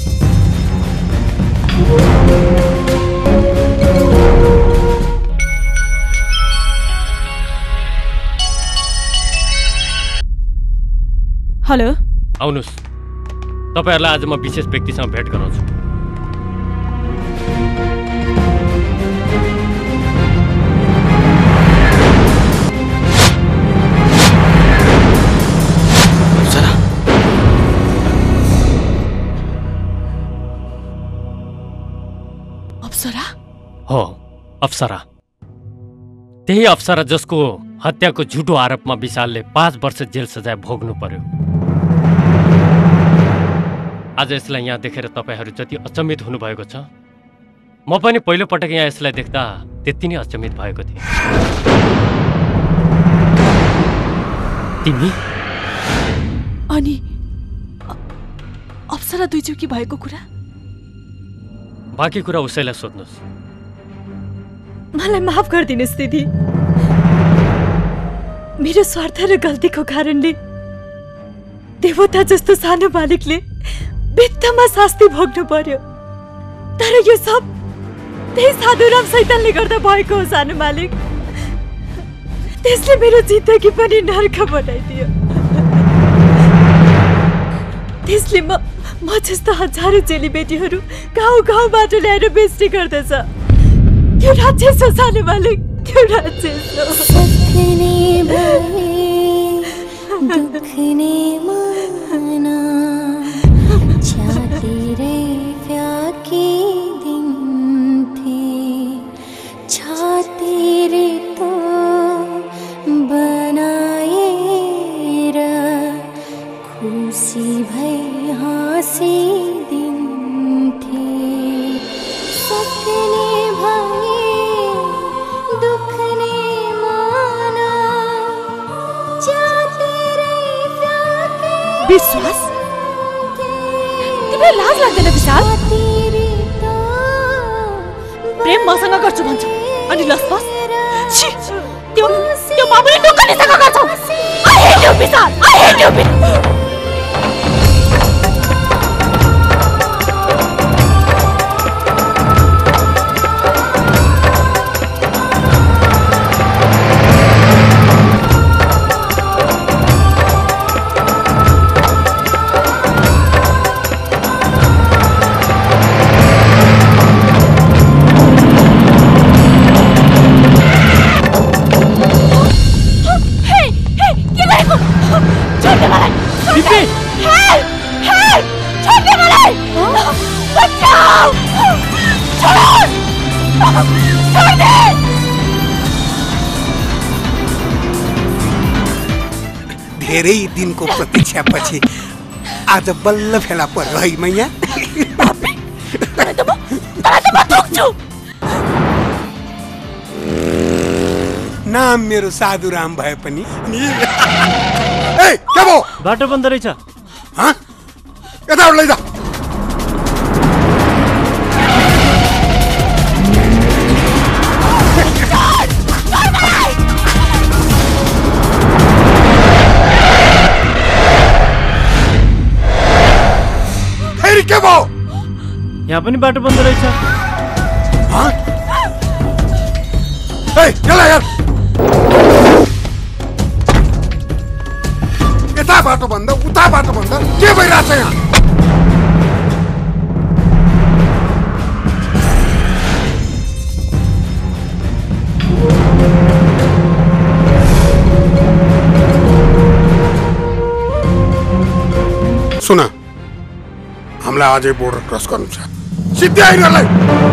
हेलो, आउनुहोस्, तपाईँहरूलाई आज म विशेष व्यक्तिसँग भेट गराउँछु। अप्सरा? हो, अप्सरा। त्यही अप्सरा जसको हत्याको झुटो आरोपमा विशालले पाँच वर्ष जेल सजाय भोग्नु पर्यो। आज यसलाई यहाँ देखेर तपाईँहरू जति अचम्मित हुनुभएको छ, म पनि पहिलोपटक यहाँ यसलाई देख्दा त्यति नै अचम्मित भएको थिएँ। तिमी अनि अप्सरा दुईचोकी भएको कुरा? बाँकी कुरा उसैलाई सोध्नुहोस्। मलाई माफ गरिदिनुहोस् दिदी, मेरो स्वार्थ र गल्तीको कारणले देवता जस्तो सानो बालिकले बित्थामा शास्ति भोग्नु पर्यो। तर यो सब त्यही साधुराम शैतानले गर्दा भएको हो सानो मालिक। त्यसले मेरो जिन्दगी पनि नर्क बनाइदियो। त्यसले म म जस्तो हजारौं चेलीबेटीहरू गाउँ गाउँबाट ल्याएर बेच्ने गर्दछ। त्यो राक्षस हो सानो मालिक, त्यो राक्षस हो। सपने भए दुखने माना, जाते रे फ्याके दिन थे, छाते रे तो बनाएर खुसी भई हाँसे दिन थे। सपने भए दुखने माना, जाते रे फ्याके। विश्वास, तिमीलाई लाज लाग्दैन विशाल? प्रेम मसँग गर्छु भन्छ अनि लसपस छी, त्यो त्यो मामुली टोकनीसँग गर्छौ। I hate you Vishal, I hate you. धेरै दिनको प्रतीक्षापछि आज बल्ल फेला पर्यो है मैया। नाम मेरो साधुराम भए पनि ए के भो बाटो बन्द रहेछ। हाँ यता लैजा। फेरि के भो यहाँ पनि बाटो बन्द रहेछ। हाँ ए चला यार यता बाटो बन्द उता बाटो बन्द के भइरहेछ यहाँ? सुन हामीलाई अझै बोर्डर क्रस गर्नु छ। सिधै आइरहलाई।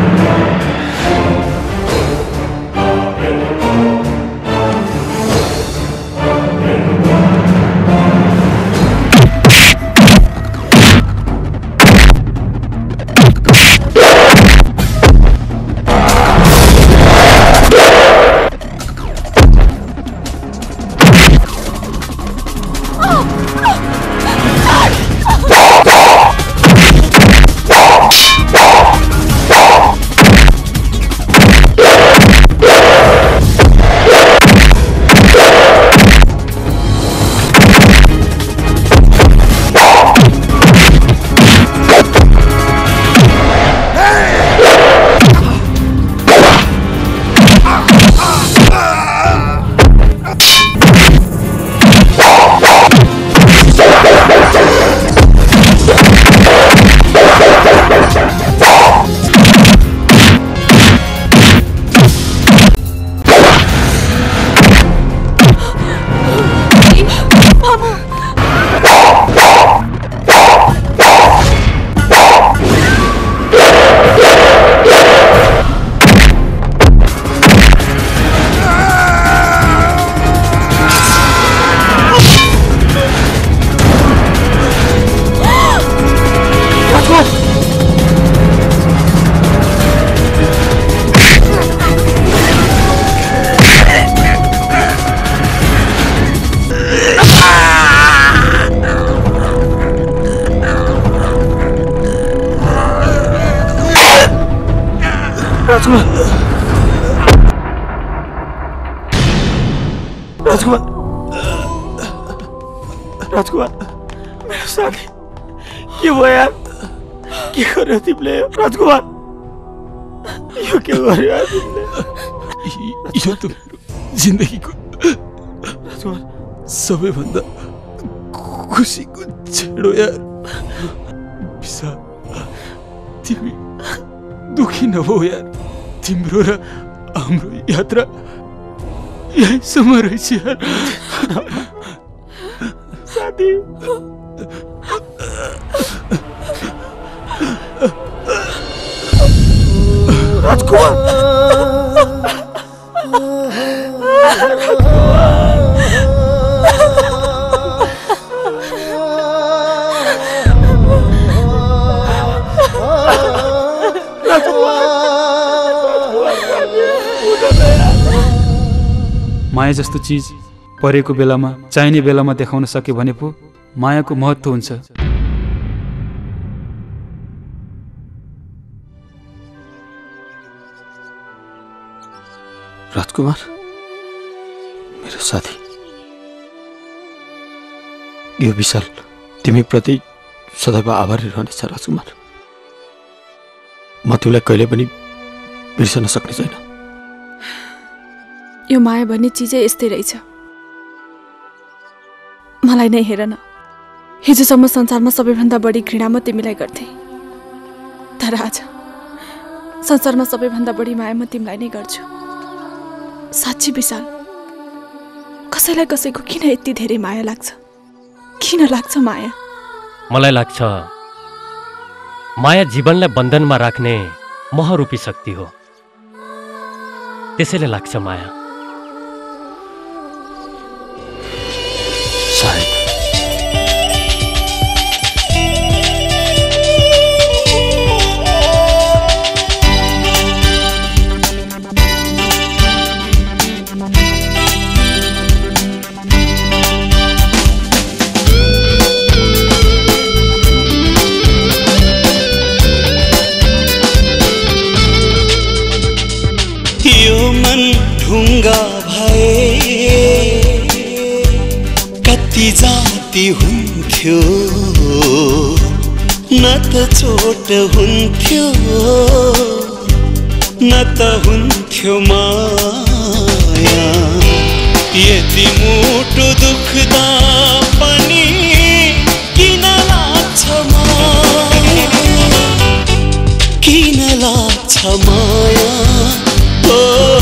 राजकुमार राजकुमार मेरो साथी के भयो यार? के गर्यो तिमीले? राजकुमार यो के गर्यो यार तिमीले? यो त जिन्दगीको राजकुमार सबैभन्दा खुसीको छेडो यार। विशाल तिमी दुखी नभौ यार। तिम्रो र हाम्रो यात्रा यहीँसम्म रहेछ यार साथी। राजकुमार माया जस्तो चिज परेको बेलामा चाहिने बेलामा देखाउन सके भने पो मायाको महत्त्व हुन्छ। राजकुमार मेरो साथी, यो विशाल तिमीप्रति सदैव आभारी रहनेछ राजकुमार। म तिमीलाई कहिले पनि बिर्सन सक्ने छैन। यो माया भन्ने चिजै यस्तै रहेछ। मलाई नै हेर न, हिजोसम्म संसारमा सबैभन्दा बढी घृणा म तिमीलाई गर्थेँ, तर आज संसारमा सबैभन्दा बढी माया म तिमीलाई नै गर्छु। साँच्ची विशाल, कसैलाई कसैको किन यति धेरै माया लाग्छ? किन लाग्छ माया? मलाई लाग्छ माया जीवनलाई बन्धनमा राख्ने महरूपी शक्ति हो, त्यसैले लाग्छ माया। ढुङ्गा भए कति जाति हुन्थ्यो न त चोट हुन्थ्यो न त हुन्थ्यो माया यति मुटु दुख्दा पनि किन लाग्छ माया किन लाग्छ माया ओ